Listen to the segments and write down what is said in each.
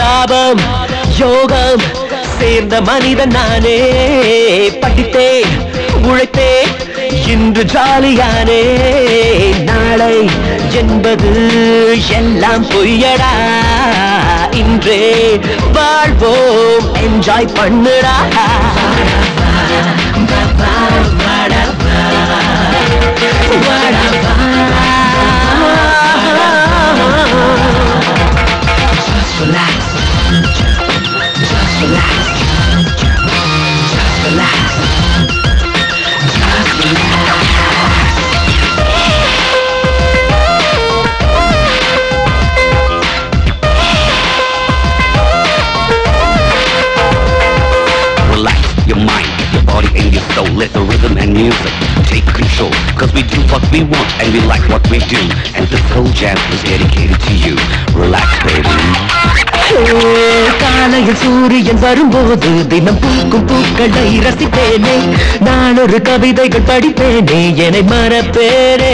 லாபம் யோகம் சேர்ந்த மனிதன் நானே. படித்தேன் உழைத்தேன் இன்று ஜாலியானே. நாளை என்பது எல்லாம் பொய்யடா. இன்றே வாழ்வோம் என்ஜாய் பண்ணுடா. Just relax. Just relax. Just relax. Just relax. Relax your mind, your body and your soul. Let the rhythm and music take control. Cause we do what we want and we like what we do. And this whole jam is dedicated to you. Relax baby. காலையில் சூரியன் வரும்போது தினம் பூக்கும் பூக்களை ரசிப்பேனே. நாளொரு கவிதைகள் படிப்பேனே என்னை மறப்பேனே.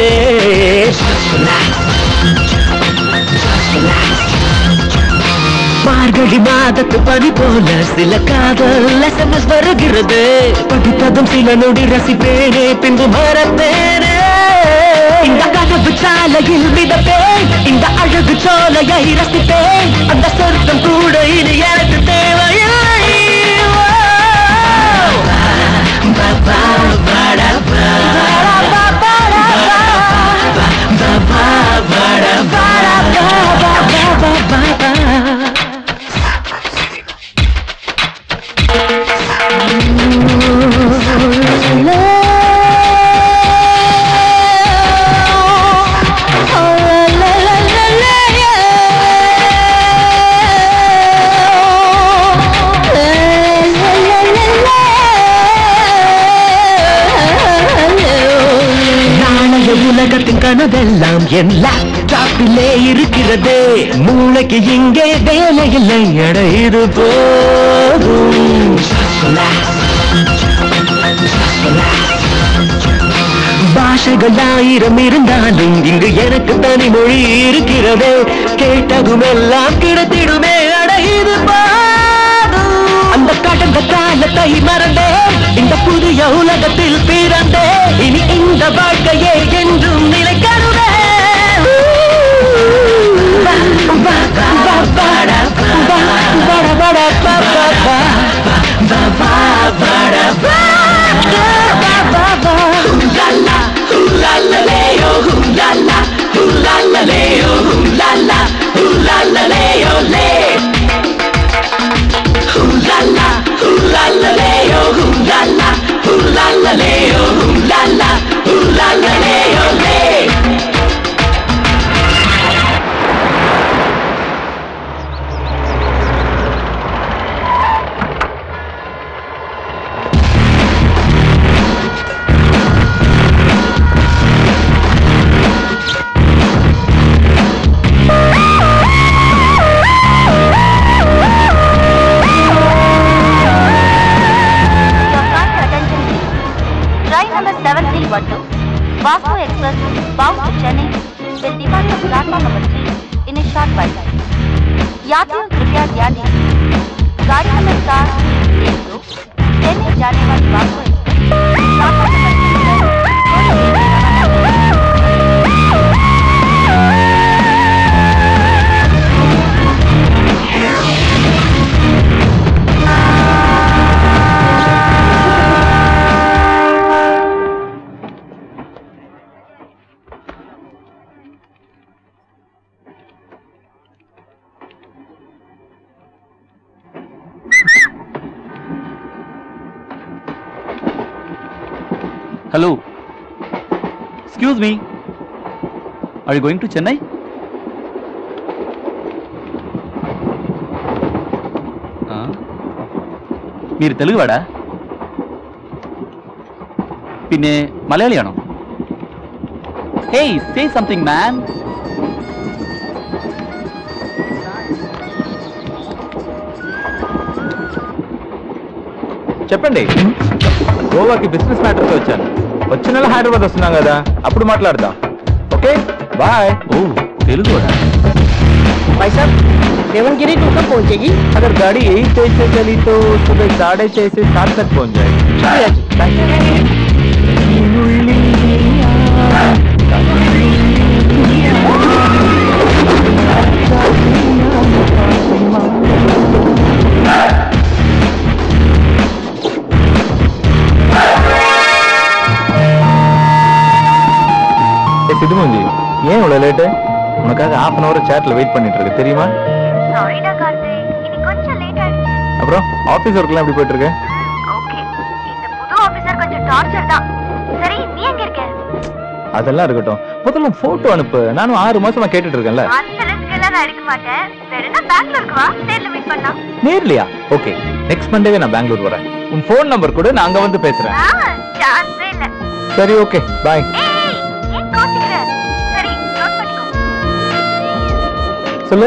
மார்கழி மாதத்து பனி போல சில காதல் SMS வருகிறது. படித்ததும் சில நொடி ரசிப்பேனே பின்பு மறப்பேனே. இந்த கனவு சாலையில் மிதப்பேன், இந்த அழகு சோலையை ரசிப்பேன். அந்த சொர்க்கம் கூட இனி எனக்கு தேவையில்லை. உலகத்தின் கனவெல்லாம் என் லேப்டாப்பிலே இருக்கிறது. மூளைக்கு இங்கே வேலை இல்லை. இது போதும். பாஷைகள் 1000 இருந்தாலும் இங்கு எனக்கு தனி மொழி இருக்கிறது. கேட்டதும் எல்லாம் கிடைத்திடுமே. இது போதும். அந்த கடந்த காலத்தை மறந்தேன், இந்த புதிய உலகத்தில் பிறந்தேன். இனி இந்த வாழ்க்கையே என்றும் நிலைக்கணுமே. Vasco Express bound to Chennai will depart from platform number 3 in a short while. यात्रियों कृपया ध्यान दीजिए, गाड़ी नंबर 4 चेन्नई जाने वाली वास्को एक्सप्रेस प्लेटफॉर्म नंबर 3 पर Hello. Excuse me. Are you going to Chennai? మీరు తెలుగువాడా? പിന്നെ മലയാളിയാണോ? Hey, say something man. చెప్పండి. గోవాకి బిజినెస్ మ్యాటర్తో వచ్చాను. వచ్చే నెల హైదరాబాద్ వస్తున్నాం కదా, అప్పుడు మాట్లాడదాం. Okay bye. ఓ తెలుగు. Bye sir. देवनगिरी टू कब पहुंचेगी? अगर गाड़ी यही तेज से चली तो सुबह 6:30 से 7 तक पहुंच जाएगी। சித்து மூஞ்சி, ஏன் இவ்வளவு லேட்டு? உனக்காக 1/2 hour சேட்ல வெயிட் பண்ணிட்டு இருக்கு தெரியுமா? சாரிடா கார்த்தி, இன்னைக்கு கொஞ்சம் லேட் ஆயிடுச்சு. அப்புறம் ஆபீஸ் ஒர்க்லாம் எப்படி போயிட்டு இருக்கு? ஓகே, இந்த புது ஆபீசர் கொஞ்சம் டார்ச்சர் தான். சரி, நீ எங்க இருக்க? அதெல்லாம் இருக்கட்டும், முதல்ல போட்டோ அனுப்பு. நானும் 6 மாசமா கேட்டுட்டு இருக்கேன்ல. அந்த ரிஸ்க் எல்லாம் நான் எடுக்க மாட்டேன். வேறனா பெங்களூருக்கு வா, நேர்ல மீட் பண்ணலாம். நேர்லயா? ஓகே, நெக்ஸ்ட் மண்டேவே நான் பெங்களூர் வரேன். உன் ஃபோன் நம்பர் கொடு, நான் அங்க வந்து பேசுறேன். சான்ஸே இல்ல. சரி, ஓகே, பை. ஏன் கோச்சிக்கிற? சரி, நோட் பண்ணிக்கோ. சொல்லு.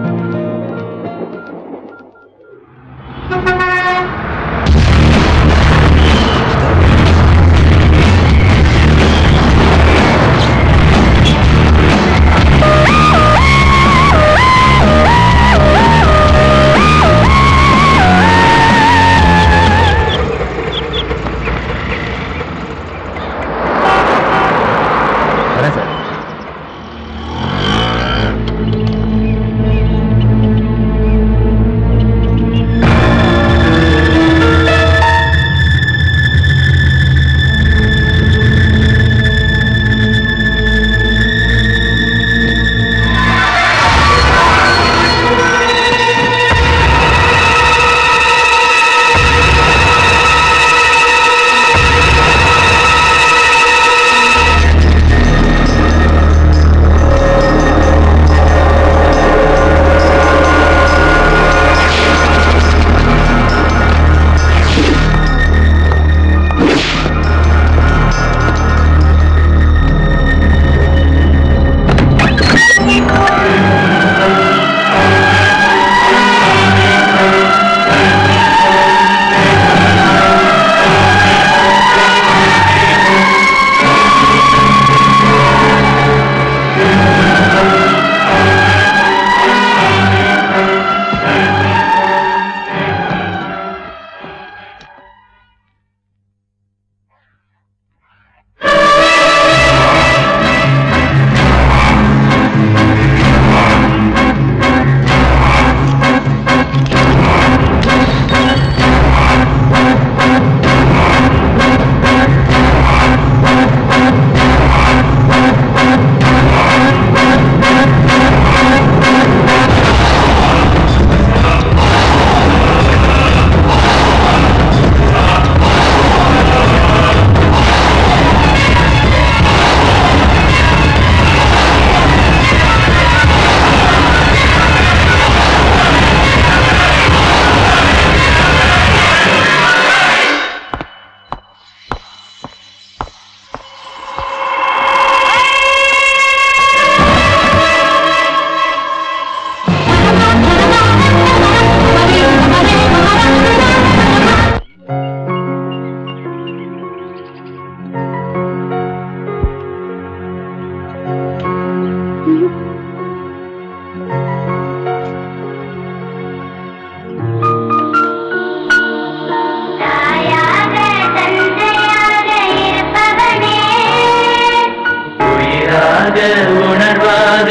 உணர்வாக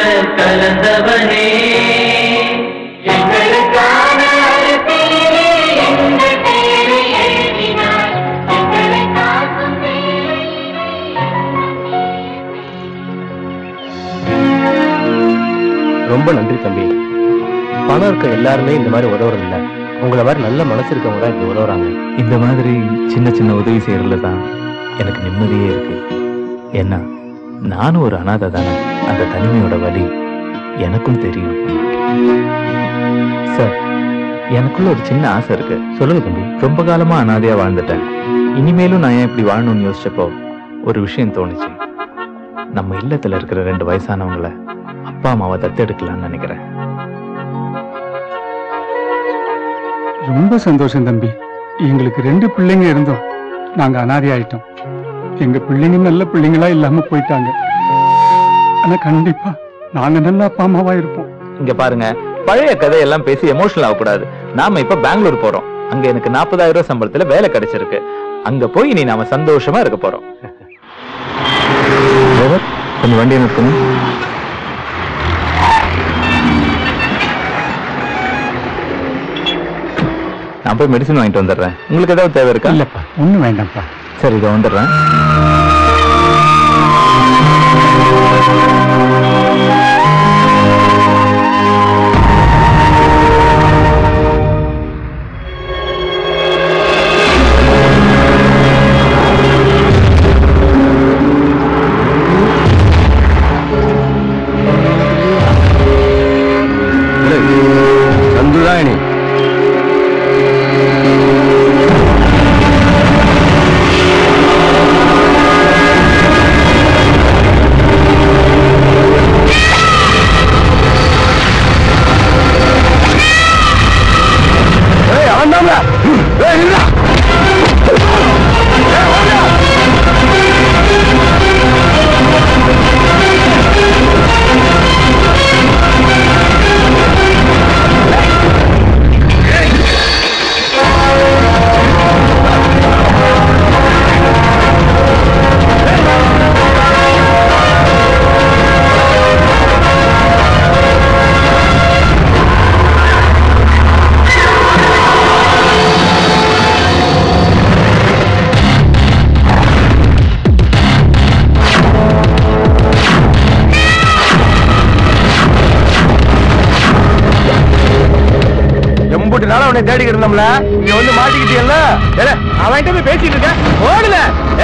கலந்தவனே எங்களுக்கான அருளே எங்கள் பேரை எழுதினார் எங்களை காக்கும் ரொம்ப நன்றி தம்பி. பணம் இருக்க எல்லாருமே இந்த மாதிரி உதவுறது இல்ல. உங்களை மாதிரி நல்ல மனசு இருக்கவங்க தான் இப்படி உதவுறாங்க. இந்த மாதிரி சின்ன சின்ன உதவி செய்யறதுல தான் எனக்கு நிம்மதியே இருக்கு. ஏன்னா நானும் ஒரு அனாதை தானே. அந்த தனிமையோட வலி எனக்கும் தெரியும். சார், எனக்குள்ள ஒரு சின்ன ஆசை இருக்கு. சொல்லுங்க தம்பி. ரொம்ப காலமா அனாதையா வாழ்ந்துட்டேன். இனிமேலும் நான் ஏன் இப்படி வாழணும்னு யோசிச்சப்போ ஒரு விஷயம் தோணுச்சு. நம்ம இல்லத்துல இருக்கிற 2 வயசானவங்களை அப்பா அம்மாவை தத்தெடுக்கலாம்னு நினைக்கிறேன். ரொம்ப சந்தோஷம் தம்பி. எங்களுக்கு 2 பிள்ளைங்க இருந்தோம். நாங்க அனாதை ஆயிட்டோம். எங்க பிள்ளைங்க நல்ல பிள்ளைங்களா இல்லாம போயிட்டாங்க. ஆனா கண்டிப்பா நாங்க நல்ல அப்பா அம்மாவா இருப்போம். இங்க பாருங்க, பழைய கதையெல்லாம் பேசி எமோஷனல் ஆகக்கூடாது. நாம இப்ப பெங்களூர் போறோம். அங்க எனக்கு 40,000 ரூபாய் சம்பளத்துல வேலை கிடைச்சிருக்கு. அங்க போய் நீ நாம சந்தோஷமா இருக்க போறோம். கொஞ்சம் வண்டியை நிறுத்தணும். நான் போய் மெடிசன் வாங்கிட்டு வந்துடுறேன். உங்களுக்கு ஏதாவது தேவை இருக்கா? இல்லப்பா, ஒண்ணும் வேண்டாம்ப்பா. சரி, இதை வந்துடுறேன். சந்துராயணி தேடி இருந்தோம்ல, இங்க வந்து மாட்டிக்கிட்டீங்கல்ல. அவன்கிட்ட போய் பேசிட்டு இருக்க ஓடுல.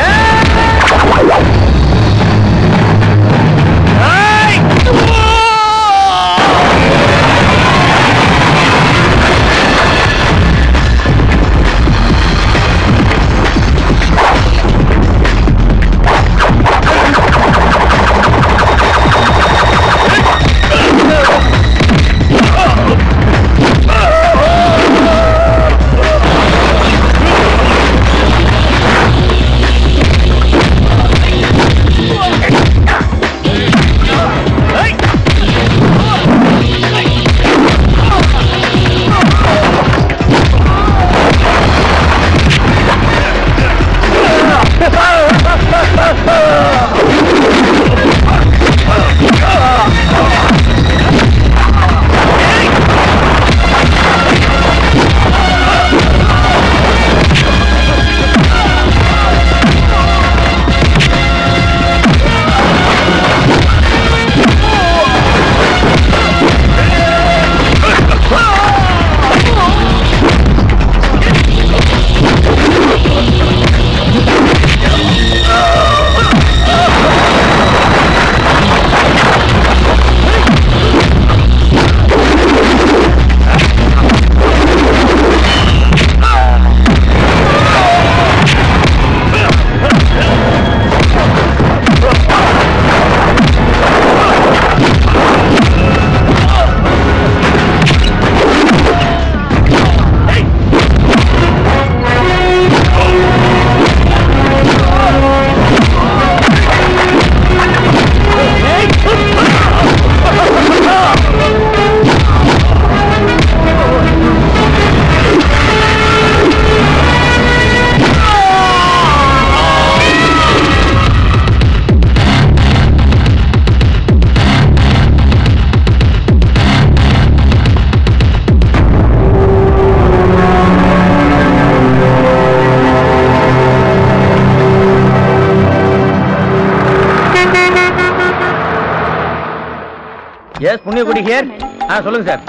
Yes Punniyakudi here. சொல்லுங்க சார்.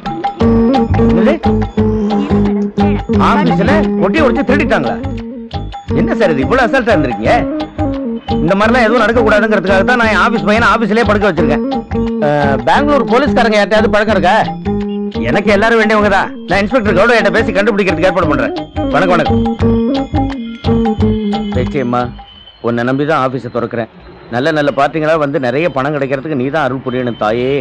ஆபீஸ்ல ஒட்டி உடைச்சு திருடிட்டாங்களா? என்ன சார் இது இவ்வளவு அசால்ட்டா இருந்திருக்கீங்க? இந்த மாதிரிலாம் எதுவும் நடக்க கூடாதுங்கிறதுக்காக தான் நான் ஆபீஸ் பையனை ஆபீஸ்லயே படுக்க வச்சிருக்கேன். பெங்களூர் போலீஸ்காரங்க யார்ட்டையாவது பழக்கம் இருக்கா? எனக்கு எல்லாரும் வேண்டியவங்க தான். நான் இன்ஸ்பெக்டர் கவுட கிட்ட பேசி கண்டுபிடிக்கிறதுக்கு ஏற்பாடு பண்றேன். வணக்கம் வணக்கம். நிச்சயமா உன்னை நம்பிதான் ஆபீஸை திறக்கிறேன். நல்ல நல்ல பார்ட்டிங்களா வந்து நிறைய பணம் கிடைக்கிறதுக்கு நீ தான் அருள் புரியணும் தாயே.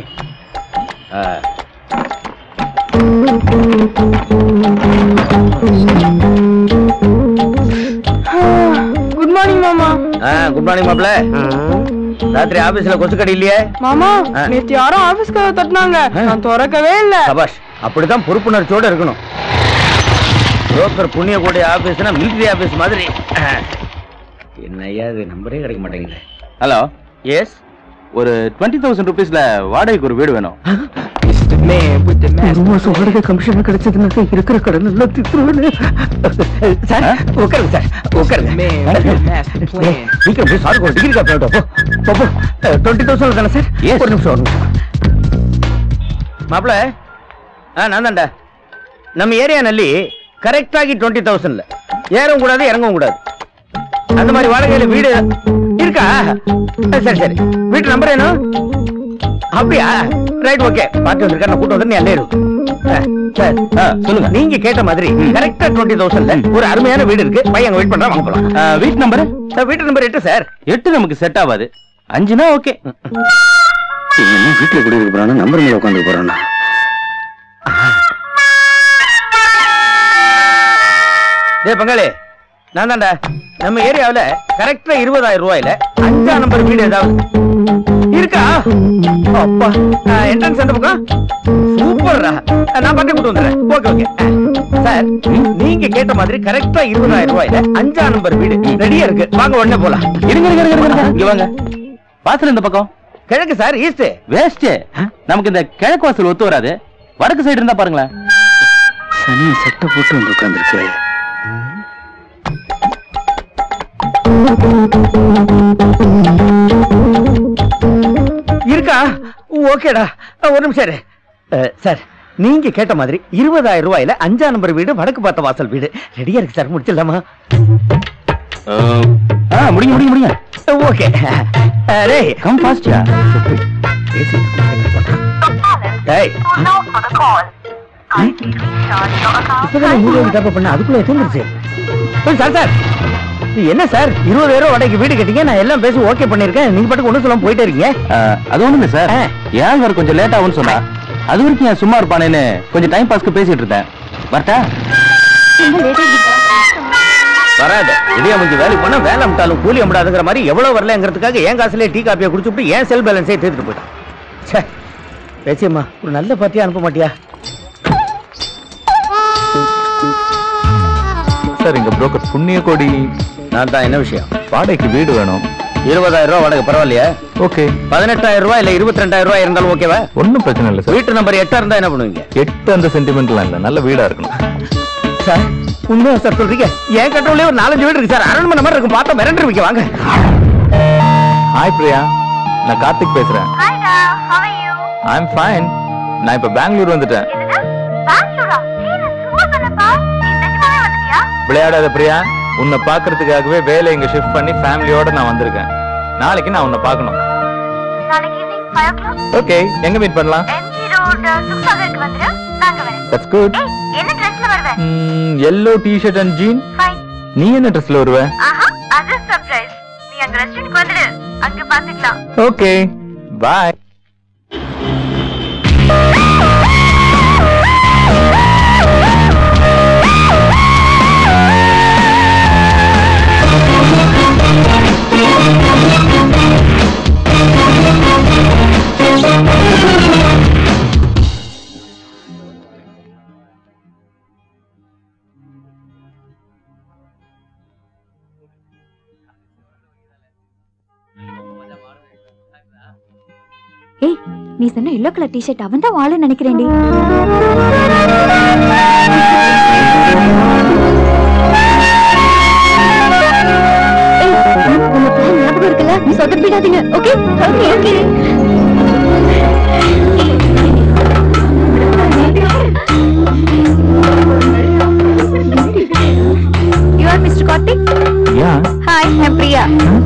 குட் மார்னிங் மாமா. குட் மார்னிங் மாப்ள. ராத்திரி ஆபீஸ்ல கொசுக்கடி இல்லையே மாமா நேத்து யாரும் ஆபீஸ் கதவை தட்டினாங்க நான் திறக்கவே இல்ல சபாஷ் அப்படிதான் பொறுப்புணர்ச்சியோட இருக்கணும் புரோக்கர் புண்ணிய கூடிய ஆபீஸ்னா மிலிட்டரி ஆபீஸ் மாதிரி என்னையா இது நம்பரே கிடைக்க மாட்டேங்குது ஹலோ எஸ் ஒரு 20,000 ரூபீஸ்ல வாடகைக்கு ஒரு வீடு வேணும். கமிஷன் கிடைச்சதுன்னா இருக்கிற கடன் எல்லாம் திட்டுவானே. சார் உட்காருங்க சார் உட்காருங்க. சீக்கிரம் போய் சாருக்கு ஒரு டிகிரி காப்பி 20,000 தானே சார்? ஒரு நிமிஷம் மாப்பிள்ள நான் தான்டா. நம்ம ஏரியா நல்லி கரெக்டாகி 20,000ல ஏறவும் கூடாது இறங்கவும் கூடாது. அந்த மாதிரி வாடகையில வீடு இருக்கா? சரி சரி வீட்டு நம்பர் என்ன? அப்படியா? Right okay. பார்த்து வந்திருக்கா கூட்டு வந்து நீ சொல்லுங்க. நீங்க கேட்ட மாதிரி கரெக்டா 20,000ல ஒரு அருமையான வீடு இருக்கு. பையன் வெயிட் பண்றா வாங்க போலாம். வீட்டு நம்பர்? வீட்டு நம்பர் 8 சார். 8 நமக்கு செட் ஆகாது. 5னா ஓகே. என்ன வீட்டுல குடியிருக்க போறானா நம்பர் மேல உட்காந்து போறானா? டேய் பங்காளி நான் தான்டா. நம்ம ஏரியாவுல கரெக்டா 20,000 ரூபாயில 5ஆம் நம்பர் வீடு ஏதாவது இருக்கா? அப்பா என்ட்ரன்ஸ் அந்த பக்கம் சூப்பர்ரா. நான் பக்கம் கூட்டு வந்துடுறேன். Okay okay sir. நீங்க கேட்ட மாதிரி கரெக்டா 20,000 ரூபாயில 5ஆம் நம்பர் வீடு ரெடியா இருக்கு. வாங்க உடனே போலாம். இங்க வாங்க. வாசல் இந்த பக்கம். கிழக்கு சார். East waste. நமக்கு இந்த கிழக்கு வாசல் ஒத்து வராது. வடக்கு சைடு இருந்தா பாருங்களேன். சனி சட்டை போட்டு வந்து உட்கார்ந்துருக்கு. இருக்கா? ஓகேடா ஒரு நிமிஷம் சார். நீங்க கேட்ட மாதிரி 20,000 ரூபாயில 5ஆம் நம்பர் வீடு வடக்கு பார்த்த வாசல் வீடு ரெடியா இருக்கு சார். முடிச்சிடலாமா? முடிங்க. ஓகே. டேய் கம் ஃபாஸ்ட்யா. டேய் இப்பதான் நீங்க தப்பு பண்ண அதுக்குள்ள எத்தனை சார் சார் என்ன சார் 20,000 ரூபாய் வாடகைக்கு வீடு கேட்டீங்க. நான் எல்லாம் பேசி ஓகே பண்ணிருக்கேன். நீங்க பாட்டுக்கு ஒண்ணு சொல்லாம போயிட்டே இருக்கீங்க. அது ஒண்ணுங்க சார். ஏன் வர கொஞ்சம் லேட் ஆகும்னு சொன்னா அது வரைக்கும் நான் சும்மா இருப்பானேன்னு கொஞ்சம் டைம் பாஸ்க்கு பேசிட்டு இருந்தேன். வரட்டா? வராது. ரெடியா முடிஞ்சு வேலைக்கு போனா வேலை அமிட்டாலும் கூலி அமிடாதுங்கிற மாதிரி எவ்வளவு வரலங்கிறதுக்காக ஏன் காசுலேயே டீ காப்பியை குடிச்சுட்டு ஏன் செல் பேலன்ஸே தீர்த்துட்டு போயிட்டான். பேசியம்மா ஒரு நல்ல பார்ட்டியா அனுப்ப மாட்டியா? சார் இங்க புரோக்கர் புண்ணிய கோடி. நான் தான். என்ன விஷயம்? வாடகைக்கு வீடு வேணும். 20,000 ரூபாய் வாடகை பரவாயில்லையா? ஓகே. 18,000 ரூபாய் இல்ல 22,000 ரூபாய் இருந்தாலும் ஓகேவா? ஒன்னும் பிரச்சனை இல்லை சார். வீட்டு நம்பர் 8 இருந்தா என்ன பண்ணுவீங்க? 8 அந்த சென்டிமெண்ட்லாம் இல்ல, நல்ல வீடா இருக்கணும் சார். உண்மையா சார் சொல்றீங்க? ஏன் கட்டவுலயே ஒரு 4-5 வீடு இருக்கு சார். அரண்மனை மாதிரி இருக்கும். பார்த்தா மிரண்டுருவீங்க. வாங்க. ஹாய் பிரியா, நான் கார்த்திக் பேசுறேன். Hi Ra, how are you? I'm fine. நான் இப்ப பெங்களூர் வந்துட்டேன். பெங்களூரா? நீ சும்மா சொன்னப்பா. நீ நிஜமாவே வந்துட்டியா? விளையாடாத பிரியா, உன்னை பாக்குறதுக்காகவே வேலை இங்க ஷிஃப்ட் பண்ணி ஃபேமிலியோட நான் வந்திருக்கேன். நாளைக்கு நான் உன்னை பார்க்கணும். நாளைக்கு ஈவினிங் 5 o'clock ஓகே, எங்க மீட் பண்ணலாம்? MG Road சுக்சாகருக்கு வந்துரு. நாங்க வரேன். That's good. ஏய், என்ன ட்ரெஸ்ல வருவே? yellow t-shirt and jean. Fine. நீ என்ன ட்ரெஸ்ல வருவ? ஆஹா, அது சர்ப்ரைஸ். நீ அங்க ரெஸ்டாரன்ட்க்கு வந்துரு. அங்க பாத்துக்கலாம். Okay, bye. ஏய், நீ சொன்ன எல்லோ கலர் டி-ஷர்ட் அவன் தான் வாழ நினைக்கிறேன்டி. ஞாபகம் இருக்குல்ல? நீ சொதப்பிடாதீங்க. Okay okay okay. You are Mr. Karthik? Yeah. Hi, I'm Priya.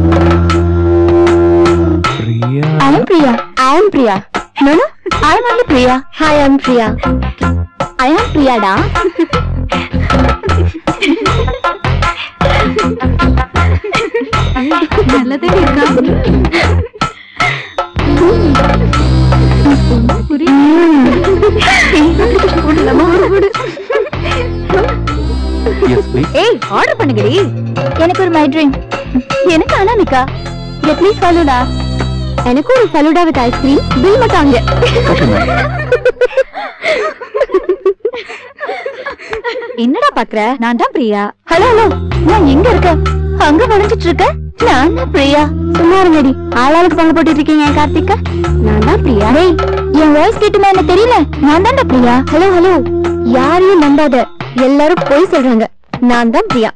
Priya. I am Priya. I am Priya. No, no, I am only Priya. Hi, I am Priya. I am Priya, da. நல்லதே இருக்கா? Yes, please. ஏய், order பண்ணுங்கடி. எனக்கு ஒரு my dream. எனக்கு Anamika. Please falooda. எனக்கு ஒரு falooda with ice cream, bill மட்டும் அங்க. என்னடா பாக்குற? நான் தான் பிரியா. ஹலோ ஹலோ, நான் எங்க இருக்க? அங்க வளைஞ்சிட்டு இருக்க. நான் தான் பிரியா. சும்மா இருங்கடி, ஆளாளுக்கு பங்கு போட்டு இருக்கீங்க. கார்த்திகா, நான் தான் பிரியா. டேய், என் வாய்ஸ் கேட்டுமா என்ன தெரியல? நான் தான் பிரியா. ஹலோ ஹலோ, யாரையும் நம்பாத, எல்லாரும் போய் சொல்றாங்க. நான் தான் பிரியா.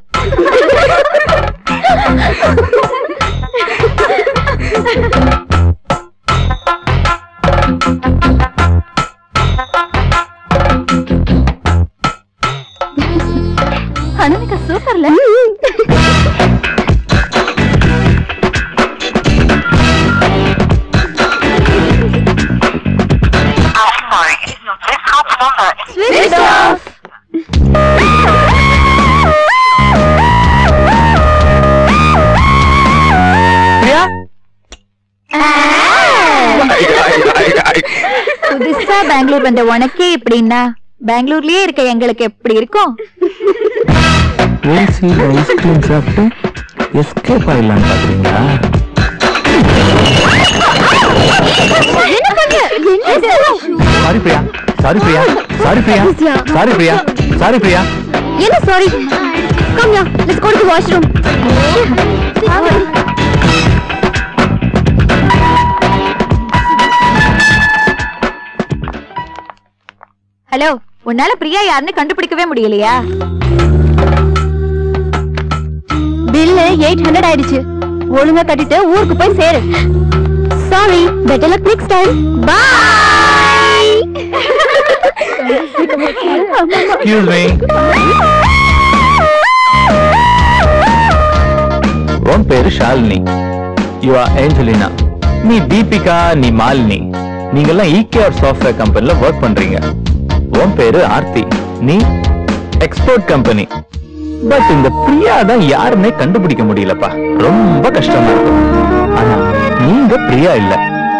அனமிகா சூப்பர்ல. Switch off. பிரியா, புதுசா பெங்களூர் வந்த உனக்கே இப்படின்னா பெங்களூர்லயே இருக்க எங்களுக்கு எப்படி இருக்கும்? ஏசியில் ஐஸ்கிரீம் சாப்பிட்டு எஸ்கேப் ஆயிடலான்னு பாக்குறீங்களா? Sorry Priya, sorry Priya, sorry Priya, sorry Priya, sorry Priya. என்ன sorry? Come here, let's go to the washroom. Hello, உன்னால பிரியா யாருன்னு கண்டுபிடிக்கவே முடியலையா? பில்லு 800 ஆயிடுச்சு. ஒழுங்கா கட்டிட்டு ஊருக்கு போய் சேரு. Sorry, better luck next time. Bye. Excuse me. உன் பேரு ஷாலினி. You are Angelina. நீ தீபிகா, நீ மாலினி. நீங்கெல்லாம் EKR சாஃப்ட்வேர் கம்பெனில ஒர்க் பண்றீங்க. உன் பேரு ஆர்த்தி. நீ எக்ஸ்போர்ட் கம்பெனி. பட் இந்த பிரியா தான் யாருன்னே கண்டுபிடிக்க முடியலப்பா. ரொம்ப கஷ்டமா இருக்கு. ஆனா நீங்க பிரியா இல்ல.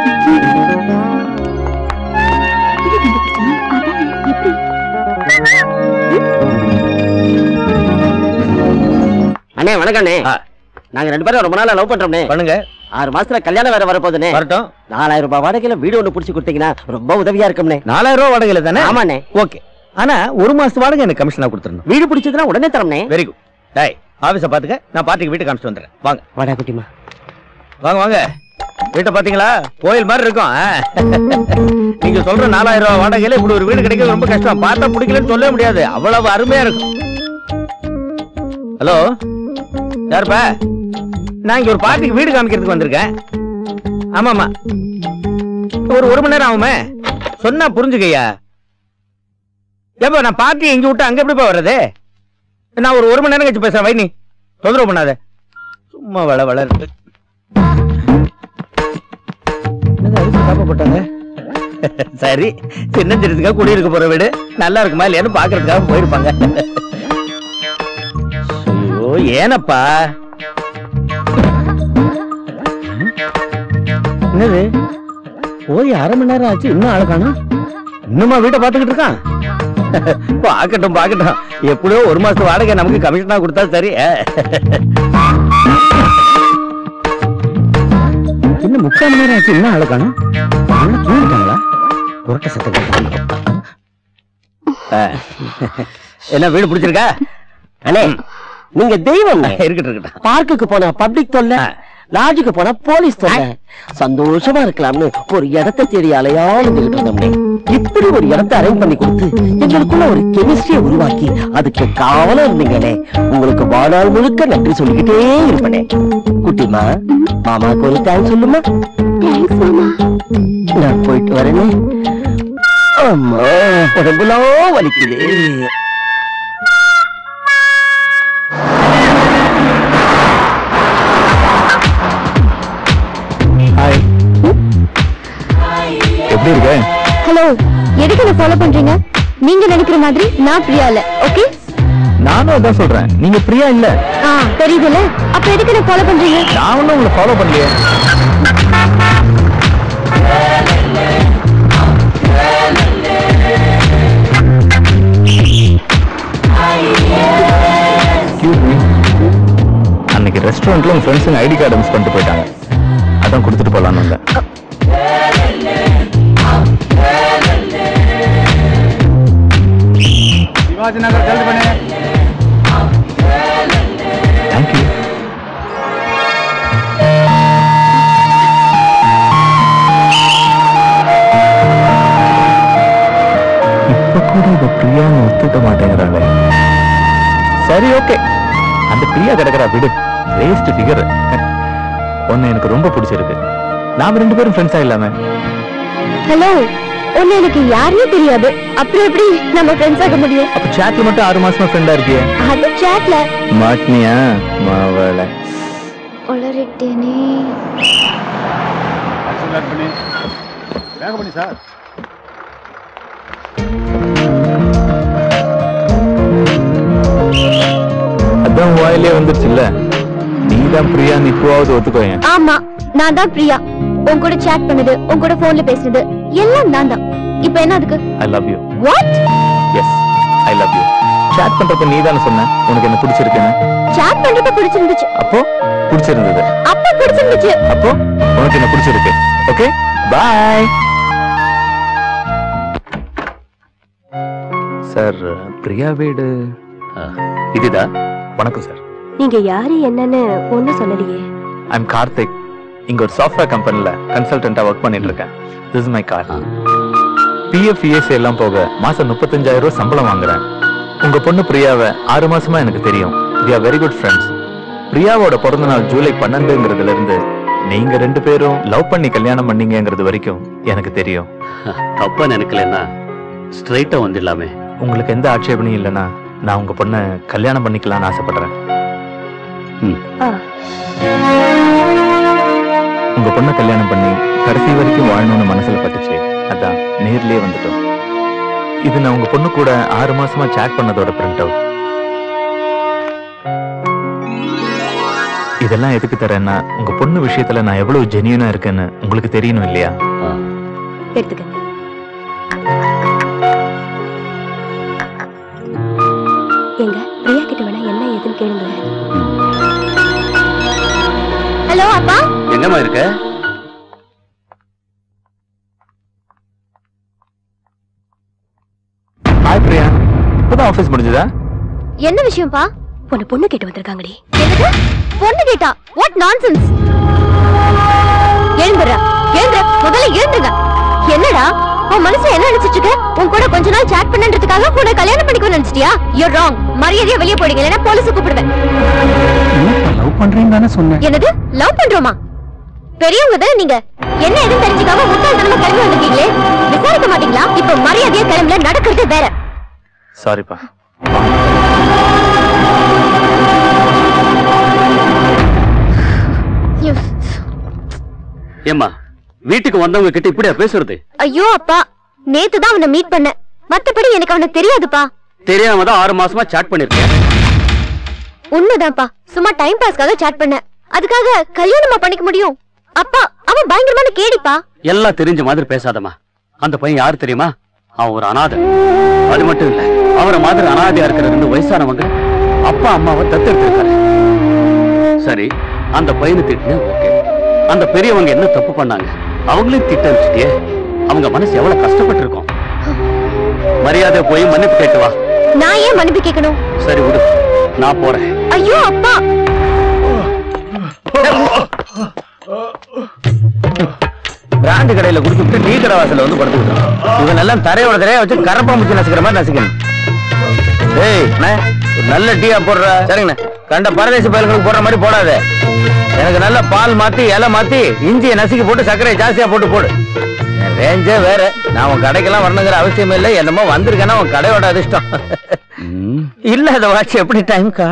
அண்ணே வணக்கம் அண்ணே. நாங்க 2 பேரும் ரொம்ப நாளா லவ் பண்றோம்னே. பண்ணுங்க. 6 மாசத்துல கல்யாணம் வேற வரப்போகுதுனே. வரட்டும். 4000 ரூபாய் வாடகையில வீடு ஒண்ணு புடிச்சு கொடுத்தீங்கன்னா ரொம்ப உதவியா இருக்கும்னே. 4000 ரூபாய் வாடகையில தானே? ஆமாண்ணே. ஓகே. ஆனா 1 மாசத்து வாடகை எனக்கு கமிஷனா கொடுத்துறணும். வீடு பிடிச்சதுன்னா உடனே தரம்னே. Very good. டேய், ஆபீஸ பாத்துக்க, நான் பார்ட்டிக்கு வீட்டு காமிச்சிட்டு வந்துறேன். வாங்க. வாடா குட்டிமா. வாங்க வாங்க. வீட்டை பாத்தீங்களா? கோயில் மாதிரி இருக்கும். நீங்க சொல்ற 4000 ரூபாய் வாடகையில இப்படி ஒரு வீடு கிடைக்கிறது ரொம்ப கஷ்டம். பார்த்தா பிடிக்கலன்னு சொல்ல முடியாது, அவ்வளவு அருமையா இருக்கும். ஹலோ, யாருப்பா? நான் இங்க ஒரு பார்ட்டிக்கு வீடு காமிக்கிறதுக்கு வந்திருக்கேன். ஆமாமா, ஒரு 1 மணி நேரம் ஆகுமே. சொன்னா புரிஞ்சுக்கையா. ஏப்பா, நான் பார்ட்டி இங்க விட்டு அங்க எப்படிப்பா வர்றது? நான் ஒரு 1 மணி நேரம் கழிச்சு பேசுறேன். வைனி, தொந்தரவு பண்ணாத. சும்மா வளர்ந்து போட்டாங்க. சரி, சின்ன சின்னதுக்காக குடியிருக்க போற வீடு நல்லா இருக்குமா இல்லையான்னு பாக்குறதுக்காக போயிருப்பாங்க. ஐயோ, ஏனப்பா? என்னது, போய் 1/2 மணி நேரம் ஆச்சு, இன்னும் ஆளு காணோம். இன்னுமா வீட்டை பாத்துக்கிட்டு இருக்கான்? பாக்கட்டும் பாக்கட்டும், எப்படியோ 1 மாசத்து வாடகை நமக்கு கமிஷனா கொடுத்தா சரி. இன்னும் 3/4 மணி நேரம் ஆச்சு, இன்னும் ஆளு காணோம். தூங்கிட்டாங்களா? புரட்ட சத்தம். என்ன வீடு பிடிச்சிருக்கா? அண்ணே, நீங்க தெய்வம். இருக்கட்டும் இருக்கட்டும். பார்க்குக்கு போனா பப்ளிக் தொல்லை, லாட்ஜுக்கு போனா போலீஸ் தொல்லை. சந்தோஷமா இருக்கலாம்னு ஒரு இடத்தை தேடி அலையாளுந்துகிட்டு இருந்தோம்னே. இப்படி ஒரு இடத்தை அரேஞ்ச் பண்ணி கொடுத்து எங்களுக்குள்ள ஒரு கெமிஸ்ட்ரியை உருவாக்கி அதுக்கு காவலா இருந்தீங்களே, உங்களுக்கு வாழ்நாள் முழுக்க நன்றி சொல்லிக்கிட்டே இருப்பனே. குட்டிமா, மாமாக்கு ஒரு தேங்க்ஸ் சொல்லுமா? நான் போயிட்டு வரேனே. அம்மா, உடம்புலாம் வலிக்குது. எப்படி இருக்க? ஹலோ, எதுக்கு என்ன ஃபாலோ பண்றீங்க? நீங்க நினைக்கிற மாதிரி நான் பிரியா இல்ல. ஓகே, நானும் அதான் சொல்றேன், நீங்க பிரியா இல்ல. தெரியுதுல, அப்ப எதுக்கு என்ன ஃபாலோ பண்றீங்க? நான் ஒன்னும் உங்களை ஃபாலோ பண்ணலையே. அன்னைக்கு ரெஸ்டாரண்ட்ல உங்க ஃப்ரெண்ட்ஸுங்க ஐடி கார்டு மிஸ் பண்ணிட்டு போயிட்டாங்க. அதான் கொடுத்துட்டு போலான்னு வந்தேன். சிவாஜி நகர் ஜல்தி பண்ணு. தேங்க்யூ. இப்ப கூட இந்த பிரியான்னு ஒத்துக்க மாட்டேங்கிறாங்க. சரி ஓகே, அந்த பிரியா கிடக்குறா விடு, வேஸ்ட் ஃபிகர். ஒன்னு எனக்கு ரொம்ப பிடிச்சிருக்கு. நாம 2 பேரும் ஃப்ரெண்ட்ஸா இல்லாம. ஹலோ, ஒன்னு எனக்கு யாருமே தெரியாது, அப்புறம் எப்படி நம்ம ஃப்ரெண்ட்ஸ் ஆக முடியும்? அப்ப சாட்ல மட்டும் 6 மாசமா ஃப்ரெண்டா இருக்கியே. அது சாட்ல மாட்னியா மாவள ஒளரிட்டேனே. வேக பண்ணி சார். அதான் வாயிலே வந்துருச்சுல்ல, நீதான் பிரியா, இப்போவாவது ஒத்துக்கோங்க. ஆமா, நான் தான் பிரியா. உன் கூட சாட் பண்ணது, உன் கூட போன்ல பேசுனது எல்லாம் நான் தான். இப்போ என்ன அதுக்கு? I love you. What? Yes, I love you. Chat பண்றப்ப நீதானே சொன்ன உனக்கு என்ன பிடிச்சிருக்குன்னு. சாட் பண்றப்ப பிடிச்சிருந்துச்சு. அப்போ பிடிச்சிருந்தது. அப்ப பிடிச்சிருந்துச்சு. அப்போ உனக்கு என்ன பிடிச்சிருக்கு. Okay, by. சார், பிரியா வீடு இதுதான். வணக்கம் சார். நீங்க யாரு என்னன்னு ஒண்ணு சொல்லலையே. I am Karthik. இங்க ஒரு சாஃப்ட்வேர் கம்பெனில கன்சல்டன்டா ஒர்க் பண்ணிட்டு இருக்கேன். This is my car. PF ESI எல்லாம் போக மாசம் 35,000 ரூபாய் சம்பளம் வாங்குறேன். உங்க பொண்ணு பிரியாவை 6 மாசமா எனக்கு தெரியும். we are very good friends. பிரியாவோட பிறந்த நாள் ஜூலை 12ங்கிறதுல இருந்து நீங்க 2 பேரும் லவ் பண்ணி கல்யாணம் பண்ணீங்கிறது வரைக்கும் எனக்கு தெரியும். தப்பா நினைக்கலன்னா ஸ்ட்ரைட்டா வந்துடலாமே. உங்களுக்கு எந்த ஆட்சேபனையும் இல்லைன்னா நான் உங்க பொண்ணை கல்யாணம் பண்ணிக்கலாம்னு ஆசைப்படுறேன். உங்க பொண்ணை கல்யாணம் பண்ணி கடைசி வரைக்கும் வாழணும்னு மனசுல பட்டுச்சு. அதான் நேர்லயே வந்துட்டோம். இது நான் உங்க பொண்ணு கூட 6 மாசமா சாட் பண்ணதோட பிரிண்ட் அவுட். இதெல்லாம் எதுக்கு தரேன்னா உங்க பொண்ணு விஷயத்துல நான் எவ்வளவு ஜெனியூனா இருக்கேன்னு உங்களுக்கு தெரியணும் இல்லையா? எடுத்துக்கங்க. எங்க பிரியா கிட்ட வேணா என்ன ஏதுன்னு கேளுங்க. ஹலோ அப்பா, எங்கம்மா இருக்க? ஹாய் பிரியா, இப்பதான் ஆபீஸ் முடிஞ்சதா? என்ன விஷயம்ப்பா? பொண்ணு கேட்டு வந்திருக்காங்கடி. என்னது பொண்ணு கேட்டா? What nonsense. எழுந்துடா, எழுந்துற, முதல்ல எழுந்துங்க. என்னடா உன் மனசுல என்ன நினைச்சிட்டு இருக்க? உன் கூட கொஞ்ச நாள் சாட் பண்ணன்றதுக்காக உன்னை கல்யாணம் பண்ணிக்கணும்னு நினைச்சிட்டியா? You wrong. மரியாதையா வெளியே போயிடுங்க, இல்லைன்னா போலீஸ் கூப்பிடுவேன். லவ் பண்றீங்க தானே சொன்னேன். என்னது லவ் பண்றோமா? பெரியவங்க தானே நீங்க, என்ன எதுவும் தெரிஞ்சுக்காம முட்டாள்தனமா கிளம்பி வந்திருக்கீங்களே, விசாரிக்க மாட்டீங்களா? இப்ப மரியாதையா கிளம்பல, நடக்கிறது வேற. சாரிப்பா. ஏம்மா, வீட்டுக்கு வந்தவங்க கிட்ட இப்படியா பேசுறது? ஐயோ அப்பா, நேத்து தான் அவனை மீட் பண்ண, மத்தபடி எனக்கு அவனை தெரியாதுப்பா. தெரியாம தான் 6 மாசமா சாட் பண்ணிருக்கேன். உண்மைதான்ப்பா, சும்மா டைம் பாஸ்க்காக சாட் பண்ண, அதுக்காக கல்யாணமா பண்ணிக்க முடியும்? அப்பா, அவன் பயங்கரமான கேடிப்பா. எல்லாம் தெரிஞ்ச மாதிரி பேசாதம்மா. அந்த பையன் யாரு தெரியுமா? அவன் ஒரு அனாதை. அது மட்டும் இல்ல, அவரை மாதிரி அனாதையா இருக்கிற 2 வயசானவங்க அப்பா அம்மாவை தத்தெடுத்திருக்காரு. சரி, அந்த பையனை திட்டினே ஓகே. அந்த பெரியவங்க என்ன தப்பு பண்ணாங்க? அவங்களையும் திட்ட வச்சுட்டியே. அவங்க மனசு எவ்வளவு கஷ்டப்பட்டு இருக்கும். மரியாதை போய் மன்னிப்பு கேட்டு வா. நான் ஏன் மன்னிப்பு கேட்கணும்? சரி விடு, நான் போறேன். ஐயோ அப்பா. பிராண்டு கடையில குடிச்சுட்டு டீ கடை வாசல்ல வந்து படுத்துக்கிட்டோம். இவன் எல்லாம் தரையோட தரையா வச்சு கரப்பா முச்சு நசுக்கிற மாதிரி நசுக்கணும். ஏய், நல்ல டீயா போடுற. சரிங்கண்ணா, கண்ட பரதேசி பயல்களுக்கு போடுற மாதிரி போடாத. எனக்கு நல்ல பால் மாத்தி இலை மாத்தி இஞ்சியை நசுக்கி போட்டு சர்க்கரை ஜாஸ்தியா போட்டு போடு. என் ரேஞ்சே வேற. நான் உன் கடைக்கெல்லாம் வரணுங்கிற அவசியம் இல்லை. என்னமோ வந்திருக்கேன்னா உன் கடையோட அதிர்ஷ்டம். இல்ல அதை வாட்சி எப்படி டைம் கா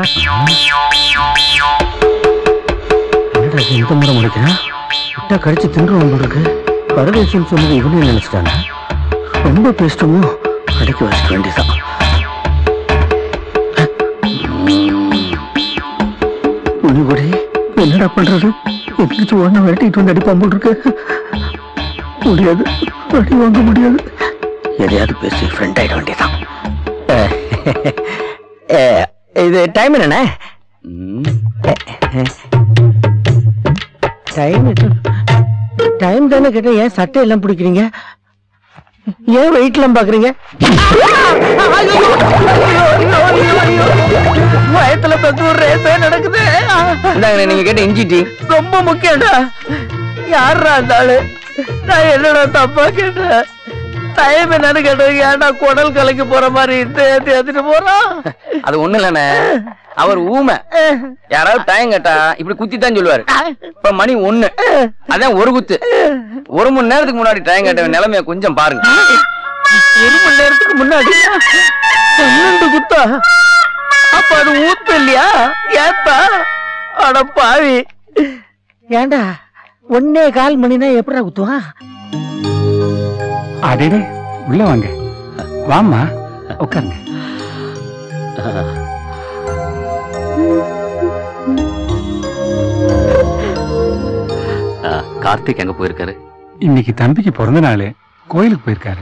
இந்த முறை முடிக்கிறேன். விட்டா கடிச்சு தின்றுவோம் இருக்கு. பரதேசம் சொன்னது இவனே நினைச்சிட்டாங்க. ரொம்ப பேஸ்டமோ கடைக்கு வச்சுக்க வேண்டியதான். உனிபடி என்னடா பண்றது? எந்திரிச்சு ஒண்ணு விரட்டிட்டு வந்து அடிப்பான் போல் இருக்கு. முடியாது, அடி வாங்க முடியாது. எதையாவது பேசி ஃப்ரெண்ட் ஆயிட வேண்டியதான். இது டைம் என்னண்ணே? டைம் டைம் தானே கேட்டேன், ஏன் சட்டை எல்லாம் பிடிக்கிறீங்க? ஏன் வெயிட் எல்லாம் பாக்குறீங்க? வயத்துல பத்து ஒரு ரேசே நடக்குது. நீங்க கேட்ட இஞ்சி டீ ரொம்ப முக்கியம்டா. யாரா இருந்தாலு நான் என்னடா தப்பா கேட்டேன்? டைம் என்னன்னு கேட்டது, ஏன்டா குடல் கலைக்கு போற மாதிரி ஏத்திட்டு போறான்? அது ஒண்ணு இல்லண்ணே, அவர் ஊமை. யாராவது டைம் கேட்டா இப்படி குத்தி தான் சொல்லுவாரு. இப்ப மணி 1, அதான் ஒரு குத்து. 1 மணி நேரத்துக்கு முன்னாடி டைம் கேட்ட நிலைமைய கொஞ்சம் பாருங்க. 1 மணி நேரத்துக்கு முன்னாடி 12 குத்தா? அப்ப அது ஊத்து இல்லையா? ஏத்தா? அட பாவி, ஏண்டா 1.25 மணினா எப்படா குத்துவான்? அடே உள்ள வாங்க. வாமா உட்காருங்க. கார்த்திக் எங்க போயிருக்காரு? இன்னைக்கு தம்பிக்கு பிறந்த நாள், கோயிலுக்கு போயிருக்காரு.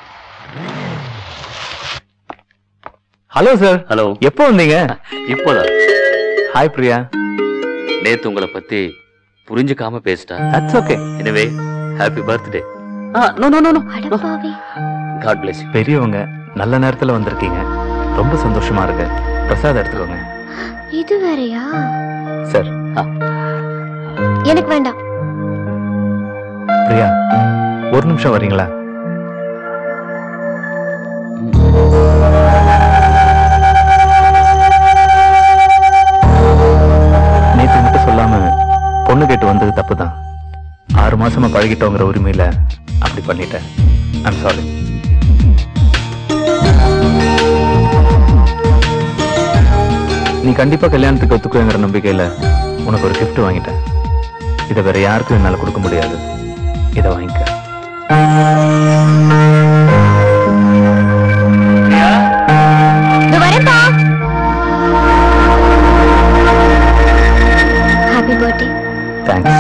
Hello sir. ஹலோ. எப்போ வந்தீங்க? இப்போதான். ஹாய் பிரியா. நேத்து உங்களை பத்தி புரிஞ்சுக்காம பேசிட்டா. That's okay. Anyway happy birthday. No no no. அடப்பாவி. God bless you. பெரியவங்க நல்ல நேரத்துல வந்திருக்கீங்க, ரொம்ப சந்தோஷமா இருக்கு. பிரசாதம் எடுத்துக்கோங்க. இது வேறயா? சார். எனக்கு வேண்டாம். பிரியா, ஒரு நிமிஷம் வரீங்களா? நேத்து மட்டும் சொல்லாம பொண்ணு கேட்டு வந்தது தப்புதான். 6 மாசமா பழகிட்டோங்கிற உரிமையில அப்படி பண்ணிட்டேன். I'm sorry. நீ கண்டிப்பா கல்யாணத்துக்கு ஒத்துக்குவேங்கிற நம்பிக்கையில உனக்கு ஒரு கிஃப்ட் வாங்கிட்டேன். இதை வேற யாருக்கும் என்னால கொடுக்க முடியாது. இதை வாங்கிக்க. Happy birthday. தேங்க்ஸ்.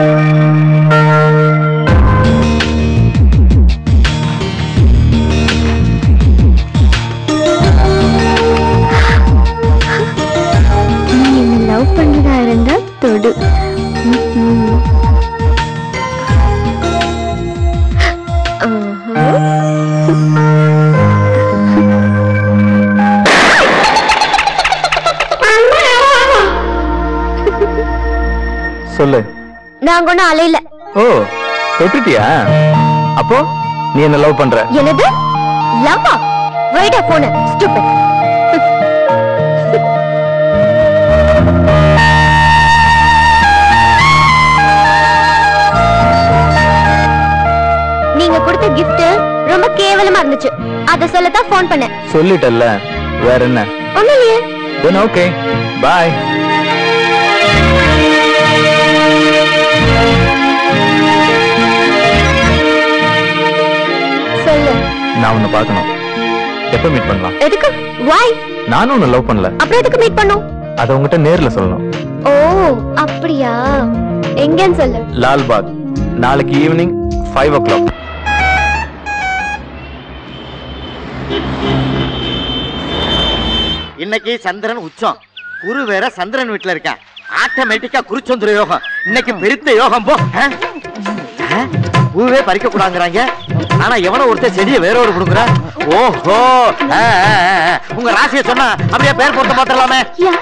லவ் பண்றதா இருந்தா தொடு. சொல்லு. நாங்க ஒன்னும் அலையில. ஓ, தொட்டுட்டியா? அப்போ நீ என்ன லவ் பண்ற? என்னது லவ்வா? வைடா போன ஸ்டூபிட். நீங்க கொடுத்த gift ரொம்ப கேவலமா இருந்துச்சு. அத சொல்லதான் போன் பண்ணேன். சொல்லிட்டல்ல, வேற என்ன? ஒண்ணும் இல்லையே. Then okay. Bye. சொல்லு. நான் உன்னை பார்க்கணும். எப்ப மீட் பண்ணலாம்? எதுக்கு? why? நானும் உன்னை லவ் பண்ணல. அப்புறம் எதுக்கு மீட் பண்ணோம்? அத உன்கிட்ட நேர்ல சொல்லணும். ஓ அப்படியா? எங்கன்னு சொல்லு. லால்பாக். நாளைக்கு ஈவினிங் 5 o'clock. இன்னைக்கு சந்திரன் உச்சம். குரு வேற சந்திரன் வீட்டுல இருக்கான். ஆட்டோமேட்டிக்கா குருச்சந்திர யோகம். இன்னைக்கு பெருத்த யோகம். போ. பூவே பறிக்க கூடாங்கிறாங்க. ஆனா எவனோ ஒருத்தர் செடியை வேற ஒரு கொடுக்குறா. ஓஹோ, உங்க ராசியை சொன்னா அப்படியே பேர் போட்டு பாத்துடலாமே.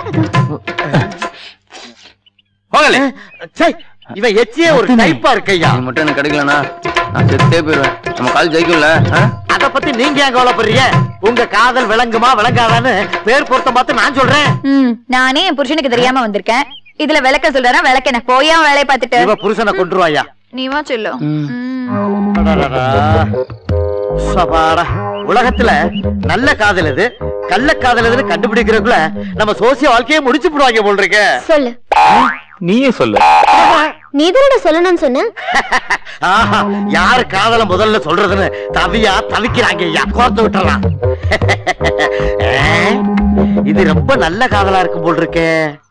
போகல. இவன் எச்சியே ஒரு டைப்பா இருக்கையா. மட்டும் எனக்கு கிடைக்கலனா நான் செத்தே போயிருவேன். நம்ம கால் ஜெயிக்கும்ல. அத பத்தி நீங்க ஏன் கவலைப்படுறீங்க? உங்க காதல் விளங்குமா விளங்காதான்னு பேர் பொருத்தம் பார்த்து நான் சொல்றேன். நானே என் புருஷனுக்கு தெரியாம வந்திருக்கேன். இதுல விளக்க சொல்றா விளக்கன போயா வேலையை பார்த்துட்டு. இவ புருஷனை கொன்றுவாயா? நீவா சொல்லு. உலகத்துல நல்ல காதல் எது கள்ள காதல் எதுன்னு கண்டுபிடிக்கிறதுக்குள்ள நம்ம சோசிய வாழ்க்கையை முடிச்சு போடுவாங்க போல் இருக்க. சொல்லு. நீயே சொல்லு. நீதானே சொல்லணும்னு சொன்ன. யாரு காதல முதல்ல சொல்றதுன்னு தவியா தவிக்கிறாங்க. ஐயா கோர்த்து விட்டுறான். இது ரொம்ப நல்ல காதலா இருக்கும் போல் இருக்கே.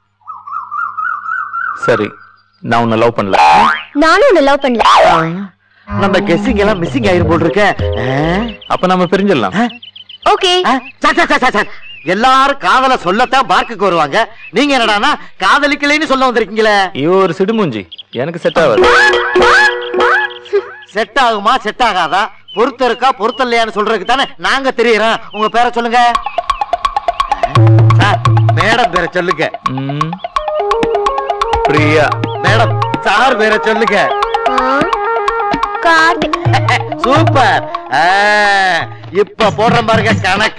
சரி, நான் உன்னை லவ் பண்ணல. நானும் உன்னை லவ் பண்ணல. நம்ம கெஸ்ஸிங் எல்லாம் மிஸ்ஸிங் ஆயிரும் போல் இருக்க. அப்ப நம்ம பிரிஞ்சிடலாம். ஓகே. எல்லாரும் காதல சொல்லத்தான் பார்க்குக்கு வருவாங்க. நீங்க என்னடானா காதலிக்கலைன்னு சொல்ல வந்திருக்கீங்களே. இவ ஒரு சிடுமூஞ்சி, எனக்கு செட் ஆகாது. செட் ஆகுமா செட் ஆகாதா, பொருத்த இருக்கா பொருத்த இல்லையான்னு சொல்றதுக்கு தானே நாங்க தெரியுறோம். உங்க பேரை சொல்லுங்க சார். மேடம் பேரை சொல்லுங்க. பிரியா. மேடம் சார் பேரை சொல்லுங்க. சூப்பர். இப்ப போடுற பாருங்க கணக்க.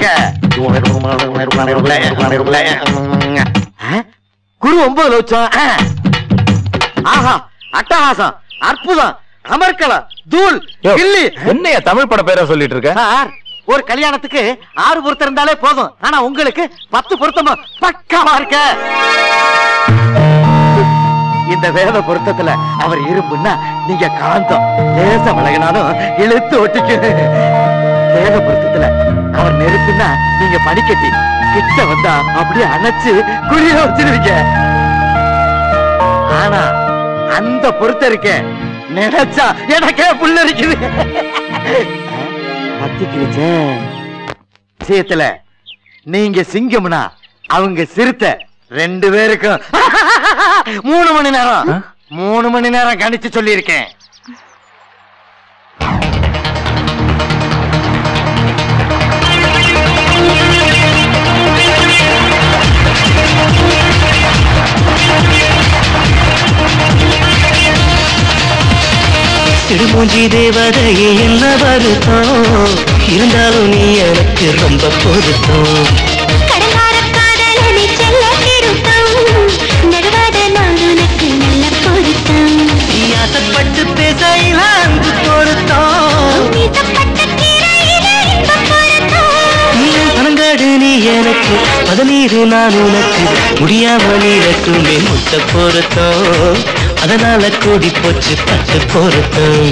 குரு 9 லட்சம். ஆஹா, அட்டகாசம், அற்புதம், அமர்க்கலாம், தூள், கில்லி. என்னையா தமிழ் பட பேரா சொல்லிட்டு இருக்க? சார், ஒரு கல்யாணத்துக்கு 6 பொருத்தம் இருந்தாலே போதும். ஆனா உங்களுக்கு 10 பொருத்தமா பக்காவா இருக்க. இந்த வேத பொருத்தத்துல அவர் இரும்புன்னா நீங்க காந்தம், தேச விலகினாலும் இழுத்து ஒட்டிக்கு. வேத பொருத்தத்துல அவர் நெருப்புன்னா நீங்க பனிக்கட்டி, கிட்ட வந்தா அப்படியே அணைச்சு குளிர வச்சிருவீங்க. ஆனா அந்த பொருத்தம் இருக்க நினைச்சா எனக்கே புள்ள இருக்குது. கத்திக்கிருச்சே விஷயத்துல நீங்க சிங்கம்னா அவங்க சிறுத்தை. 2 பேருக்கும் 3 மணி நேரம் 3 மணி நேரம் கணிச்சு சொல்லி இருக்கேன். சிடுமூஞ்சி தேவதையே என்ன வருத்தம், இருந்தாலும் நீ எனக்கு ரொம்ப பொருத்தம். ஆசைப்பட்டு பேசையில அன்பு பொருத்தம். பனங்காடு நீ எனக்கு, பதநீரு நான் உனக்கு, முடியாம நீரக்குமே முத்த பொருத்தம். அதனால கூடி போச்சு 10 பொருத்தம்.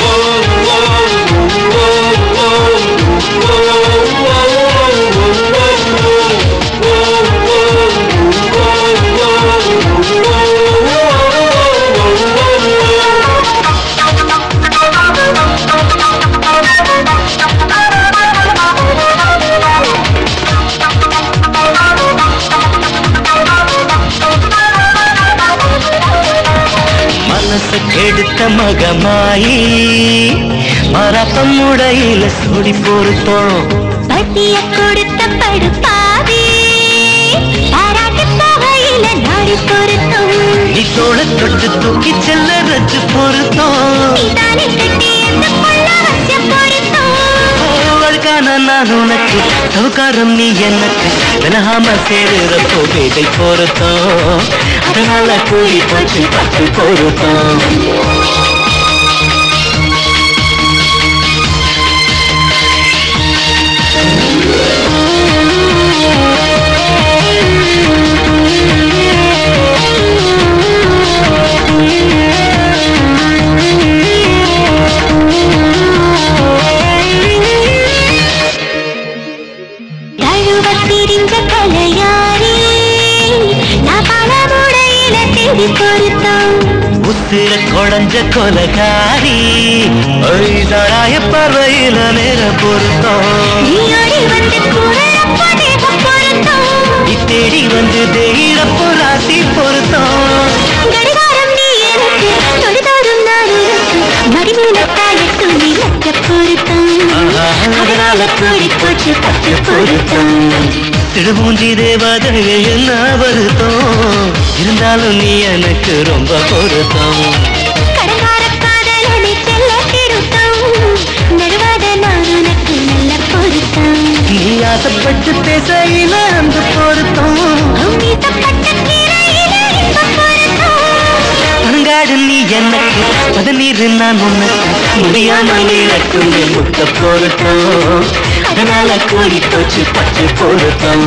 மனசு கெடுத்த மகமாயி மரப்பம் உடையில சூடி பொருத்தம். பசிய கொடுத்த படுப்பாவி பாராட்டு தொகையில நாடி பொருத்தம். நீ தோள தொட்டு தூக்கி செல்ல ரச்சு பொருத்தம். நான் உனக்கு சவுக்காரம் நீ எனக்கு, விலகாம சேருறப்போ வேதை பொருத்தம். அதனால கூடி போச்சு 10 பொருத்தம். உத்திர கொடஞ்ச கொலகாரி சாராய பார்வையில நேர பொருத்தம். தேடி வந்து தேயிரப்போ ராசி பொருத்தம். திருமூஞ்சி தேவதையே என்ன வருத்தம், இருந்தாலும் நீ எனக்கு ரொம்ப பொருத்தம். நீ ஆசைப்பட்டு பேசையில அந்த பொருத்தம். பனங்காடு நீ எனக்கு, பதநீர் நான் உனக்கு, முடியாம நீரக்கு முத்த பொருத்தம். அதனால கூடி போச்சு 10 பொருத்தம்.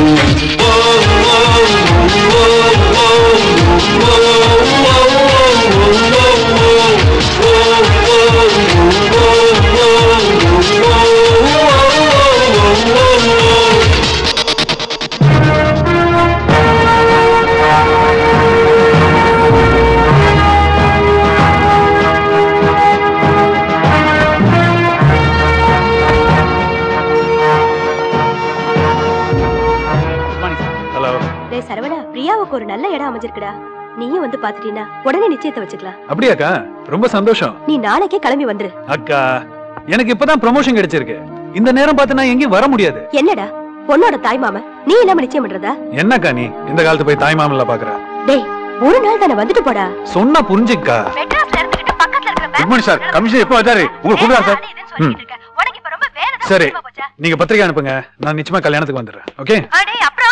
சரவணா, பிரியாவுக்கு ஒரு நல்ல இடம் அமைஞ்சிருக்குடா. நீயும் வந்து பாத்துட்டீனா உடனே நிச்சயத்தை வச்சுக்கலாம். அப்படியாக்கா? ரொம்ப சந்தோஷம். நீ நாளைக்கே கிளம்பி வந்துரு. அக்கா, எனக்கு இப்பதான் ப்ரமோஷன் கிடைச்சிருக்கு. இந்த நேரம் பார்த்து நான் எங்கேயும் வர முடியாது. என்னடா பொண்ணோட தாய் மாமன் நீ இல்லாம நிச்சயம் பண்றதா? என்னக்கா நீ இந்த காலத்து போய் தாய் மாமன்ல பாக்குற? டேய் ஒரு நாள் தானே வந்துட்டு போடா. சொன்னா புரிஞ்சுக்கா. மெட்ராஸ்ல இருந்துகிட்டு பக்கத்துல இருக்கிற குட் மார்னிங் சார். கமிஷனர் எப்போ வந்தாரு? உங்க கூப்பிடுறாரு சார். உனக்கு இப்ப ரொம்ப வேலை சரி, நீங்க பத்திரிக்கை அனுப்புங்க. நான் நிச்சயமா கல்யாணத்துக்கு வந்துடுறேன். ஓகே? அடே அப்புறம்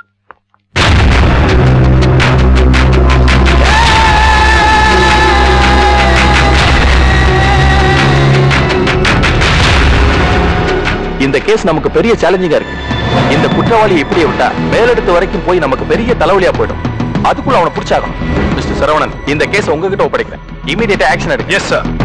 இந்த கேஸ் நமக்கு பெரிய சேலஞ்சிங்கா இருக்கு. இந்த குற்றவாளி இப்படியே விட்டா மேலெடுத்து வரைக்கும் போய் நமக்கு பெரிய தலைவலியா போயிடும். அதுக்குள்ள அவனை பிடிச்சாகணும். மிஸ்டர் சரவணன், இந்த கேஸ் உங்ககிட்ட ஒப்படைக்கிறேன். இமீடியட்டா ஆக்ஷன் எடுங்க. Yes sir.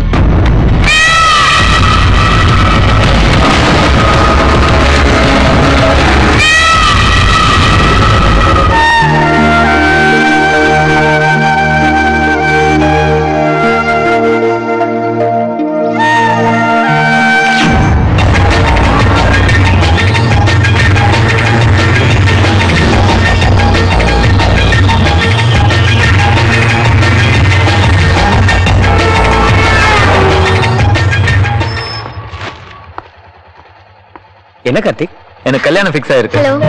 என்ன கார்த்திக்? எனக்கு கல்யாணம் ஃபிக்ஸ் ஆயிருக்கு. ஹலோ.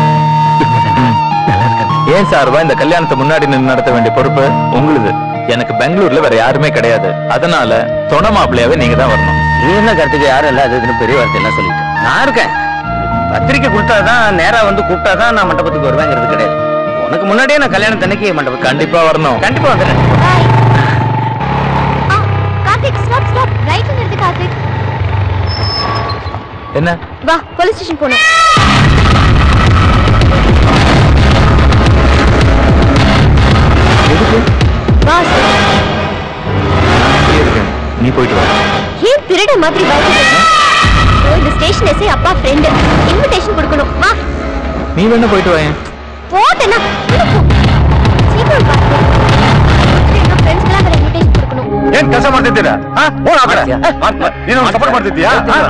ஏன் சார்பா இந்த கல்யாணத்தை முன்னாடி நின்று நடத்த வேண்டிய பொறுப்பு உங்களுது. எனக்கு பெங்களூர்ல வேற யாருமே கிடையாது. அதனால தொண மாப்பிள்ளையாவே நீங்க தான் வரணும். நீ என்ன கார்த்திக்? யாரும் இல்ல, அது பெரிய வார்த்தை எல்லாம் சொல்லிட்டு நான் இருக்கேன். பத்திரிக்கை கொடுத்தாதான் நேரா வந்து கூப்பிட்டாதான் நான் மண்டபத்துக்கு வருவேங்கிறது கிடையாது. உனக்கு முன்னாடியே நான் கல்யாணத்தன்னைக்கு மண்டபம் கண்டிப்பா வரணும். கண்டிப்பா வந்துடுறேன். Karthik stop stop. ரைட்ல நிறுத்து கார்த்திக். என்ன? வா போலீஸ் ஸ்டேஷன் போணும். வா நீ போயிட்டு வா. ஏன் திருட மாதிரி பயப்படுற? இந்த ஸ்டேஷன் எஸ்ஐ அப்பா ஃப்ரெண்ட் இன்விடேஷன் கொடுக்கணும். வா நீ வேணா போயிட்டு வா. போட்டேனா சீக்கிரம் வா. எங்க ஃப்ரெண்ட்ஸ்லாம் வேற இன்விடேஷன் கொடுக்கணும். ಏನ್ ಕೆಲಸ ಮಾಡ್ತಿದ್ದೀರಾ? ನೀನು ಸಪೋರ್ಟ್ ಮಾಡ್ತಿದ್ದೀಯಾ?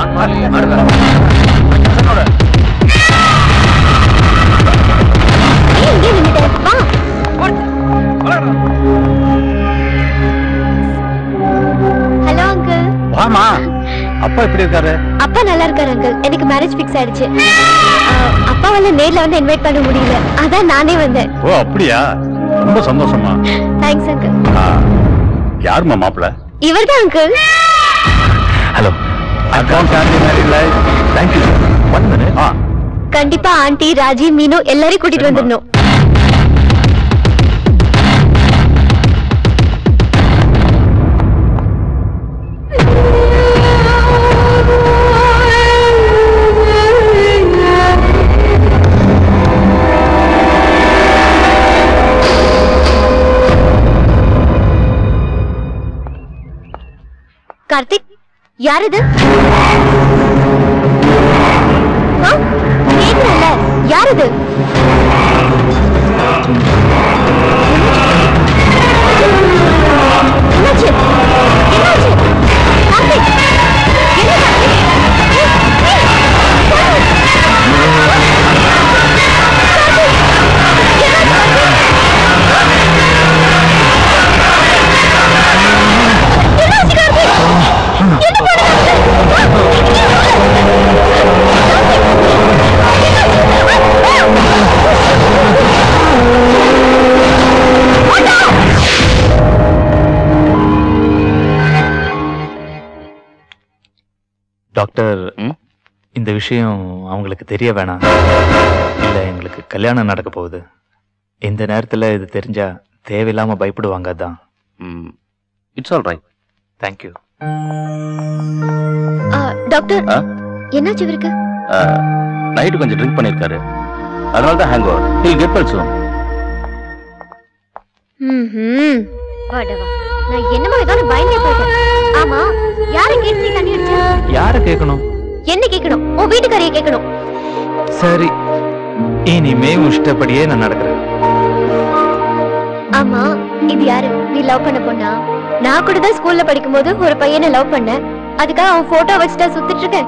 Hello uncle. வாமா. அப்பா எப்படி இருக்காரு? அப்பா நல்லா இருக்காரு அங்கிள். எனக்கு மேரேஜ் ஃபிக்ஸ் ஆயிடுச்சு. அப்பாவால நேர்ல வந்து இன்வைட் பண்ண முடியல, அதான் நானே வந்தேன். ஓ அப்படியா? ரொம்ப சந்தோஷமா. Thanks uncle. யாருமா மாப்பிள்ள? இவர்தான் அங்கிள். ஹலோ. தேங்க்யூ. 1 minute. கண்டிப்பா ஆண்டி, ராஜி, மீனு எல்லாரையும் கூட்டிட்டு வந்துடணும். கார்த்திக், யார் இது? கேக்குறல்ல, யார் இது? என்னாச்சு? என்னாச்சு? கார்த்திக், என்ன டாக்டர், இந்த விஷயம் அவங்களுக்கு தெரிய வேணாம். இல்ல எங்களுக்கு கல்யாணம் நடக்க போகுது. இந்த நேரத்துல இது தெரிஞ்சா தேவையில்லாம பயப்படுவாங்க. அதான். It's all right. Thank you. Doctor, என்னாச்சு இவருக்கு? நைட்டு கொஞ்சம் ட்ரிங்க் பண்ணிருக்காரு, அதனால தான் hang over. He'll get well soon. வாடவா, நான் என்னமோ ஏதோ பயந்தே போயிட்டேன். ஆமா, யாரை கேட்டு தண்ணி அடிச்சா? யாரை கேட்கணும்? என்ன கேட்கணும்? உன் வீட்டுக்காரைய கேட்கணும். சரி, இனிமே இஷ்டப்படியே நான் நடக்கிறேன். ஆமா, இது யாரு? நீ லவ் பண்ண பொண்ணா? நான் கூட தான் ஸ்கூல்ல படிக்கும்போது ஒரு பையனை லவ் பண்ணேன். அதுக்காக அவன் போட்டோ வச்சுட்டா சுத்திட்டு இருக்கேன்.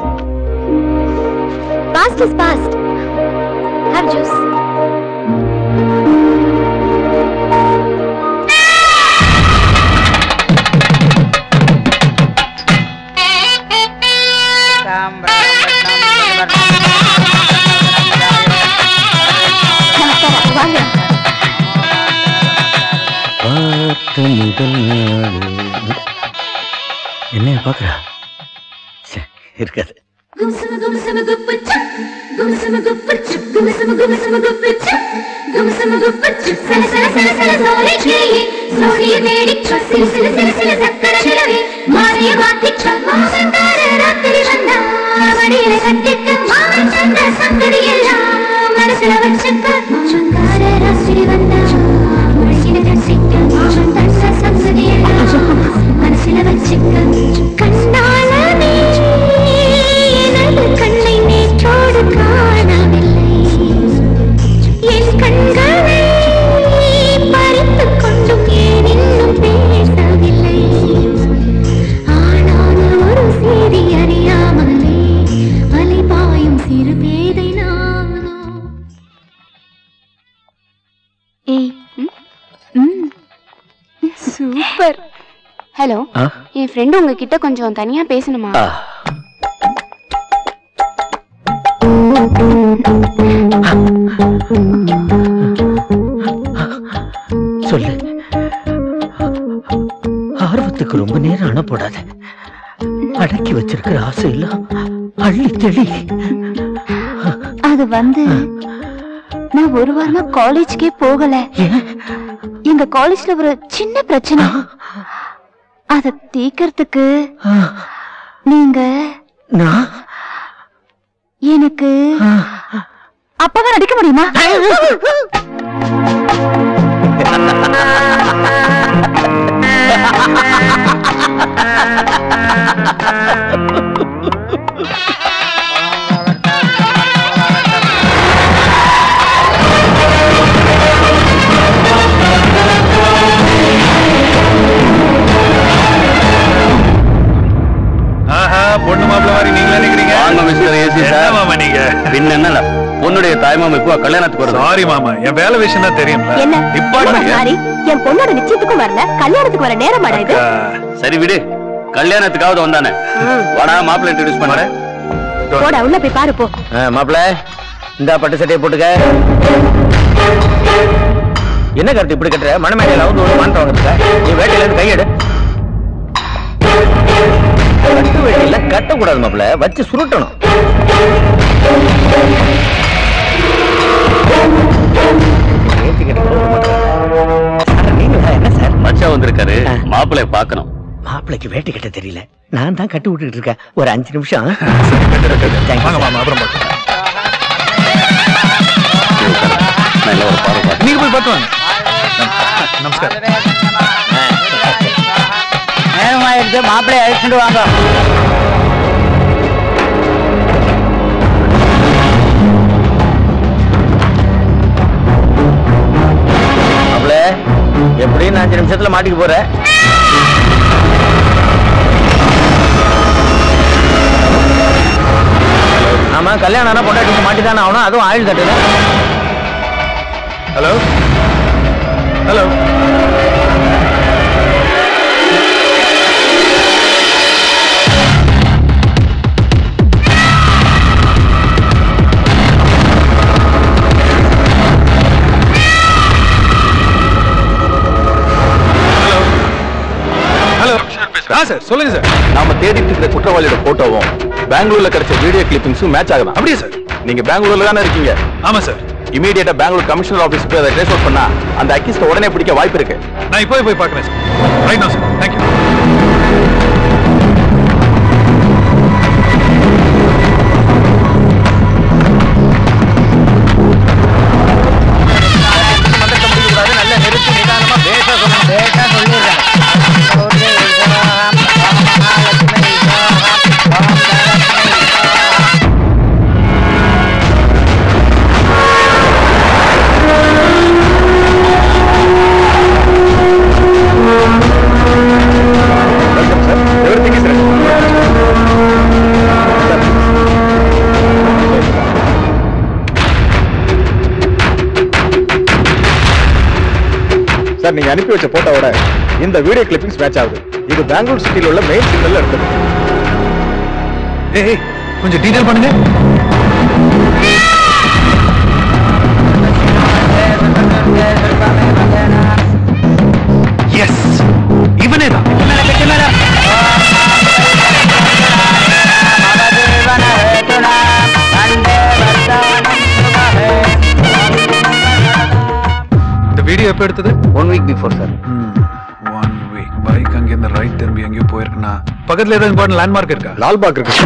Past is past. Have juice. முதல் நாள். என்னைய பாக்குறா இருக்காது. கண்ணை நேற்றோடு காணவில்லை, என் கண்களை பறித்துக் கொண்டும் ஏன் இன்னும் பேசவில்லை, ஆனால் ஒரு செய்தி அறியாமலே அலைபாயும் சிறு பேதை நானோ. ஏய், சூப்பர். ஹலோ, என் ஃப்ரெண்டு உங்ககிட்ட கொஞ்சம் தனியா பேசணுமா? சொல்லு. ஆர்வத்துக்கு ரொம்ப நேரம் அனுப்படாத. அடக்கி வச்சிருக்கிற ஆசையெல்லாம் அள்ளி தெளி. அது வந்து நான் ஒரு வாரமா காலேஜ்க்கே போகல. எங்க காலேஜ்ல ஒரு சின்ன பிரச்சனை. அத தீக்கிறதுக்கு நீங்க எனக்கு அப்பவே நடிக்க முடியுமா? பொண்ணு மாப்பிள்ள மாதிரி நீங்களே நிக்கிறீங்க. வாங்க மிஸ்டர் ஏசி சார். மாமா நீங்க பின்ன என்ன பொண்ணுடைய தாய்மாமா இப்போ கல்யாணத்துக்கு வருது. சாரி மாமா, என் வேலை விஷயம் தான் தெரியும்ல. என்ன சாரி, என் பொண்ணோட நிச்சயத்துக்கும் வரல, கல்யாணத்துக்கு வர நேரம் ஆடா இது. சரி விடு, கல்யாணத்துக்காவது வந்தானே. வாடா மாப்பிள்ள இன்ட்ரோடியூஸ் பண்றேன். போடா உள்ள போய் பாரு போ. மாப்பிள்ள இந்த பட்டு சட்டையை போட்டுக்க. என்ன கருத்து இப்படி கட்டுற? மணமேடையில வந்து ஒரு மாநிலம் வந்துருக்க. நீ வேட்டையில இருந்து கையெடு. கட்டு வேட்டியில கட்டக்கூடாது மாப்பிள்ள, வச்சு சுருட்டணும். என்ன சார் மச்சா வந்திருக்காரு, மாப்பிள்ளைய பார்க்கணும். மாப்பிள்ளைக்கு வேட்டி கட்ட தெரியல, நான் தான் கட்டி விட்டுட்டு இருக்கேன். ஒரு 5 நிமிஷம். நீங்க போய் பார்த்து வாங்க. நமஸ்காரம். நேரமாயிடுச்சு, மாப்பிள்ளைய அழைச்சிட்டு வாங்க. மாப்பிள்ளை எப்படின்னு 5 நிமிஷத்துல மாட்டிக்க போற. ஆமா, கல்யாணம் ஆனா பொண்டாட்டிக்கு மாட்டிதானே ஆகணும், அதுவும் ஆயுள் தட்டுல. ஹலோ ஹலோ, சார் சொல்லுங்க சார். நாம தேடிட்டு இருக்கிற குற்றவாளியோட போட்டோவும் பெங்களூர்ல கிடைச்ச வீடியோ கிளிப்பிங்ஸும் மேட்ச் ஆகுதா? அப்படியே சார். நீங்க பெங்களூர்ல தானே இருக்கீங்க? ஆமா சார். இமீடியட்டா பெங்களூர் கமிஷனர் ஆபீஸ்க்கு போய் அதை ட்ரேஸ் அவுட் பண்ணா அந்த அக்யூஸ்ட உடனே பிடிக்க வாய்ப்பு இருக்கு. நான் இப்போ போய் பார்க்கறேன் sir. Right now sir. Thank you. நல்ல நிறுத்தி நிதானமா பேச சொல்லிடுறேன். சார், நீங்க அனுப்பி வச்ச போட்டோவோட இந்த வீடியோ கிளிப்பிங்ஸ் மேட்ச் ஆகுது. இது பெங்களூர் சிட்டில உள்ள மெயின் சிக்னல்ல இருக்குது. ஏய் கொஞ்சம் டீடைல் பண்ணுங்க. எஸ் வீடியோ எப்ப எடுத்தது? 1 week before sir. 1 week. Bike அங்க இந்த ரைட் திரும்பி எங்கேயோ போயிருக்குன்னா பக்கத்துல ஏதாவது இம்பார்ட்டன்ட் லேண்ட்மார்க் இருக்கா? லால்பாக் இருக்கு.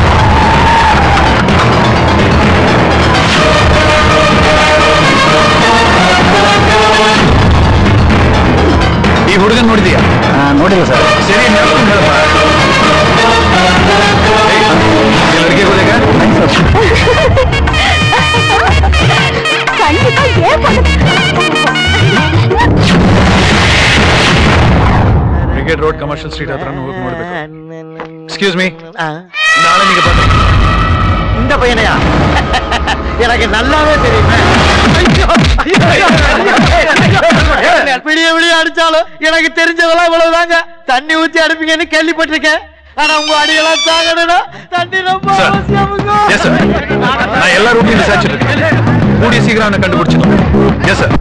ಈ ಹುಡುಗನ್ ನೋಡಿದೀಯಾ? ನೋಡಿಲ್ಲ ಸರ್. ಸರಿ ಹೇಳ್ತೀನಿ ಹೇಳಪ್ಪ. ಲಡ್ಕೆ ಬೋಲೇಗ? ಬ್ರಿಗೇಡ್ ರೋಡ್ ಕಮರ್ಷಿಯಲ್ ಸ್ಟ್ರೀಟ್ ಹತ್ರ ಹೋಗಿ ನೋಡ್ಬೇಕು. ಎಕ್ಸ್ಕ್ಯೂಸ್ ಮೀ, ನಾಳೆ நீங்க பாருங்க. இந்த பையனையா? எனக்கு நல்லாவே தெரியும். விடிய அடிச்சாலும் எனக்கு தெரிஞ்சதெல்லாம் இவ்வளவுதாங்க. தண்ணி ஊத்தி அடிப்பீங்கன்னு கேள்விப்பட்டிருக்கேன். ஆனா உங்க அடியெல்லாம் தாங்கணும்னா தண்ணி ரொம்ப அவசியமுங்க. எஸ் சார், நான் எல்லா ரூட்லயும் விசாரிச்சுட்டு இருக்கேன். கூடிய சீக்கிரம் அவனை கண்டுபிடிச்சிடும். Yes sir.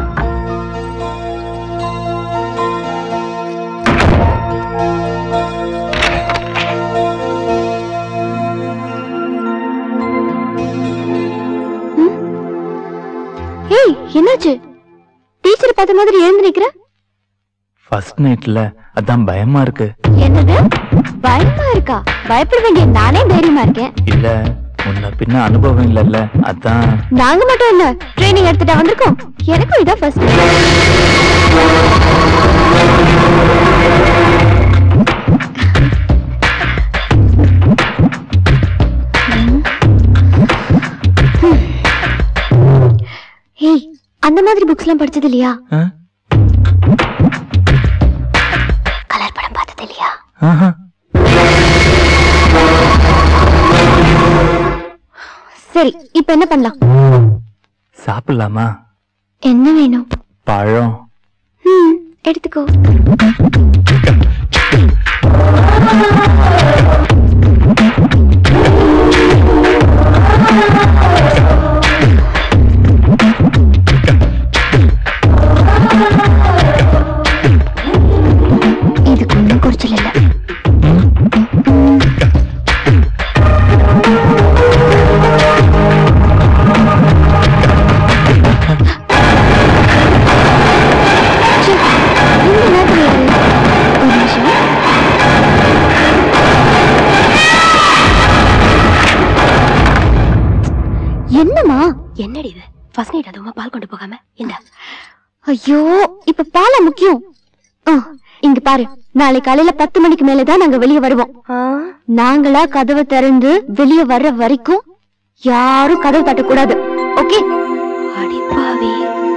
ஏய், என்னாச்சு? டீச்சர் பார்த்த மாதிரி எழுந்து நிக்கிற? ஃபர்ஸ்ட் நைட்ல அதான் பயமா இருக்கு. என்னது பயமா இருக்கா? பயப்பட வேண்டிய நானே தைரியமா இருக்கேன். இல்ல, முன்ன பின்ன அனுபவம் இல்லல்ல, அதான். நாங்க மட்டும் இல்ல, ட்ரைனிங் எடுத்துட்டா வந்திருக்கோம். எனக்கும் இதான் ஃபர்ஸ்ட். ஏய், அந்த மாதிரி புக்ஸ் எல்லாம் படிச்சது இல்லையா? கலர் படம் பார்த்தது இல்லையா? சரி, இப்ப என்ன பண்ணலாம்? சாப்பிடலாமா? என்ன வேணும்? பழம். எடுத்துக்கோ. இதுக்கு ஒன்றும் குறைச்சல் இல்லை. என்னம்மா? என்னடி இது? ஃபர்ஸ்ட் நைட் அதுமா பால் கொண்டு போகாம இந்த. ஐயோ, இப்ப பாலா முக்கியம். இங்க பாரு, நாளை காலையில 10 மணிக்கு மேலதான் நாங்க வெளியே வருவோம். நாங்களா கதவை திறந்து வெளியே வர்ற வரைக்கும் யாரும் கதவு தட்டக்கூடாது. ஓகே? அடிப்பாவி.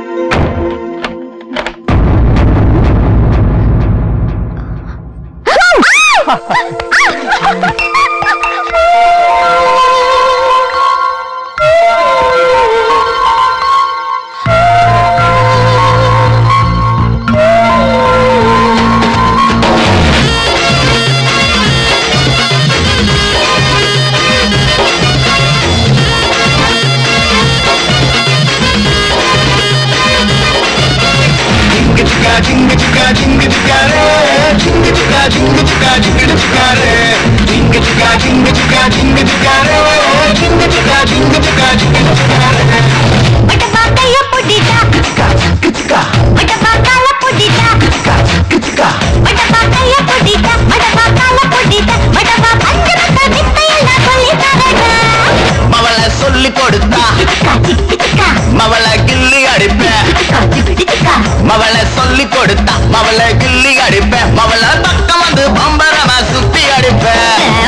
சொல்லி கொடுத்தா மவள கிள்ளி அடிப்பேன். மவள சொல்லி கொடுத்தா மவள கிள்ளி அடிப்பேன். மவள பக்கம் வந்து பம்பரமா சுத்தி அடிப்பேன்.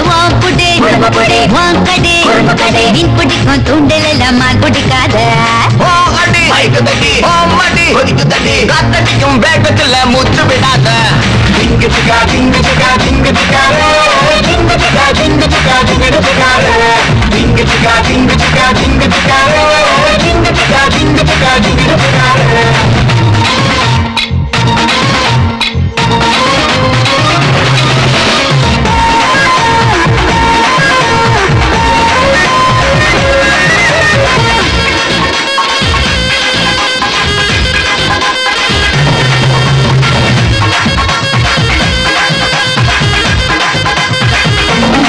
காத்தடிக்கும் வேகத்துல மூச்சு விடாத.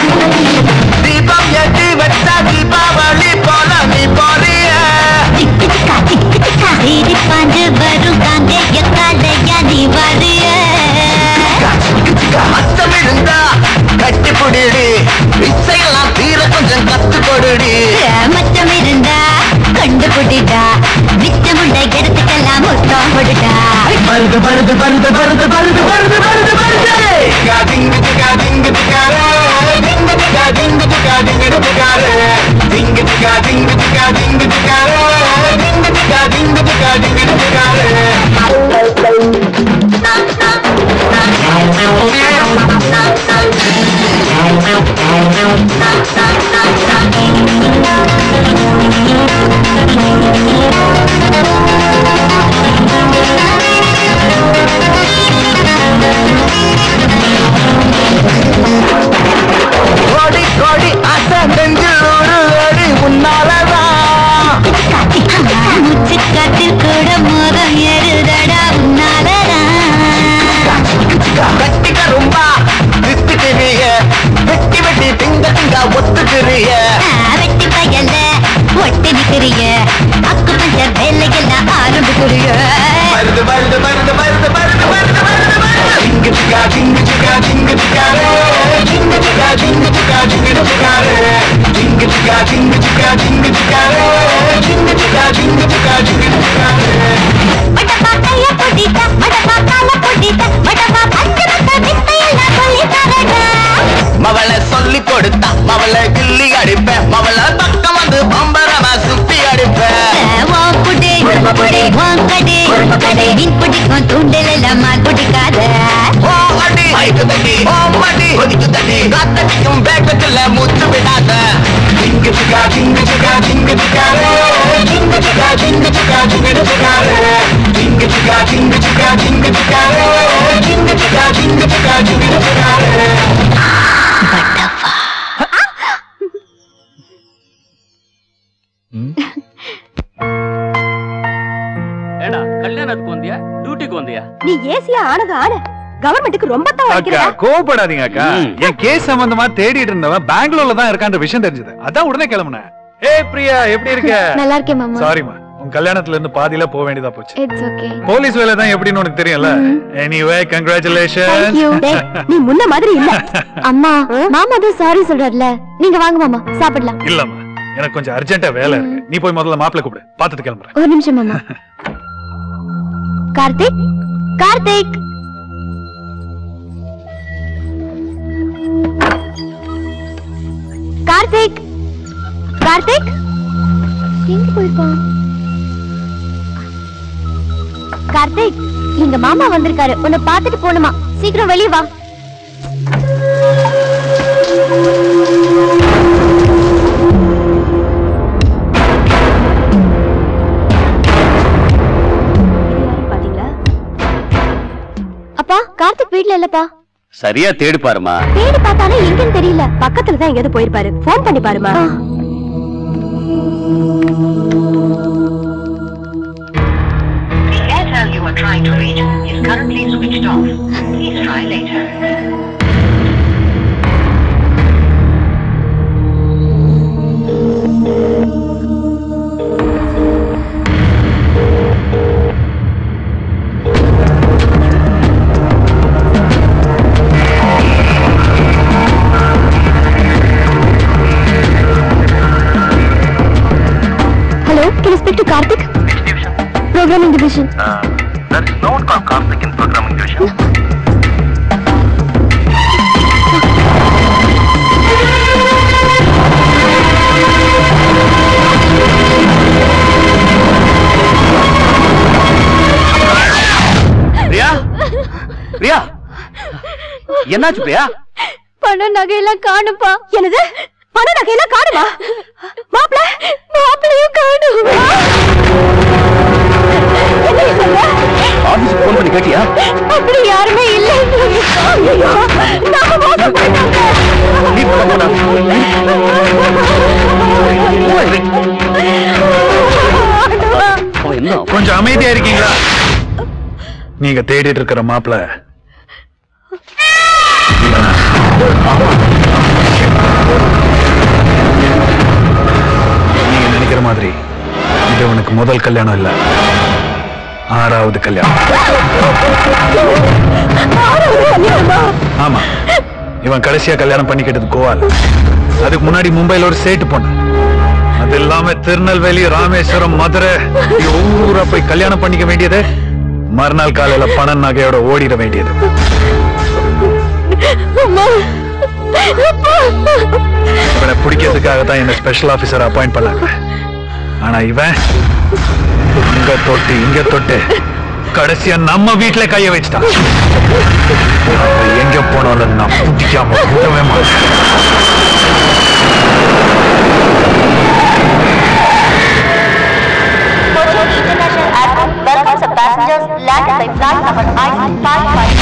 தீபம் ஏற்றி வச்சா தீபாவளி போல நீ போறிய. குடிடா மிச்சமுள்ள எடுத்துக்கலாம் மொத்தம் கொடுடா பருது பருது பருது பருது பருது பருது பருது பருது திங்கு திகா திங்கு திகாரே திங்கு திகா திங்கு திகா திங்கு திகாரே திங்கு திகா திங்கு திகா திங்கு திகாரே திங்கு திகா திங்கு திகா திங்கு திகாரே கோடி கோடி ஆசை நெஞ்சில் ஒரு அடி முன்னாலதான் முச்சு காட்டில் கூட மோதம் ஏறுதடா உன்னாலதான் கட்டிக்க ரொம்ப வித்துக்கிறிய வெட்டி வெட்டி திங்க திங்க ஒத்துக்கிறிய வெட்டி பயல்ல ஒட்டி நிக்கிறிய அக்கு பஞ்ச வேலையெல்லாம் ஆரம்பிக்கிறிய வருது வருது வருது வருது வருது வருது வருது வருது திங்கு திகா திங்கு திகா திங்கு திகாரே திங்கு திகா திங்கு திகா திங்கு திகாரே திங்கு திகா திங்கு திகா திங்கு திகாரே திங்கு திகா திங்கு திகா திங்கு திகாரே மடப்பா கைய பொடிட்ட மடப்பா கால பொடிட்ட மடப்பா பஞ்சமத்த வித்தையெல்லாம் சொல்லி தரடா மவளை சொல்லி கொடுத்தா மவளை கிள்ளி அடிப்பேன் மவளை பக்கம் வந்து பம்பரமா சுத்தி அடிப்பேன் வாக்குடே வாங்கடே கடை மீன் பிடிக்கும் தூண்டில் எல்லாம் மால் பிடிக்காத ஓ அடி மைக்கு தட்டி ஓ மடி ஒதுக்கு தட்டி காத்தடிக்கும் வேகத்துல மூச்சு விடாத திங்கு திகா திங்கு திகா திங்கு திகாரே திங்கு திகா திங்கு திகா திங்கு திகாரே திங்கு திகா திங்கு திகா திங்கு திகாரே திங்கு திகா திங்கு திகா திங்கு திகாரே ஏடா கல்யாணத்துக்கு வந்தியா டியூட்டிக்கு வந்தியா நீ ஏசியா ஆனது ஆன கவர்மெண்ட்டுக்கு ரொம்ப தான் அக்கா வைக்கிறா கோவப்படாதீங்க அக்கா என் கேஸ் சம்பந்தமா தேடிட்டு இருந்தவன் பெங்களூர்ல தான் இருக்கான்ற விஷயம் தெரிஞ்சது அதான் உடனே கிளம்புனேன். ஏய் பிரியா எப்படி இருக்க? நல்லா இருக்கேன் மாமா சாரிமா உன் கல்யாணத்துல இருந்து பாதியில போக வேண்டியதா போச்சு. இட்ஸ் ஓகே போலீஸ் வேலை தான் எப்படின்னு உனக்கு தெரியும்ல. Anyway congratulations. நீ முன்ன மாதிரி இல்ல அம்மா மாமா தான் சாரி சொல்றாருல நீங்க வாங்க மாமா சாப்பிடலாம் இல்லம்மா எனக்கு கொஞ்சம் அர்ஜென்ட்டா வேலை இருக்கு. நீ போய் முதல்ல மாப்பிள்ளை கூப்பிடு பாத்துட்டு கிளம்புறேன். ஒரு நிமிஷம் மாமா கார்த்திக் கார்த்திக் கார்த்திக் கார்த்திக் எங்க போயிருக்கான் கார்த்திக் எங்க மாமா வந்திருக்காரு உன்னை பாத்துட்டு போணுமா சீக்கிரம் வெளியே வா அப்பா கார்த்திக் வீட்ல இல்லப்பா சரியா தேடி பாருமா. தேடி பார்த்தாலும் எங்கன்னு தெரியல பக்கத்துல தான் எங்கேயாவது போயிருப்பாரு போன் பண்ணி பாருமா Airtel you are trying to reach is currently switched off. Please try later. Hello, can you speak to Karthik? Programming division. There is no one called Karthik in programming division. Priya Priya என்னாச்சு பிரியா? பண நகையெல்லாம் காணுப்பா என்னது பண நகையெல்லாம் காணுமா மாப்பிளையும் காணும் ஆபீஸ்க்கு போன் பண்ணி கேட்டியா? அப்படி யாருமே இல்லை நாம மோசம் போயிட்டாங்க நீ போடா. அவன் என்ன கொஞ்சம் அமைதியா இருக்கீங்களா? நீங்க தேடிட்டு இருக்கிற மாப்பிள்ளை நீங்க நினைக்கிற மாதிரி இது உனக்கு முதல் கல்யாணம் இல்ல, 6வது கல்யாணம். ஆமா, இவன் கடைசியா கல்யாணம் பண்ணிக்கிட்டது கோவால. அதுக்கு முன்னாடி மும்பைல ஒரு சேட்டு பொண்ணு, அது இல்லாம திருநெல்வேலி, ராமேஸ்வரம், மதுரை ஊரா போய் கல்யாணம் பண்ணிக்க வேண்டியது, மறுநாள் காலையில பணம் நகையோட ஓடிட வேண்டியது. இவனை பிடிக்கிறதுக்காக தான் என்ன ஸ்பெஷல் ஆபீசர் அப்பாயிண்ட் பண்ணாங்க. ஆனா இவன் அங்க தொட்டு இங்க தொட்டு கடைசியா நம்ம வீட்டுல கைய வச்சுட்டான். எங்க போனாலும் நான் பிடிக்காம கூடவே மாட்டேன். International Airport welcomes the passengers landed by flight number IC555.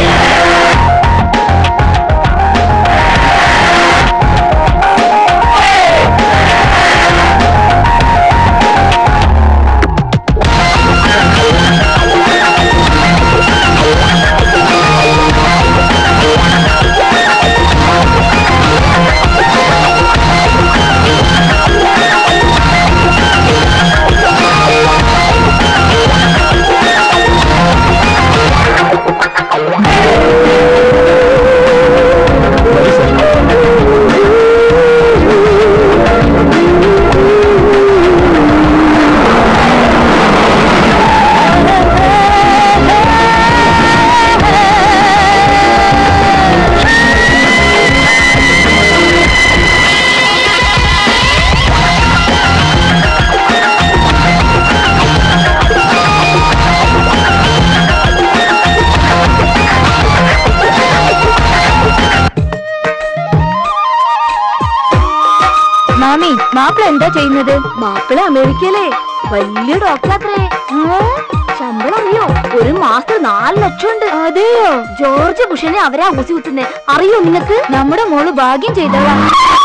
Mappila എന്താ ചെയ്യുന്നത്? മാപ്പിള അമേരിക്കയിലെ വലിയ ഡോക്ടറാത്രേ. ശമ്പളം അറിയോ? ഒരു മാസത്തിൽ 4 ലക്ഷം ഉണ്ട്. അതെയോ? ജോർജ് ബുഷനെ അവരാ ഊസി കുത്തുന്നേ. അറിയോ നിങ്ങക്ക്? നമ്മുടെ മോള് ഭാഗ്യം ചെയ്തതാ.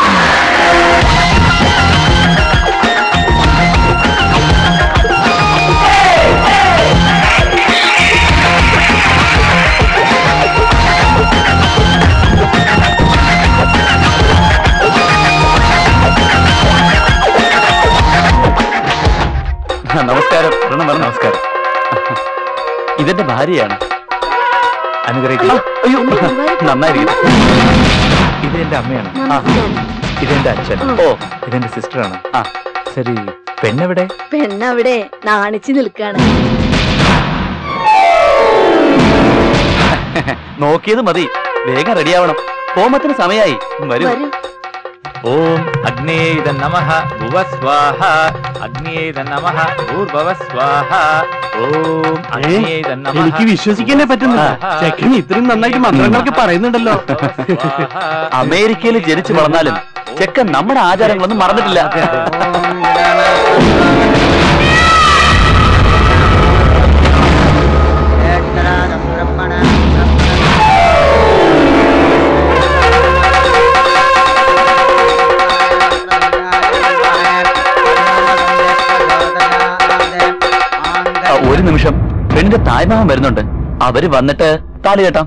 നമസ്കാരം. നമസ്കാരം. ഇതെന്റെ ഭാര്യയാണ്. അനുഗ്രഹിക്കുക. അയ്യോ, നന്നായിരിക്കും. ഇതെന്റെ അമ്മയാണ്. ഇതെന്റെ അച്ഛൻ. ഓ, ഇതെന്റെ സിസ്റ്ററാണ്. ആ ശരി. പെണ്ണെവിടെ? പെണ്ണവിടെ നാണിച്ചു നിൽക്കാണ്. നോക്കിയത് മതി, വേഗം റെഡിയാവണം. ഹോമത്തിന് സമയായി. വരൂ. ഓം അഗ്നേയ നമഃ ഭുവസ്വാഹ. അഗ്നേയ നമഃ ഭൂർഭവസ്വാഹ. ഓം അഗ്നേയ നമഃ. എനിക്ക് വിശ്വസിക്കാനേ പറ്റുന്നില്ല. ചെക്കൻ ഇത്രയും നന്നായിട്ട് മന്ത്രങ്ങളൊക്കെ പറയുന്നുണ്ടല്ലോ. അമേരിക്കയിൽ ജനിച്ചു വളർന്നാലും ചെക്കൻ നമ്മുടെ ആചാരങ്ങളൊന്നും മറന്നിട്ടില്ല. ഒരു നിമിഷം, പെണ്ണിന്റെ തായ്മാമൻ വരുന്നുണ്ട്. അവര് വന്നിട്ട് താലി കെട്ടാം.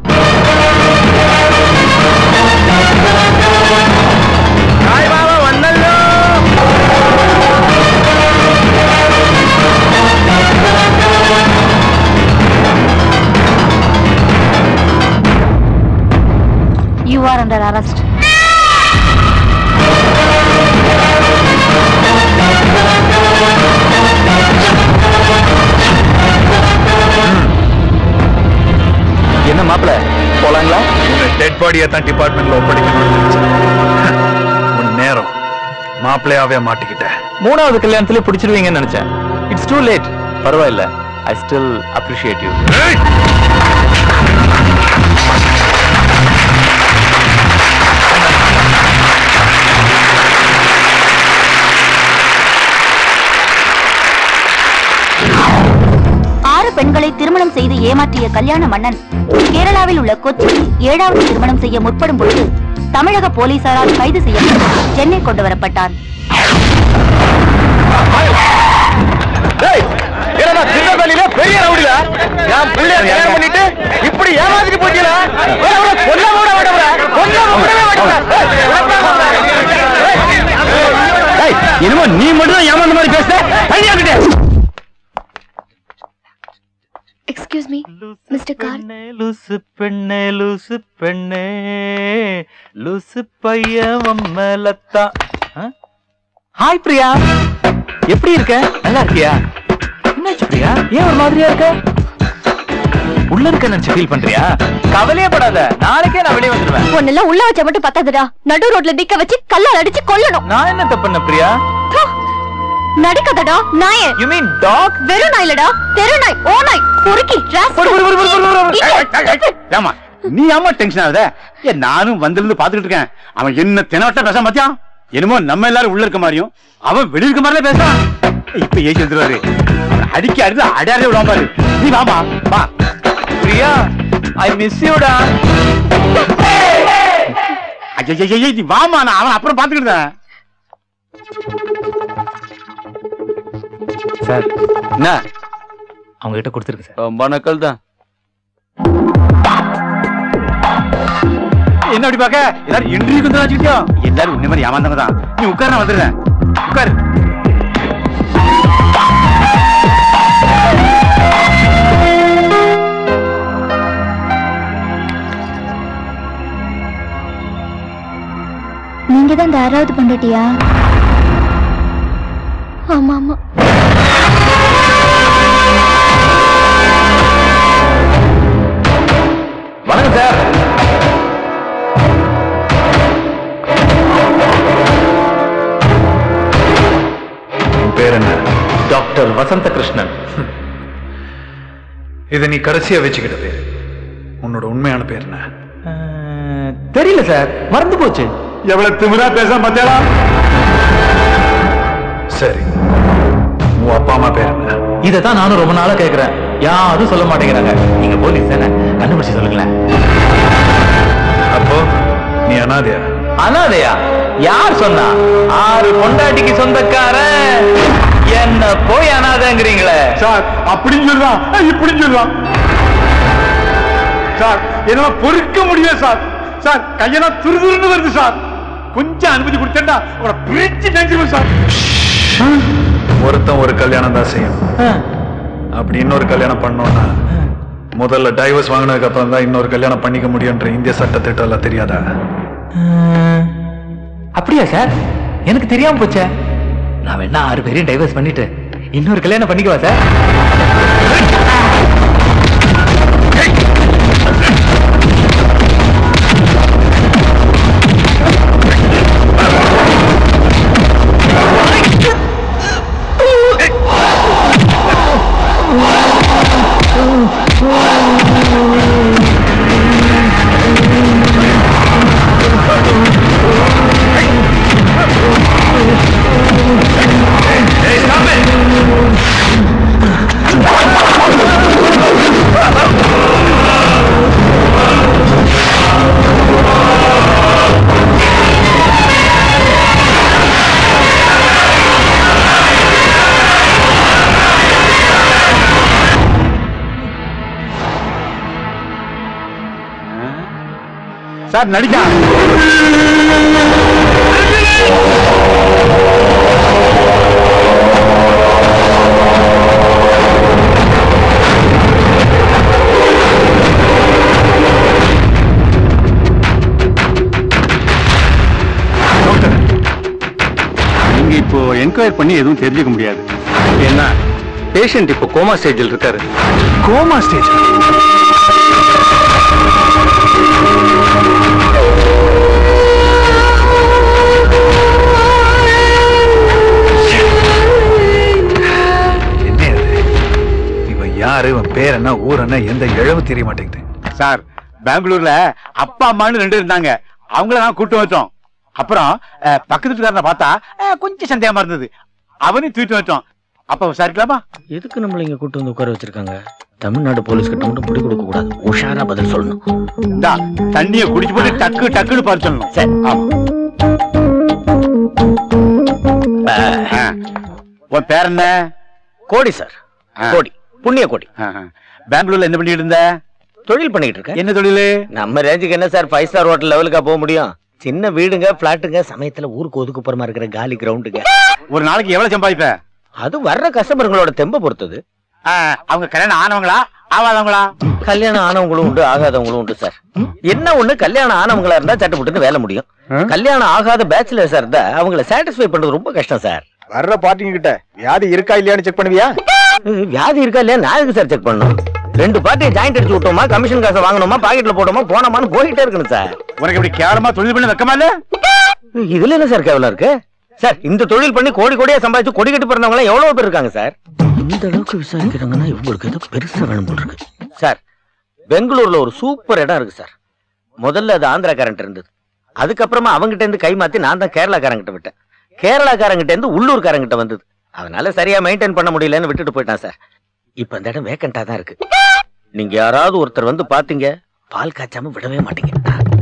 You are under arrest. என்ன மாப்பிள்ள, போலாங்களா? டெட் பாடியை தான் டிபார்ட்மெண்ட்ல ஒப்படைக்கணும்னு நினைச்சேன். உன் நேரம் மாப்பிள்ளையாவே மாட்டிக்கிட்டேன். 3வது கல்யாணத்துல பிடிச்சிருவீங்கன்னு நினைச்சேன். It's too late. பரவாயில்ல. I still appreciate you. பெண்களை திருமணம் செய்து ஏமாற்றிய கல்யாண மன்னன் கேரளாவில் உள்ள கொச்சியில் 7வது திருமணம் செய்ய முற்படும் பொழுது தமிழக போலீசாரால் கைது செய்யப்பட்டு சென்னை கொண்டு வரப்பட்டார். இனிமே நீ மட்டும் ஏமாந்த மாதிரி பேச. Excuse me, Mr. Carr. லூசு பெண்ணே, லூசு பெண்ணே, லூசு பையன் வம்மலத்தா. ஹாய் பிரியா, எப்படி இருக்க? நல்லா இருக்கியா? என்னாச்சு பிரியா, ஏன் ஒரு மாதிரியா இருக்க? உள்ள இருக்க நினைச்சு ஃபீல் பண்றியா? கவலையே படாத, நாளைக்கே நான் வெளியே வந்துடுவேன். உன்னெல்லாம் உள்ள வச்ச மட்டும் பத்தாதுடா, நடு ரோட்ல நிக்க வச்சு கல்லால் அடிச்சு கொல்லணும். நான் என்ன தப்பு பண்ண பிரியா? நடிக்காதடா நாயே. You mean dog? வெறும் நாய் இல்லடா, தெரு நாய், ஓ நாய், பொறுக்கி, ஏமா நீ ஆமா டென்ஷன் ஆகுத? நானும் வந்திருந்து பாத்துக்கிட்டு இருக்கேன். அவன் என்ன தினவட்ட பேச மாத்தியா? என்னமோ நம்ம எல்லாரும் உள்ள இருக்க மாதிரியும் அவன் வெளிய இருக்க மாதிரில பேசுறான். இப்ப ஏசி வந்துருவாரு. அடிக்க அடிச்சு அடையாளே விடாம பாரு. நீ வாமா வா. பிரியா, I miss you டா. ஐயய்யய்ய நீ வாமா, நான் அவன் அப்புறம் பாத்துக்கிட்டேன். சார் என்ன அவங்க கிட்ட கொடுத்துருக்கு சார். ரொம்ப நக்கல் தான். என்ன அப்படி பாக்க? எல்லாரும் இன்டர்வியூக்கு வந்து வச்சுக்கிட்டியோ? எல்லாரும் உன்ன மாதிரி ஏமாந்தவங்க தான். நீ உட்கார, நான் வந்துடுறேன். உட்காரு. நீங்க தான் யாராவது பொண்டாட்டியா? ஆமா ஆமா. வணக்கம் சார். பேர் என்ன? டாக்டர் வசந்த கிருஷ்ணன். இதை நீ கடைசியா வச்சுக்கிட்ட பேர். உன்னோட உண்மையான பேர் என்ன? தெரியல சார், மறந்து போச்சு. எவ்வளவு திமிரா பேச பாத்தியாடா? சரி, உன் அப்பா அம்மா பேர் என்ன? இதைத்தான் நானும் ரொம்ப நாளா கேட்கிறேன், யாரும் சொல்ல மாட்டேங்கிறாங்க. நீங்க போலீஸ் தானே, கண்டுபிடிச்சு சொல்லுங்களேன். அப்போ நீ அனாதையா? அனாதையா? யார் சொன்னா? 6 பொண்டாட்டிக்கு சொந்தக்காரன் என்ன போய் அனாதைங்கிறீங்களே சார்? அப்படின்னு சொல்றான், இப்படி சொல்றான் சார். என்ன பொறுக்க முடியல சார். சார் கையெல்லாம் துருதுருன்னு வருது சார். கொஞ்சம் அனுமதி கொடுத்தா அவரை பிரிச்சு நினைச்சிருவோம் சார். ஒருத்தன் ஒரு கல்யாணம் தான் செய்யணும். அப்படி இன்னொரு கல்யாணம் பண்ணோம்னா முதல்ல டைவர்ஸ் வாங்கினதுக்கு அப்புறம் தான் இன்னொரு கல்யாணம் பண்ணிக்க முடியும்ன்ற இந்திய சட்டத்திட்டம் எல்லாம் தெரியாதா? அப்படியா சார்? எனக்கு தெரியாம போச்சே. நான் வேணா 6 பேரையும் டைவர்ஸ் பண்ணிட்டு இன்னொரு கல்யாணம் பண்ணிக்குவா சார்? சார் நடிக்கா. நீங்க இப்போ என்கொயர் பண்ணி எதுவும் தெரிஞ்சுக்க முடியாது. என்ன பேஷண்ட் இப்போ கோமா ஸ்டேஜில் இருக்காரு. Coma stage? யாரு, இவன் பேர் என்ன, ஊர் என்ன, எந்த இழவு தெரிய மாட்டேங்குது. சார் பெங்களூர்ல அப்பா அம்மான்னு 2 இருந்தாங்க. அவங்கள நான் கூட்டு வச்சோம். அப்புறம் பக்கத்து வீட்டுக்காரனை பார்த்தா கொஞ்சம் சந்தேகமா இருந்தது. அவனையும் தூக்கிட்டு வச்சோம். அப்ப விசாரிக்கலாமா? எதுக்கு நம்மள இங்க கூட்டு வந்து உட்கார வச்சிருக்காங்க? தமிழ்நாடு போலீஸ் கிட்ட மட்டும் பிடி கொடுக்க கூடாது, உஷாரா பதில் சொல்லணும். இந்தா தண்ணியை குடிச்சு போட்டு டக்கு டக்குன்னு பாரு சொல்லணும். சரி. உன் பேர் என்ன? கோடி சார். கோடி, புண்ணிய கோடி. பெங்களூர்ல என்ன பண்ணிட்டு இருந்த? தொழில் பண்ணிட்டு இருக்கேன். என்ன தொழில்? நம்ம ரேஞ்சுக்கு என்ன சார் 5 ஸ்டார் ஹோட்டல் லெவலுக்கா போக முடியும்? சின்ன வீடுங்க, பிளாட்டுங்க, சமயத்துல ஊருக்கு ஒதுக்குப்புறமா இருக்கிற காலி கிரவுண்டுங்க. ஒரு நாளைக்கு எவ்வளவு சம்பாதிப்ப? அது வர்ற கஸ்டமர்களோட தெம்ப பொறுத்தது. அவங்க கல்யாணம் ஆனவங்களா ஆகாதவங்களா? கல்யாணம் ஆனவங்களும் உண்டு, ஆகாதவங்களும் உண்டு சார். என்ன ஒண்ணு, கல்யாணம் ஆனவங்களா இருந்தா சட்டு புட்டுன்னு வேலை முடியும். கல்யாணம் ஆகாத பேச்சுலர்ஸா இருந்தா அவங்கள சாட்டிஸ்ஃபை பண்றது ரொம்ப கஷ்டம் சார். வர்ற பார்ட்டிங்க கிட்ட வியாதி இருக்கா இல்லையான்னு செக் பண்ணுவியா? வியாதி இருக்கா இல்லையா நான் எதுக்கு சார் செக் பண்ணணும்? 2 பார்ட்டியை ஜாயிண்ட் அடிச்சு விட்டோமா, கமிஷன் காசை வாங்கணுமா, பாக்கெட்ல போட்டோமா, போனோமான்னு போயிட்டே இருக்கணும் சார். உனக்கு இப்படி கேவலமா தொழில் பண்ணி வைக்கமா இல்ல? இதுல என்ன சார் கேவலம் இருக்கு சார்? இந்த தொழில் பண்ணி கோடி கோடியா சம்பாதிச்சு கொடி கட்டி பிறந்தவங்க எவ்வளவு பேர் இருக்காங்க சார். இந்த அளவுக்கு விசாரிக்கிறாங்கன்னா இவங்களுக்கு ஏதோ பெருசா வேணும் போல இருக்கு சார். பெங்களூர்ல ஒரு சூப்பர் இடம் இருக்கு சார். முதல்ல அது ஆந்திராக்காரன்ட்டு இருந்தது. அதுக்கப்புறமா அவங்ககிட்ட இருந்து கை மாத்தி நான் தான் கேரளாக்காரங்கிட்ட விட்டேன். கேரளாக்காரங்கிட்ட இருந்து உள்ளூர்காரங்கிட்ட வந்தது. அதனால சரியா மெயின்டைன் பண்ண முடியலன்னு விட்டுட்டு போயிட்டான் சார். இப்ப இந்த இடம் வேக்கண்டா தான் இருக்கு. நீங்க யாராவது ஒருத்தர் வந்து பாத்தீங்க, பால் காய்ச்சாம விடவே மாட்டீங்க.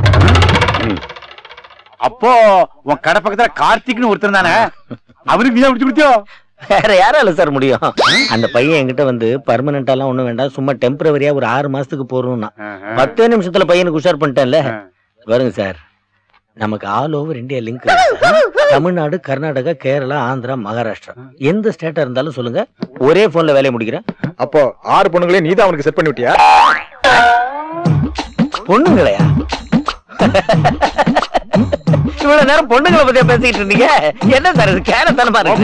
அப்போ உன் கடை பக்கத்துல கார்த்திக்னு ஒருத்தர் தானே, அவருக்கு நீதான் முடிச்சு கொடுத்தியோ? வேற யாரால சார் முடியும்? அந்த பையன் என்கிட்ட வந்து பர்மனண்டாலாம் ஒண்ணும் வேண்டாம், சும்மா டெம்பரவரியா ஒரு 6 மாசத்துக்கு போறோம்னா 10 நிமிஷத்துல பையனுக்கு உஷார் பண்ணிட்டேன்ல. பாருங்க சார், நமக்கு all over India link. Tamil Nadu, Karnataka, Kerala, Andhra, Maharashtra எந்த ஸ்டேட்டா இருந்தாலும் சொல்லுங்க, ஒரே போன்ல வேலையை முடிக்கிறேன். அப்போ 6 பொண்ணுங்களே நீதான் அவனுக்கு செட் பண்ணி விட்டியா? பொண்ணுங்களையா? இவ்வளவு நேரம் பொண்ணுங்களை பத்தியா பேசிட்டு இருந்தீங்க? என்ன சார் இது கேரளத்தான பாருங்க.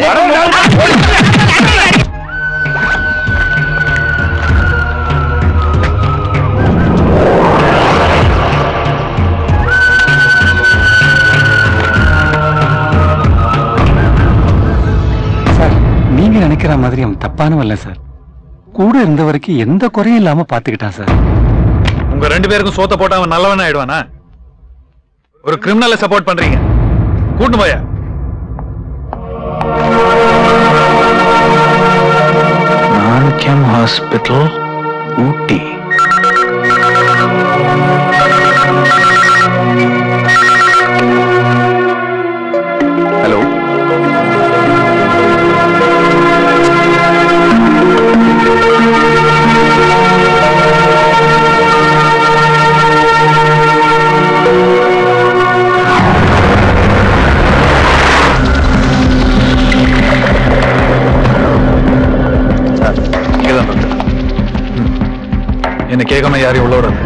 நீங்க நினைக்கிற மாதிரி அவன் தப்பானவல்ல சார். கூட இருந்த வரைக்கும் எந்த குறையும் இல்லாம பாத்துக்கிட்டான் சார். உங்க 2 பேருக்கும் சோத்த போட்டு அவன் நல்லவன் ஆயிடுவானா? ஒரு கிரிமினலை சப்போர்ட் பண்றீங்க. கூட்டு போயா. நான்கேம் ஹாஸ்பிட்டல், ஊட்டி. ஹலோ, என்ன கேட்காம யாரையும் உள்ள விடாது.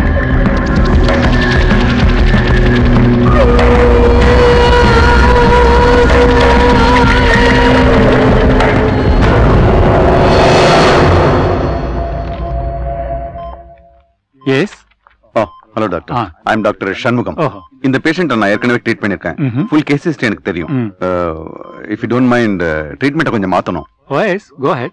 Yes. Hello doctor, I am doctor Shanmugam. இந்த பேஷண்ட் நான் ஏற்கனவே ட்ரீட் பண்ணிருக்கேன். ஃபுல் கேஸ் ஹிஸ்டரி எனக்கு தெரியும். இஃப் யூ டோன்ட் மைண்ட் ட்ரீட்மெண்ட்டை கொஞ்சம் மாத்தணும். எஸ், கோ ஹெட்.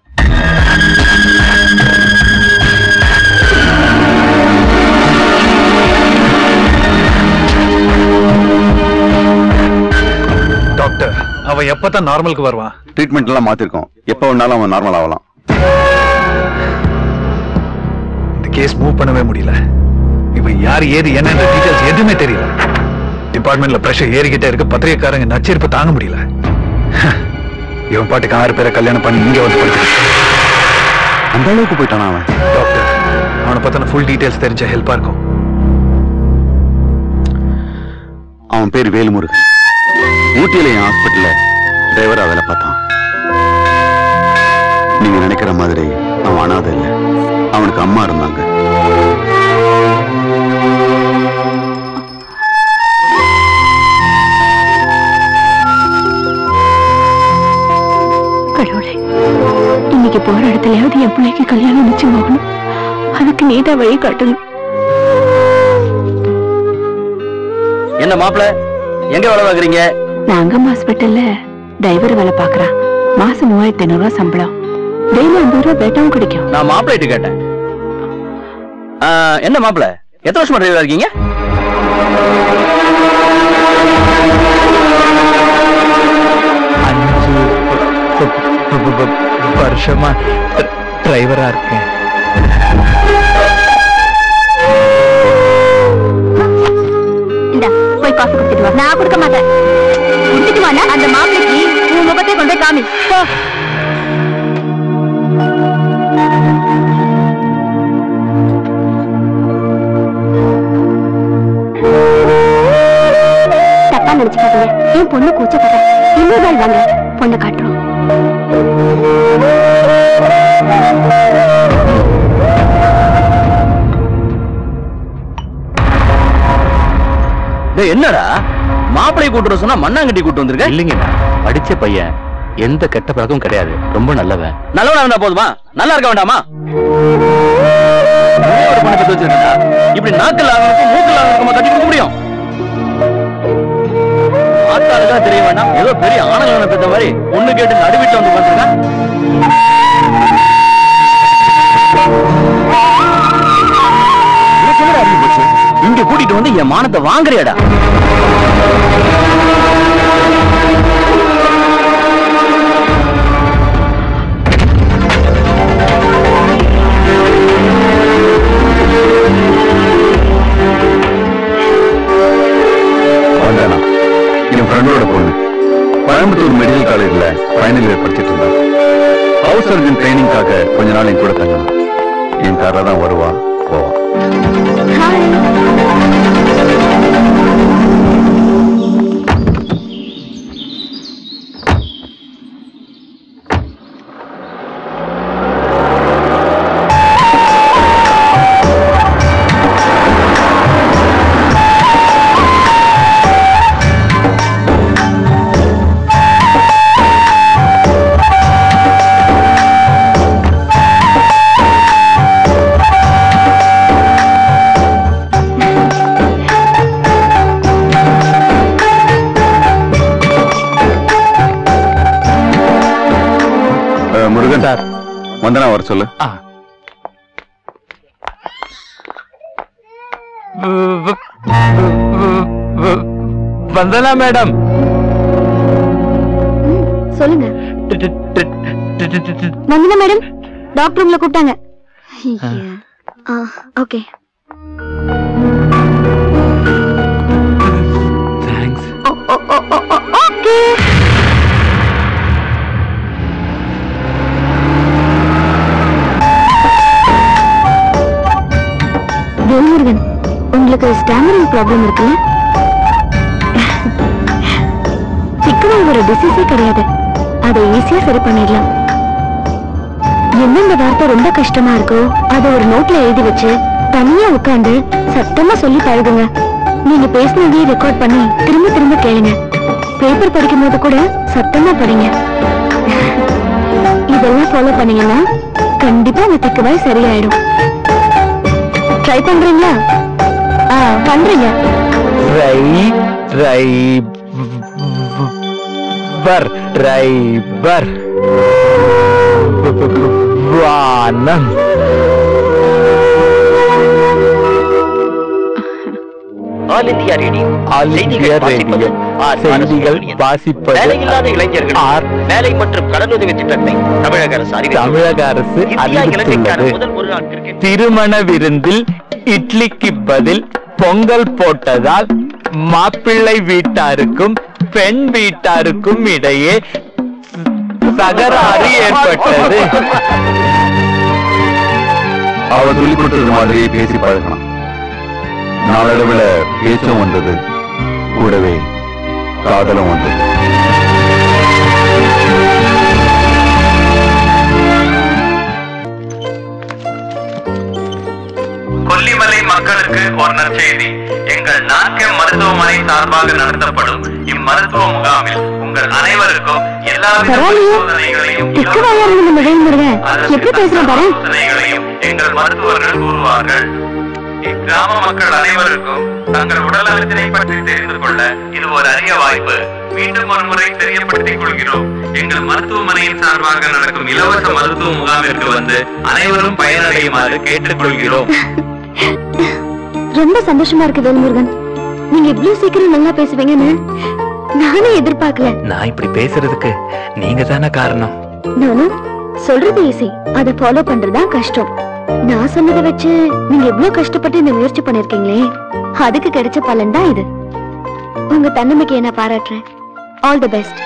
டாக்டர், அவன் எப்பதான் நார்மலுக்கு வருவான்? ட்ரீட்மெண்ட் எல்லாம் மாத்திருக்கோம். எப்ப வேணாலும் அவன் நார்மல் ஆகலாம். இந்த கேஸ் மூவ் பண்ணவே முடியல. இவன் யார், ஏது, என்னன்ற டீடைல்ஸ் எதுவுமே தெரியல. டிபார்ட்மெண்ட்ல பிரஷர் ஏறிக்கிட்டே இருக்கு. பத்திரிகைக்காரங்க நச்சரிப்பு தாங்க முடியல. இவன் பாட்டுக்கு 6 பேரை கல்யாணம் பண்ணி இங்க வந்து படுத்து அந்த அளவுக்கு போயிட்டானா அவன்? டாக்டர், அவனை பத்தின ஃபுல் டீடைல்ஸ் தெரிஞ்ச ஹெல்ப்பா இருக்கும். அவன் பேர் வேலுமுருகன். ஊட்டியில என் ஹாஸ்பிட்டல்ல டிரைவரா வேலை பார்த்தான். நீங்க நினைக்கிற மாதிரி அவன் அனாதை இல்லை. அவனுக்கு அம்மா இருந்தாங்க. கடவுளே, இன்னைக்கு போற இடத்துலயாவது என் பிள்ளைக்கு கல்யாணம் நிச்சயமாகணும். அதுக்கு நீதான் வழி காட்டணும். என்ன மாப்பிள, எங்க வேலை பாக்குறீங்க? நாங்க ஹாஸ்பிட்டல்ல டிரைவர் வேலை பாக்குறான். மாசம் 3500 ரூபாய் சம்பளம். டெய்லி 50 ரூபாய் பேட்டாவும் கிடைக்கும். நான் மாப்பிள்ளைட்டு கேட்டேன். என்ன மாப்பிள, எத்தனை வருஷமா டிரைவரா இருக்கீங்க? வருஷமா டிரைவரா இருக்கேன். போய் காசு கொடுத்துட்டு வா. நான் கொடுக்க மாட்டேன். கொடுத்துட்டு வானா அந்த மாப்பிளைக்கு உன் முகத்தை கொண்டு போய் காமி. தப்பா நினைச்சுக்காதீங்க. என் பொண்ணு கூச்சப்படுற. இன்னொரு நாள் வாங்க, பொண்ணை காட்டுறோம். என்னடா மாப்பிளை கூட்டு சொன்னா மண்ணாங்கட்டி கூட்டு வந்திருக்க? இல்லைங்கண்ணா, படிச்ச பையன், எந்த கெட்ட பழக்கமும் கிடையாது, ரொம்ப நல்லவன். நல்லவனா இருந்தா போதுமா? நல்லா இருக்க வேண்டாமா? ஒரு பணத்தை வச்சிருக்கா இப்படி நாக்கல் ஆகிறதுக்கும் மூக்கல் ஆகிறதுக்குமா கட்டி கொடுக்க முடியும்? ஆத்தாளுக்கா தெரிய வேண்டாம், ஏதோ பெரிய ஆனந்தம் பெற்ற மாதிரி ஒண்ணு கேட்டு நடுவிட்டு வந்து பார்த்துருக்கா. இங்க கூட்டிட்டு வந்து என் மானத்தை வாங்குறியாடா? என் ஃப்ரெண்டோட பொண்ணு கோயம்புத்தூர் மெடிக்கல் காலேஜ்ல ஃபைனல் இயர் படிச்சிட்டு இருந்தா. ஹவுஸ் சர்ஜன் ட்ரைனிங்காக கொஞ்ச நாள் என் கூட தங்கணும். என் கார்ல தான் வருவா போவா. முருகன் சார், வந்தனா வர சொல்லு. வந்தனா மேடம். சொல்லுங்க. வந்தனா மேடம், டாக்டர் உங்களை கூப்பிட்டாங்க. ஓகே. தேங்க்ஸ். ஓகே. வேல்முருகன், உங்களுக்கு ஸ்டாமரிங் ப்ராப்ளம் இருக்குல்ல? சிக்கன ஒரு டிசீஸே கிடையாது, அதை ஈஸியா சரி பண்ணிடலாம். எந்தெந்த வார்த்தை ரொம்ப கஷ்டமா இருக்கோ அதை ஒரு நோட்ல எழுதி வச்சு தனியா உட்கார்ந்து சத்தமா சொல்லி பழகுங்க. நீங்க பேசினதையே ரெக்கார்ட் பண்ணி திரும்ப திரும்ப கேளுங்க. பேப்பர் படிக்கும் போது கூட சத்தமா படிங்க. இதெல்லாம் ஃபாலோ பண்ணீங்கன்னா கண்டிப்பா உங்க திக்குவாய் சரியாயிடும். ட்ரை பண்றீங்களா? பண்றீங்க. ஆல் இந்தியா ரேடியோ, செய்திகள் வாசிப்பது, வேலையில்லாத இளைஞர்கள் வேலை மற்றும் கடனுதவி திட்டத்தை தமிழக அரசு அறிவித்துள்ளது. திருமண விருந்தில் இட்லிக்கு பதில் பொங்கல் போட்டதால் மாப்பிள்ளை வீட்டாருக்கும் பெண் வீட்டாருக்கும் இடையே தகராறு ஏற்பட்டது. அவர் சொல்லிக் கொடுத்தது மாதிரியே பேசி பழகணும். நாளடைவில் பேச்சும் வந்தது, கூடவே காதலும் வந்தது. கொல்லிமலை மக்களுக்கு ஒரு நற்செய்தி. எங்கள் நாக்கம் மருத்துவமனை சார்பாக நடத்தப்படும் இம்மருத்துவ முகாமில் உங்கள் அனைவருக்கும் எல்லாவித பரிசோதனைகளையும் எங்கள் மருத்துவர்கள் கூறுவார்கள். இக்கிராம மக்கள் அனைவருக்கும் தங்கள் உடல்நலத்தினை பற்றி தெரிந்து கொள்ள இது ஒரு அரிய வாய்ப்பு. மீண்டும் ஒரு முறை தெரியப்படுத்திக் கொள்கிறோம். எங்கள் மருத்துவமனையின் சார்பாக நடக்கும் இலவச மருத்துவ முகாமிற்கு வந்து அனைவரும் பயனடையுமாறு கேட்டுக்கொள்கிறோம். ரொம்ப சந்தோஷமா இருக்கு வேல்முருகன், நீங்க இவ்வளவு சீக்கிரம் நல்லா பேசுவீங்கன்னு நானே எதிர்பார்க்கல. நான் இப்படி பேசுறதுக்கு நீங்க தானே காரணம். நானும் சொல்றது ஈஸி, அதை ஃபாலோ பண்றதா கஷ்டம். நான் சொன்னதை வச்சு நீங்க எவ்வளவு கஷ்டப்பட்டு இந்த முயற்சி பண்ணிருக்கீங்களே, அதுக்கு கிடைச்ச பலன் தான் இது. உங்க தன்னம்பிக்கையை நான் பாராட்டுறேன். All the best.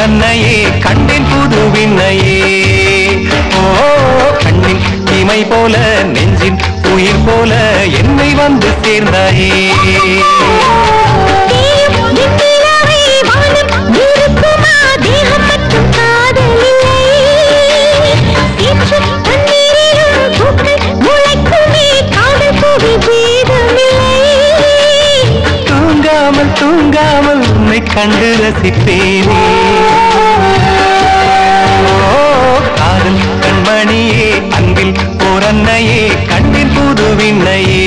அன்னையே கண்டேன் புது விண்ணையே. ஓ கண்ணின் இமை போல நெஞ்சின் உயிர் போல என்னை வந்து சேர்ந்தாயே. தூங்காமல் தூங்காமல் உன்னை கண்டு ரசிப்பேனே. காதல் கண்மணியே அன்பில் ஓர் அன்னையே கண்டின் புது விண்ணையே.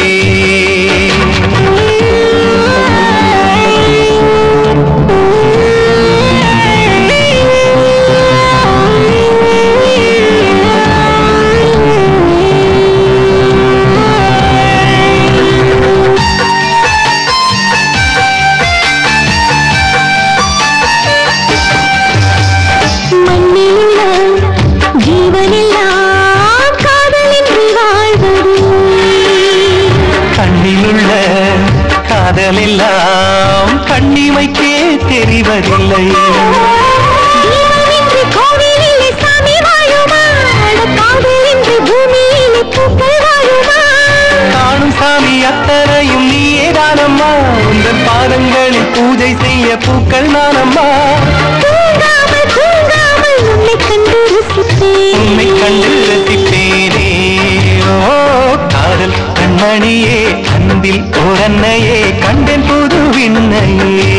காதலெல்லாம் கண்ணிமைக்கே தெரிவதில்லை. காணும் சாமி அத்தனையும் நீயே தானம்மா. உங்கள் பாதங்களில் பூஜை செய்ய பூக்கள் நானம்மா. உன்னை கண்டு ரசிப்பேனே. ஓ காதல் கண்மணியே அன்பில் ஓர் அன்னையே கண்டேன் புது விண்ணையே.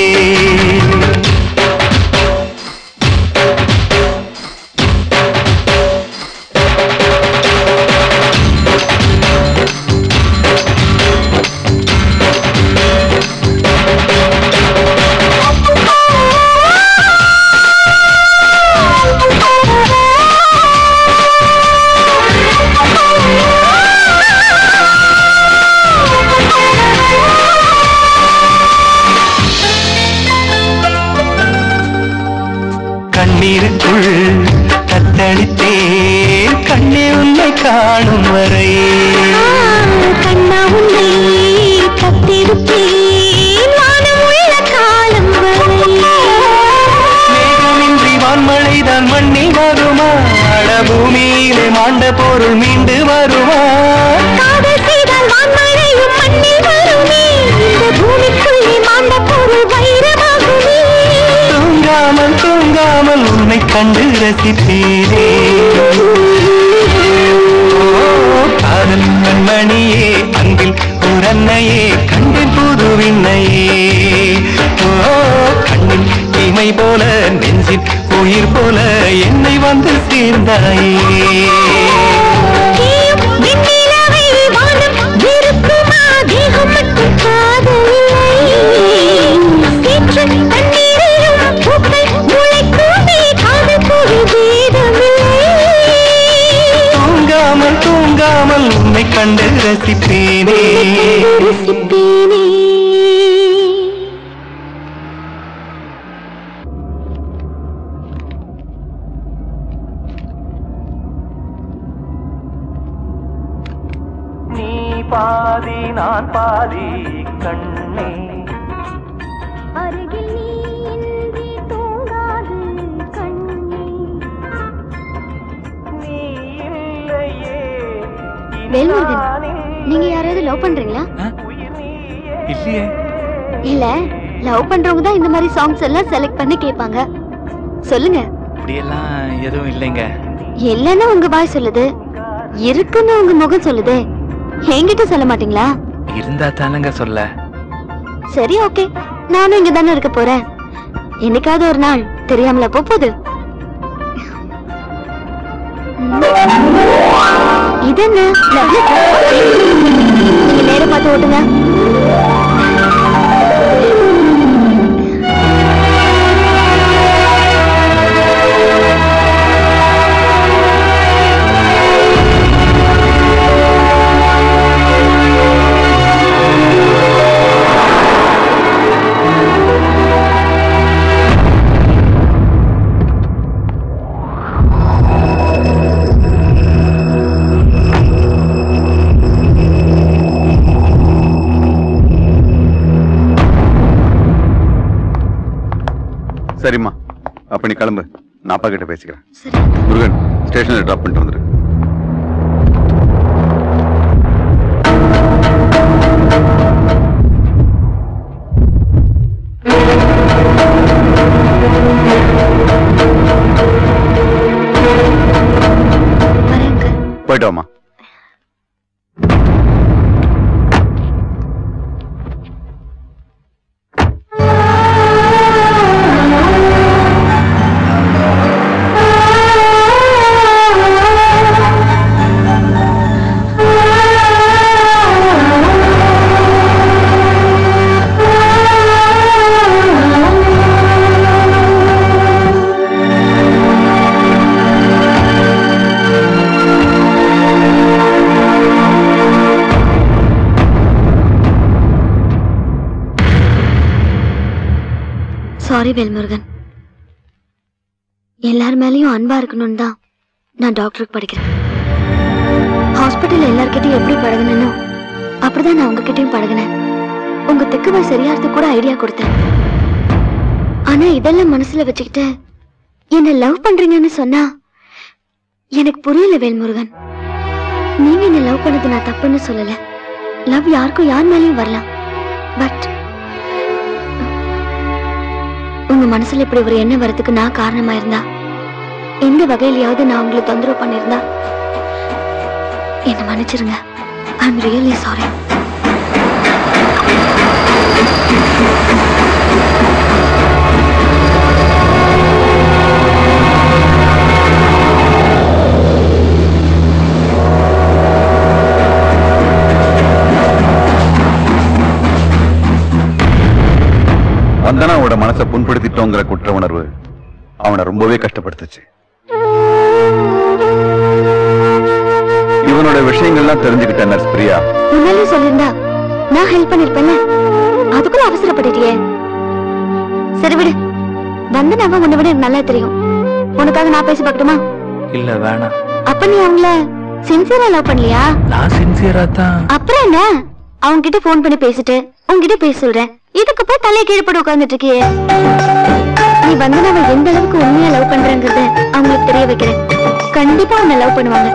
கண்ணீருக்குள் தத்தளித்தேன் கண்ணே உன்னை காணும் வரை. கண்ணா உன்னை தத்திருப்பேன் வானம் உள்ள காலம் வரை. மேகமின்றி வான்மழைதான் மண்ணில் வருமா? பூமியிலே மாண்ட பொருள் மீண்டு வருமா? காதல் செய்தால் வான்மழையும் மண்ணில் வருமே. இந்த பூமிக்குள்ளே மாண்ட பொருள் வைரமாகுமே. தூங்காமல் தூங்காமல் உன்னை கண்டு ரசிப்பேனே. காதல் கண்மணியே அன்பில் ஓர் அன்னையே கண்டின் புது விண்ணையே. கண்ணின் இமை போல நெஞ்சின் உயிர் போல என்னை வந்து சேர்ந்தாயே. தூங்காமல் தூங்காமல் உன்னை கண்டு ரசிப்பேனே. நீ பாதி நான் பாதி கண்ணே. அருகில் நீ இன்றி தூங்காது கண்ணே. நீ இல்லையே. வேல்முருகன், நீங்க யாராவது லவ் பண்றீங்களா? இல்லையே. இல்ல, லவ் பண்றவங்க தான் இந்த மாதிரி சாங்ஸ் எல்லாம் செலக்ட் பண்ணி கேட்பாங்க. சொல்லுங்க. அப்படியெல்லாம் எதுவும் இல்லைங்க. இல்லன்னு உங்க வாய் சொல்லுது, இருக்குன்னு உங்க முகம் சொல்லுது. என்கிட்ட சொல்ல மாட்டீங்களா? இருந்தா தானங்க சொல்ல. சரி, ஓகே. நானும் இங்க தானே இருக்க போறேன். என்னைக்காவது ஒரு நாள் தெரியாமல போகுது. இது என்ன? நீங்க நேரம் பார்த்து ஓட்டுங்க. சரிம்மா, அப்ப நீ கிளம்பு, நான் அப்பா கிட்ட பேசிக்கிறேன். முருகன் ஸ்டேஷன்ல டிராப் பண்ணிட்டு வந்துரு. போயிட்டு வாமா. சாரி வேல்முருகன், எல்லார் மேலேயும் அன்பா இருக்கணும்னு தான் நான் டாக்டருக்கு படிக்கிறேன். ஹாஸ்பிட்டல் எல்லார்கிட்டையும் எப்படி பழகணும்னோ அப்படிதான் நான் உங்ககிட்டயும் பழகினேன். உங்க திக்குவாய் சரியாறதுக்கு கூட ஐடியா கொடுத்தேன். ஆனா இதெல்லாம் மனசுல வச்சுக்கிட்டு என்ன லவ் பண்றீங்கன்னு சொன்னா எனக்கு புரியல வேல்முருகன். நீங்க என்ன லவ் பண்ணது நான் தப்புன்னு சொல்லல. லவ் யாருக்கும் யார் மேலேயும் வரலாம். பட் உங்க மனசுல இப்படி ஒரு எண்ணம் வரதுக்கு நான் காரணமா இருந்தா, எந்த வகையிலயாவது நான் உங்களை தொந்தரவு பண்ணிருந்தா என்ன மன்னிச்சிருங்க. ஐ அம் ரியலி சாரி. வந்தனாவோட மனசை புண்படுத்திட்டோங்கிற குற்ற உணர்வு அவனை ரொம்பவே கஷ்டப்படுத்துச்சு. இவனோட விஷயங்கள்லாம் தெரிஞ்சுக்கிட்ட நர்ஸ் பிரியா முன்னாலே சொல்லிருந்தா நான் ஹெல்ப் பண்ணிருப்பேன்ல. அதுக்குள்ள அவசரப்பட்டுட்டியே. சரி விடு, வந்தனாவை உன்னை விட எனக்கு நல்லா தெரியும். உனக்காக நான் பேசி பார்க்கட்டுமா? இல்ல வேணாம். அப்ப நீ அவங்கள சின்சியரா லவ் பண்ணலையா? நான் சின்சியரா தான். அப்புறம் என்ன, அவங்க கிட்ட போன் பண்ணி பேசிட்டு உங்ககிட்ட பேச சொல்றேன். இதுக்கு போய் தலையை கீழ்பட்டு உட்கார்ந்துட்டு இருக்கியே. நீ வந்தனாவை எந்த அளவுக்கு உண்மையா லவ் பண்றேங்கிறத அவங்களுக்கு தெரிய வைக்கிறேன். கண்டிப்பா உன்னை லவ் பண்ணுவாங்க.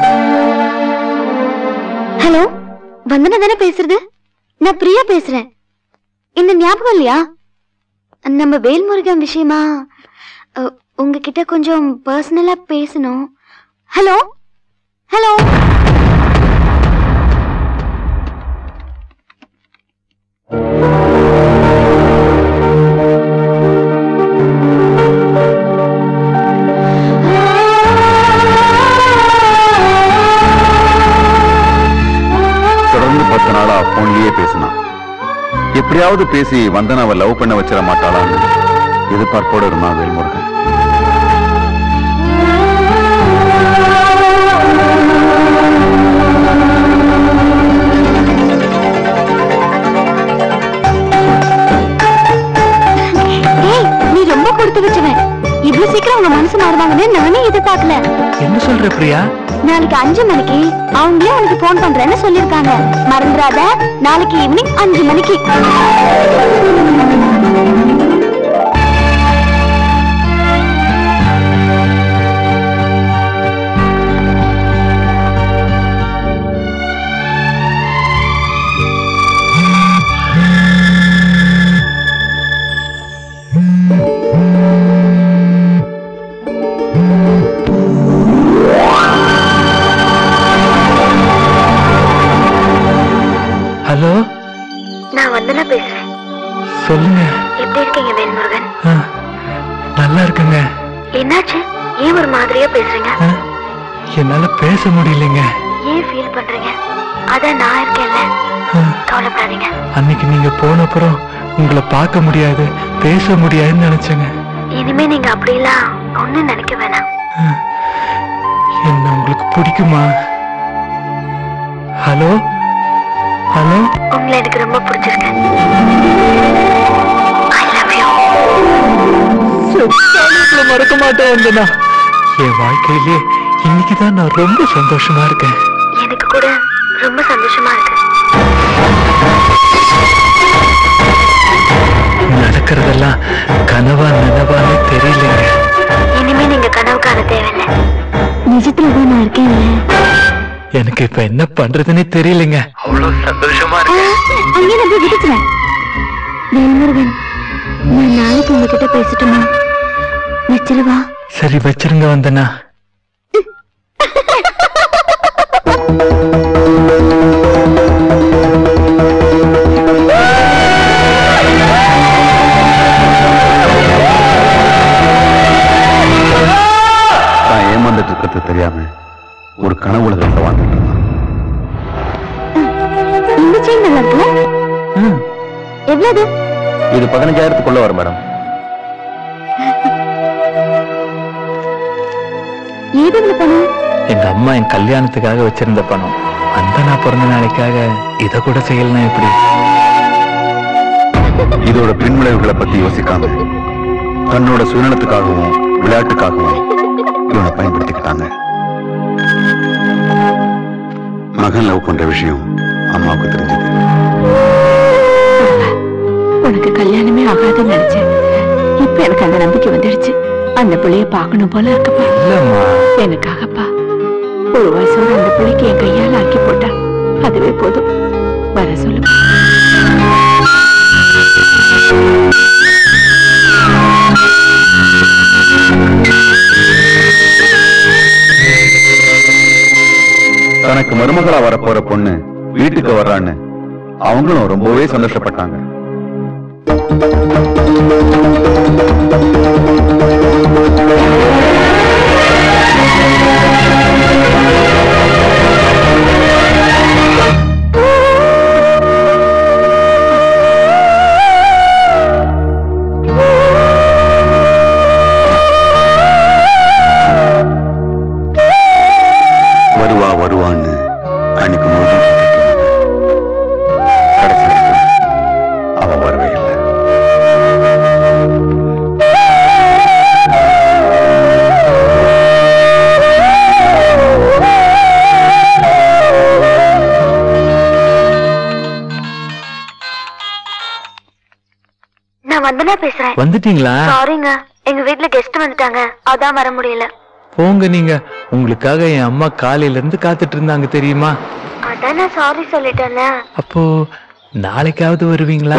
ஹலோ, வந்தனா தானே பேசுறது? நான் பிரியா பேசுறேன். இந்த ஞாபகம் இல்லையா? நம்ம வேல்முருகன் விஷயமா உங்ககிட்ட கொஞ்சம் பர்சனலா பேசணும். Hello hello. தொடர்ந்து 10 நாளா போன்லயே பேசினான். எப்படியாவது பேசி வந்தனாவை லவ் பண்ண வச்சிட மாட்டாளான்னு எதிர்பார்ப்போடு இருந்தான் வேல்முருகன். நீ ரொம்ப கொடுத்து வச்சுவேன். இவ்வளவு சீக்கிரம் உங்க மனசு மாறுவாங்கன்னு நானே எதிர்பார்க்கல. என்ன சொல்ற பிரியா? நாளைக்கு 5 மணிக்கு அவங்களே உனக்கு போன் பண்றேன்னு சொல்லிருக்காங்க. மறந்துடாத. நாளைக்கு ஈவினிங் 5 மணிக்கு. ஹலோ, நான் வந்தனா பேசுறேன். சொல்லுங்க. எப்படி இருக்கீங்க வேல்முருகன்? நல்லா இருக்குங்க. என்னாச்சு? ஏன் ஒரு மாதிரியா பேசுறீங்க? என்னால பேச முடியலைங்க. ஏன் ஃபீல் பண்றீங்க? அதான் நான் இருக்கேன்ல, கவலைப்படாதீங்க. அன்னைக்கு நீங்க போன அப்புறம் உங்களை பார்க்க முடியாது, பேச முடியாதுன்னு நினைச்சேங்க. இனிமே நீங்க அப்படிலாம் ஒண்ணும் நினைக்க வேணாம். என்ன உங்களுக்கு பிடிக்குமா? Hello hello. உங்களை எனக்கு ரொம்ப பிடிச்சிருக்கு. மறக்க மாட்டேன் வந்தனா. என் வாழ்க்கையிலே இன்னைக்குதான் நான் ரொம்ப சந்தோஷமா இருக்கேன். எனக்கு கூட ரொம்ப சந்தோஷமா இருக்கு. நடக்கிறதெல்லாம் கனவா நினைவான்னு தெரியலங்க. பக்கத்துலதான் நான் இருக்கேன். எனக்கு இப்ப என்ன பண்றதுன்னே தெரியலங்க. அவ்வளவு சந்தோஷமா இருக்கு. அங்கே நான் போய் விட்டுச்சுறேன். வேல்முருகன், நான் நாளைக்கு உங்ககிட்ட பேசட்டுமா? வச்சிருவா. சரி வச்சிருங்க வந்தனா. தான் ஏமாந்துட்டு இருக்கிறது தெரியாம ஒரு கனவு உலகத்தை வாழ்ந்துட்டு இருந்தான். இந்த செயின் நல்லா இருக்குல்ல? எவ்வளவு? இது 15,000க்குள்ள வரும் மேடம். ஏது பணம்? எங்க அம்மா என் கல்யாணத்துக்காக வச்சிருந்த பணம். அந்த நான் பிறந்த நாளைக்காக இத கூட செய்யலனா எப்படி? இதோட பின்விளைவுகளை பத்தி யோசிக்காம தன்னோட சுயநலத்துக்காகவும் விளையாட்டுக்காகவும் இவனை பயன்படுத்திக்கிட்டாங்க. மகன் லவ் பண்ற விஷயம் அம்மாவுக்கு தெரிஞ்சது. உனக்கு கல்யாணமே ஆகாதுன்னு நினைச்சேன். இப்ப எனக்கு அந்த நம்பிக்கை வந்துடுச்சு. அந்த பிள்ளைய பார்க்கணும் போல இருக்குப்பா. எனக்காகப்பா ஒரு வயசோட அந்த பிள்ளைக்கு என் கையால் ஆக்கி போட்டா அதுவே போதும். வர சொல்லு. தனக்கு மருமகளா வரப்போற பொண்ணு வீட்டுக்கு வர்றான்னு அவங்களும் ரொம்பவே சந்தோஷப்பட்டாங்க. வருவான்னு அன்னைக்கு முழுதும் கடைசி அவ வரவே இல்லை. நான் வந்தனா பேசுறேன். வந்துட்டீங்களா? சாரிங்க, எங்க வீட்ல கெஸ்ட் வந்துட்டாங்க, அதான் வர முடியல. போங்க நீங்க. உங்களுக்காக என் அம்மா காலையில இருந்து காத்துட்டு இருந்தாங்க தெரியுமா? அதான் நான் சாரி சொல்லிட்டேன்ல. அப்போ நாளைக்காவது வருவீங்களா?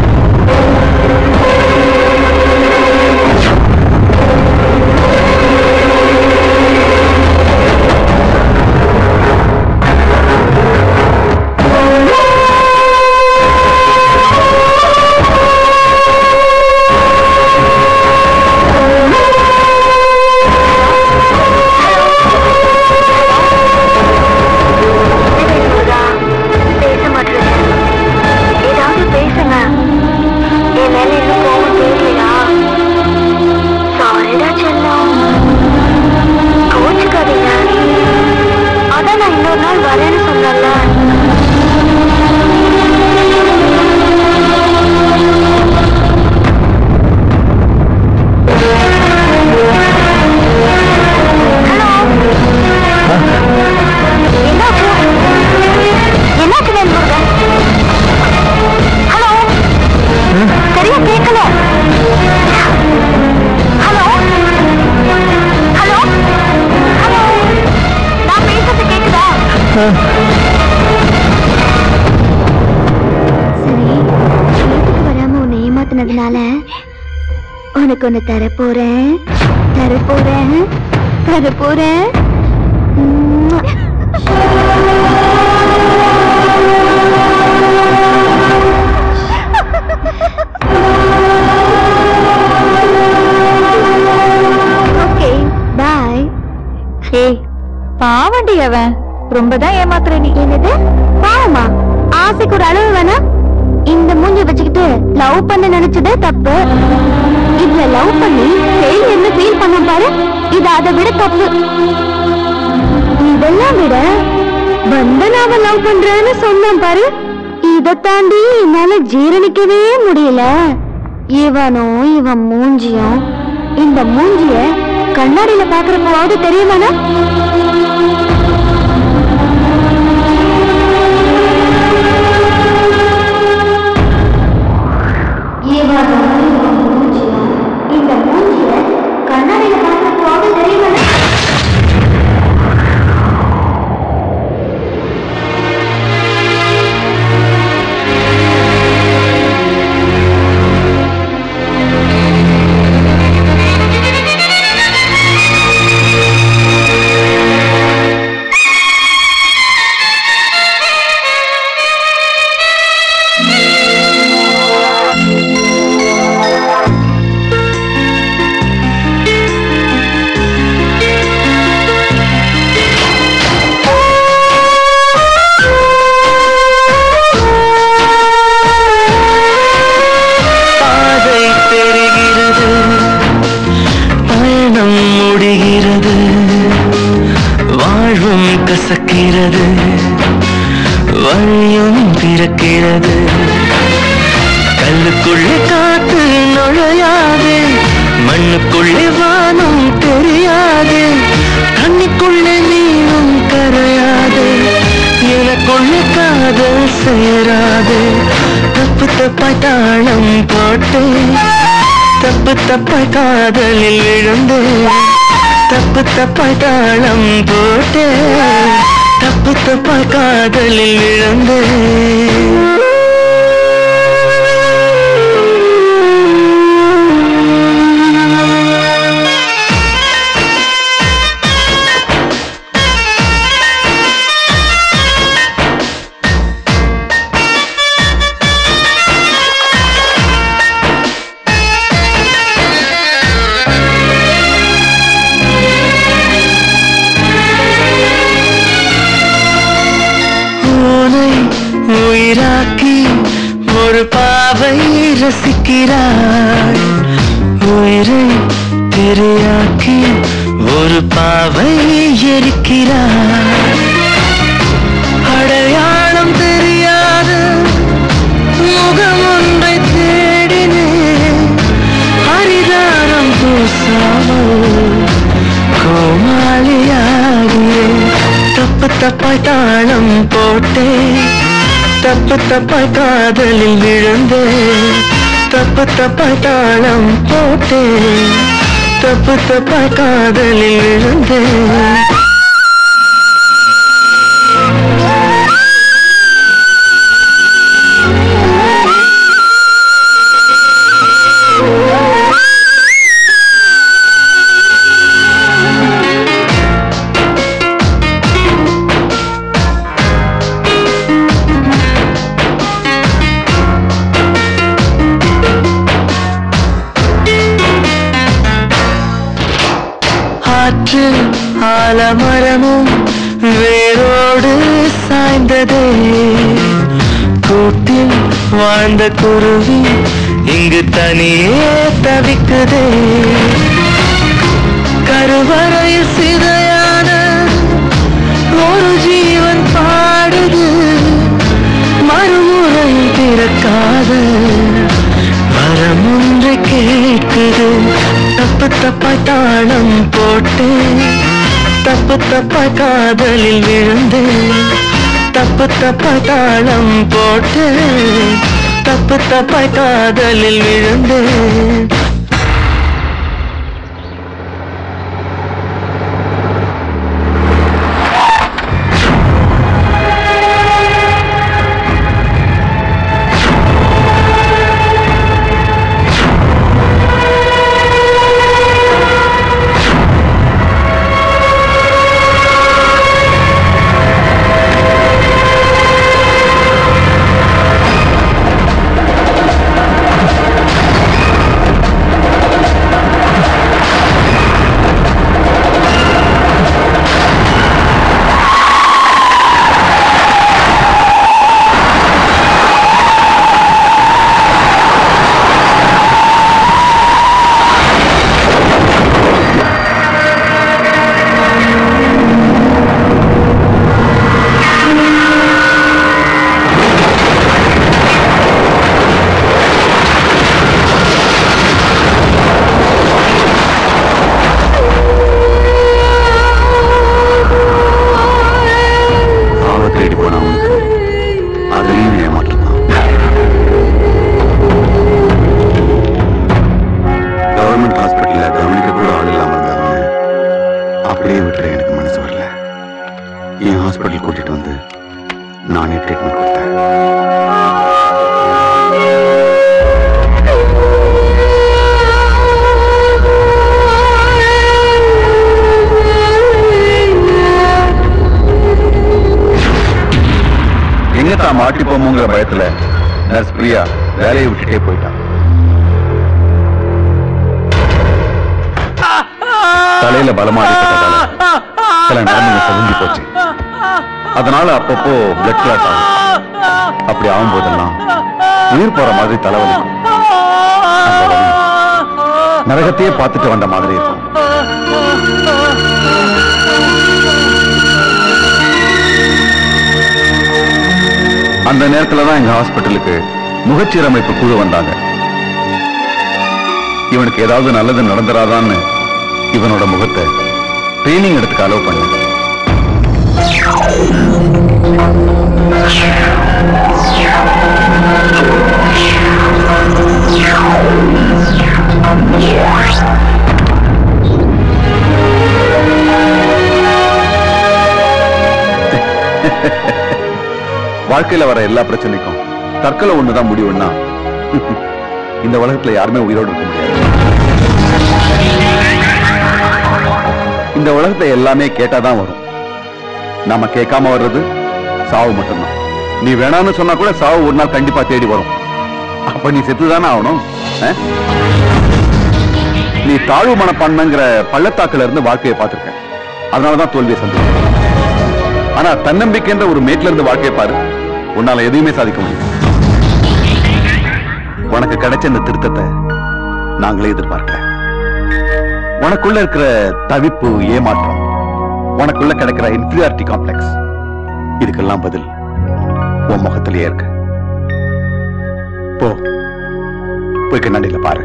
உனக்கு ஒண்ணு தரப்போறேன். Okay bye. ஏய் பாவண்டி அவன் ரொம்பதான் ஏமாத்துற நீ. என்னது பாவமா? ஆசைக்கு ஒரு அளவு வேணா? இந்த மூஞ்சி வச்சுக்கிட்டு லவ் பண்ண நினைச்சதே தப்பு. இதுல லவ் பண்ணி ஃபெயிலியர்னு ஃபீல் பண்ண பாரு, இது அதை விட தப்பு. இதெல்லாம் விட வந்தனாவ லவ் பண்றேன்னு சொன்னான் பாரு, இதை தாண்டி என்னால ஜீரணிக்கவே முடியல. இவனும் இவன் மூஞ்சியும், இந்த மூஞ்சிய கண்ணாடியில பாக்குறப்போவாவது தெரியுமானா? இந்த மூஞ்சிய கண்ணாடியில பாக்குறப்போவாவது தெரியுமானா? திறக்கிறது, வழியும் திறக்கிறது. கல்லுக்குள்ளே காத்து நுழையாது, மண்ணுக்குள்ளே வானம் தெரியாது, தண்ணிக்குள்ளே நீனும் கரையாது, எனக்குள்ளே காதல் சேராது. தப்பு தப்பாய் தாளம் போட்டு, தப்பு தப்பாய் காதலில் விழுந்து, தப்பு தப்பாய் தாளம் போட்டு, தப்பு தப்பாய் காதலில் விழுந்து. உயிராக்கி ஒரு பாவை ரசிக்கிறாள், உயிரை திரையாக்கி ஒரு பாவை எரிக்கிறாள். அடையாளம் தெரியாத முகம் ஒன்றை தேடினேன், ஹரிதாரம் பூசாமல் கோமாளியாகிறேன். தப்பு தப்பாய் தாளம் போட்டேன், தப்பு தப்பாய் காதலில் விழுந்தேன், தப்பு தப்பாய் தாளம் போட்டேன், தப்பு தப்பாய் காதலில் விழுந்தேன். ஆலமரமும் வேரோடு சாய்ந்ததே, கூட்டில் வாழ்ந்த குருவி இங்கு தனியே தவிக்குதே. கருவறையில் சிதையான ஒரு ஜீவன் பாடுது, மறுமுறை பிறக்காத வரம் ஒன்று கேட்குது. தப்பு தப்பாய் தாளம் போட்டு, தப்பு தப்பாய் காதலில் விழுந்து, தப்பு தப்பாய் தாளம் போட்டு, தப்பு தப்பாய் காதலில் விழுந்து. மாட்டிப்போமுங்கிற பயத்துல நர்ஸ் பிரியா வேலையை விட்டுட்டே போயிட்டான். தலையில பலமா அடிப்பட்டதால சில நரம்புங்க செதுங்கி போச்சு. அதனால அப்பப்போ பிளட் கிளாட் ஆகும். அப்படி ஆகும் போதெல்லாம் உயிர் போற மாதிரி தலைவலிக்கும். நரகத்தையே பார்த்துட்டு வந்த மாதிரி இருக்கும். அந்த நேரத்துல தான் எங்க ஹாஸ்பிட்டலுக்கு முகச்சீரமைப்பு குழு வந்தாங்க. இவனுக்கு ஏதாவது நல்லது நடந்துராதான்னு இவனோட முகத்தை ட்ரைனிங் எடுத்துக்க அலோவ் பண்ண. வாழ்க்கையில வர எல்லா பிரச்சனைக்கும் தற்கொலை ஒண்ணுதான் முடிவுன்னா இந்த உலகத்துல யாருமே உயிரோடு இருக்க முடியாது. இந்த உலகத்துல எல்லாமே கேட்டாதான் வரும். நாம கேட்காம வர்றது சாவு மட்டும்தான். நீ வேணான்னு சொன்னா கூட சாவு ஒரு நாள் கண்டிப்பா தேடி வரும். அப்ப நீ செத்துதானே ஆகணும். நீ தாழ்வு மனப்பான்மைங்கிற பள்ளத்தாக்குல இருந்து வாழ்க்கையை பார்த்திருக்க. அதனாலதான் தோல்வியை சந்திக்க. ஆனா தன்னம்பிக்கைன்ற ஒரு மேட்ல இருந்து வாழ்க்கையை பாரு, உன்னால எதுவுமே சாதிக்க முடியும். உனக்கு கிடைச்ச இந்த திருத்தத்தை நாங்களே எதிர்பார்க்கல. உனக்குள்ள இருக்கிற தவிப்பு, ஏமாற்றம், உனக்குள்ள கிடைக்கிற இன்ஃபீரியாரிட்டி காம்ப்ளெக்ஸ், இதுக்கெல்லாம் பதில் உன் முகத்திலேயே இருக்கு. போய் கண்ணாடியில பாரு.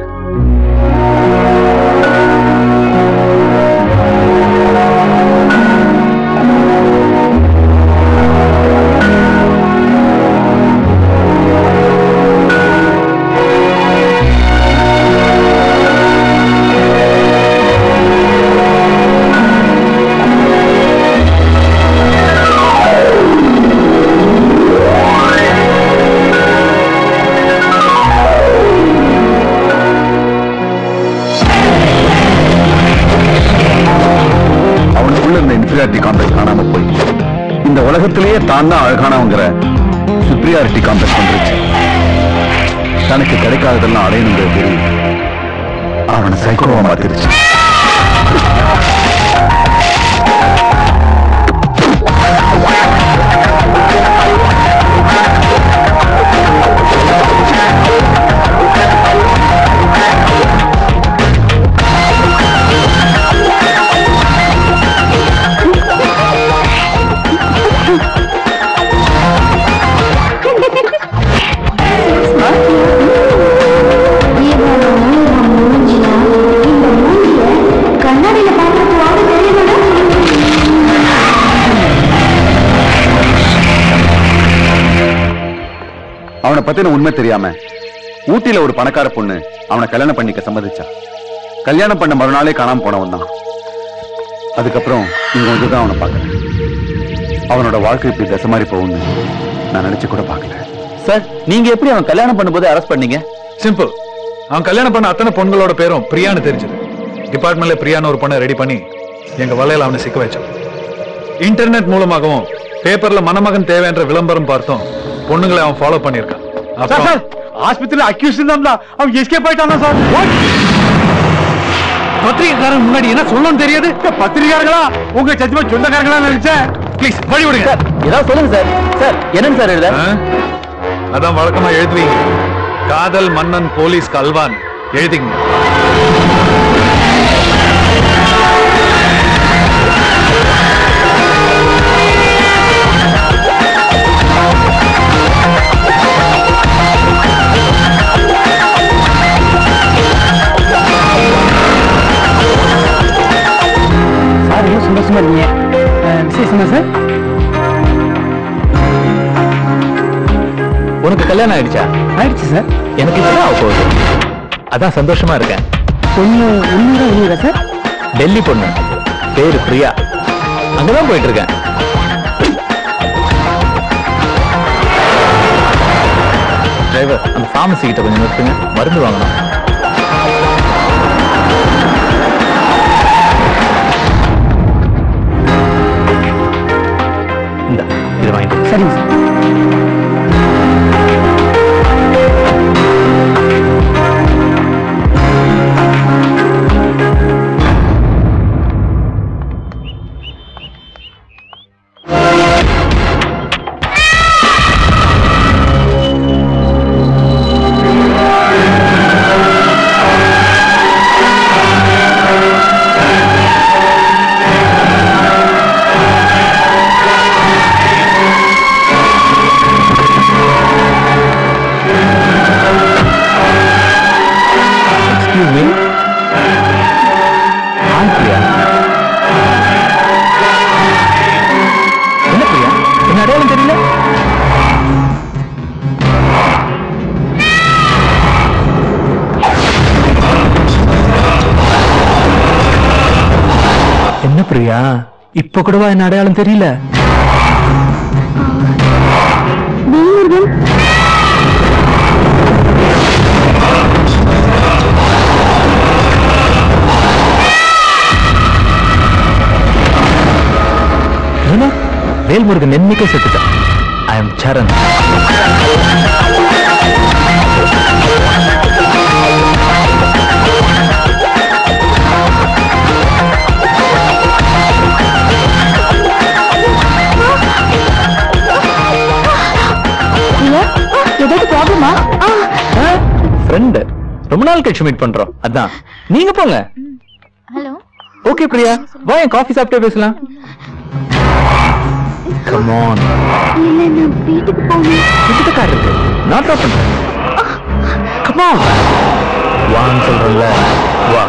காணாம போய் இந்த உலகத்திலேயே தான் தான் அழகானவங்கிற சுப்ரியாரிட்டி காம்ப்ளெக்ஸ் வந்துருச்சு. தனக்கு கிடைக்காததெல்லாம் அடையணுங்கிற தெரியும். அவனை சைக்கோவா மாத்திருச்சு. அவனை பத்தின உண்மை தெரியாம ஊட்டியில ஒரு பணக்கார பொண்ணு அவனை கல்யாணம் பண்ணிக்க சம்மதிச்சா. கல்யாணம் பண்ண மறுநாளே காணாம போனவன் தான். அதுக்கப்புறம் இங்க வந்துதான் அவனை பார்க்கறேன். அவனோட வாழ்க்கை இப்படி தசை மாதிரி போகும்னு நான் நினைச்சு கூட பார்க்கல. சார், நீங்க எப்படி அவன் கல்யாணம் பண்ணும்போது அரெஸ்ட் பண்ணீங்க? சிம்பிள். அவன் கல்யாணம் பண்ண அத்தனை பொண்களோட பேரும் பிரியான்னு தெரிஞ்சது. டிபார்ட்மெண்ட்ல பிரியான்னு ஒரு பொண்ணை ரெடி பண்ணி எங்க வலையில அவனை சிக்க வச்சான். இன்டர்நெட் மூலமாகவும் பேப்பர்ல மணமகன் தேவைன்ற விளம்பரம் பார்த்தோம் பொண்ணுங்களை அவன் ஃபாலோ பண்ணிருக்கான். ஆஸ்பத்திரியில அக்யூஸ்ட் இருந்தா அவன் எஸ்கேப் ஆயிட்டானா சார்? பத்திரிகைக்காரன் முன்னாடி என்ன சொல்லணும்னு தெரியாது. பத்திரிகையாளர்களா உங்க ஜட்ஜ்மெண்ட் சொந்தக்காரங்களா நினைச்சேன். ப்ளீஸ் வழி விடுங்க. ஏதாவது சொல்லுங்க சார். சார் என்னன்னு சார் எழுத? அதான் வழக்கமா எழுதுவீங்க. காதல் மன்னன் போலீஸ் கல்வான் எழுதிங்க. சந்தோஷமா இருக்கீங்க. விசேஷமா சார்? உனக்கு கல்யாணம் ஆயிடுச்சா? ஆயிடுச்சு சார். எனக்கு இப்பதான் போகுது. அதான் சந்தோஷமா இருக்கேன். பொண்ணு உண்மையா சார்? டெல்லி பொண்ணு, பேரு பிரியா. அங்கதான் போயிட்டு இருக்கேன். டிரைவர், அந்த ஃபார்மசி கிட்ட கொஞ்சம் நிறுத்துங்க, மருந்து வாங்கணும். இது வாங்கிட்டு. சரிங்க சார். என்ன பிரியா, இப்ப கூடவா என்ன அடையாளம் தெரியல? வேல்முருகன் என்னைக்கே செத்துட்டான். I am Saran. ஏதாவது ப்ராப்ளமா? ஃப்ரெண்ட், ரொம்ப நாள் கழிச்சு மீட் பண்றோம், அதான். நீங்க போங்க. ஹலோ. ஓகே பிரியா, வா என் காஃபி சாப்பிட்டே பேசலாம். Come on. இல்ல, நான் வீட்டுக்கு போகணும். வீட்டுக்கு கார் இருக்கு, நான் ட்ராப் பண்றேன். Come on. வான்னு சொல்றேன்ல, வா.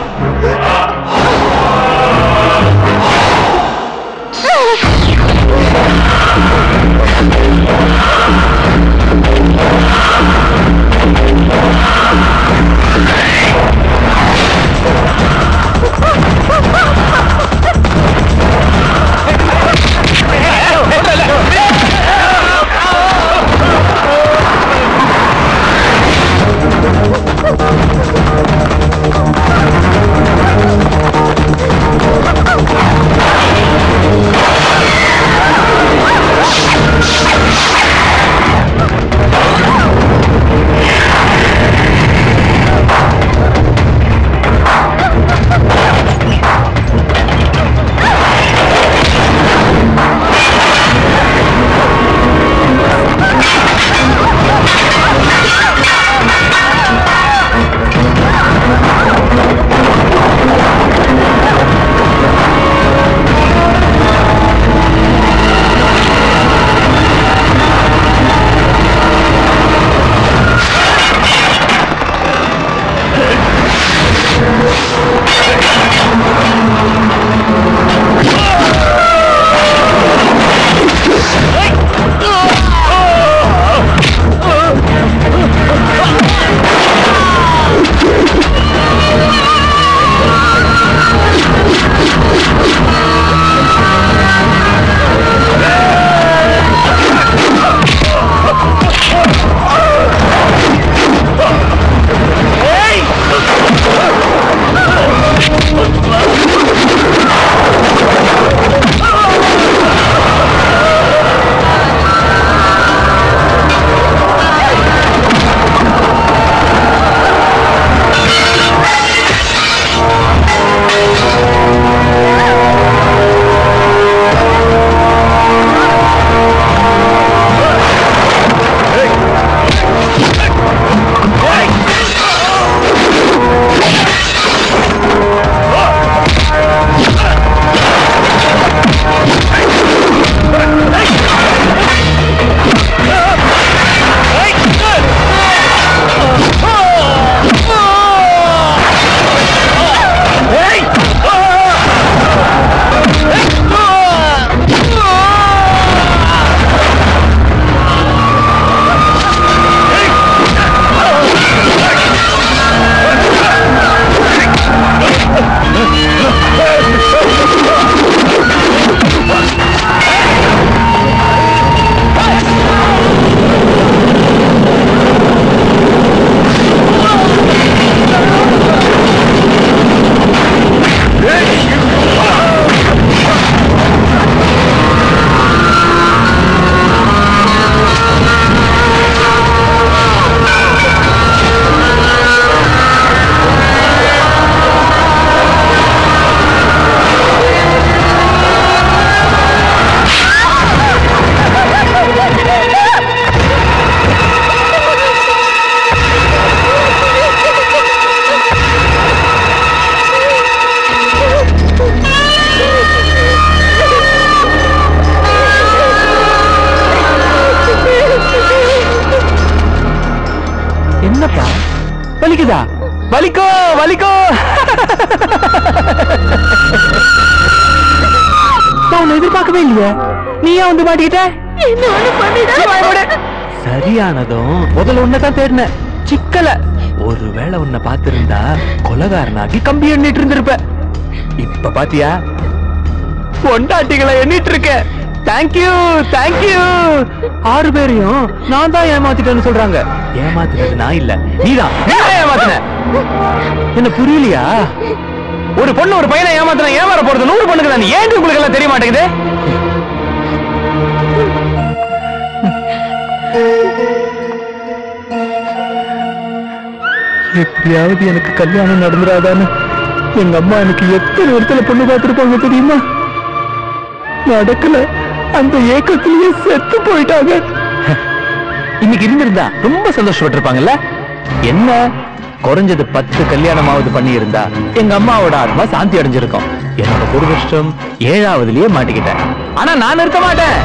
என்னப்பா வலிக்குதா? வலிக்கோ வலிக்கோ. நான் எதிர்பார்க்கவே இல்லையே, நீயா வந்து மாட்டிக்கிட்ட? சரியானதும் முதல்ல உன்னதான் தேடின, சிக்கல. ஒருவேளை உன்னை பார்த்திருந்தா கொலகாரனாகி கம்பி எண்ணிட்டு இருந்திருப்ப. இப்ப பாத்தியா, பொண்டாட்டிகளை எண்ணிட்டு இருக்கேன். Thank you thank you. 6 பேரையும் நான் தான் ஏமாத்திட்டேன்னு சொல்றாங்க. ஏமாத்துறது நான் இல்ல, நீதான் ஏமாத்தின. என்ன புரியலையா? ஒரு பொண்ணு ஒரு பையனை ஏமாத்தினா ஏமாற போறது 100 பொண்ணுக்கு தான். ஏன் உங்களுக்கு எல்லாம் தெரிய மாட்டேங்குது? எப்படியாவது எனக்கு கல்யாணம் நடந்துடாதான்னு எங்க அம்மா எனக்கு எத்தனை இடத்துல பொண்ணு பார்த்துருப்பாங்க தெரியுமா? நடக்கல. அந்த ஏக்கத்திலேயே செத்து போயிட்டாங்க. இன்னைக்கு இருந்திருந்தா ரொம்ப சந்தோஷப்பட்டிருப்பாங்கல்ல. என்ன குறைஞ்சது 10 கல்யாணமாவது பண்ணி இருந்தா எங்க அம்மாவோட ஆத்மா சாந்தி அடைஞ்சிருக்கும். என்னோட துரதிர்ஷ்டம் 7வதுலயே மாட்டிக்கிட்டேன். ஆனா நான் இருக்க மாட்டேன்.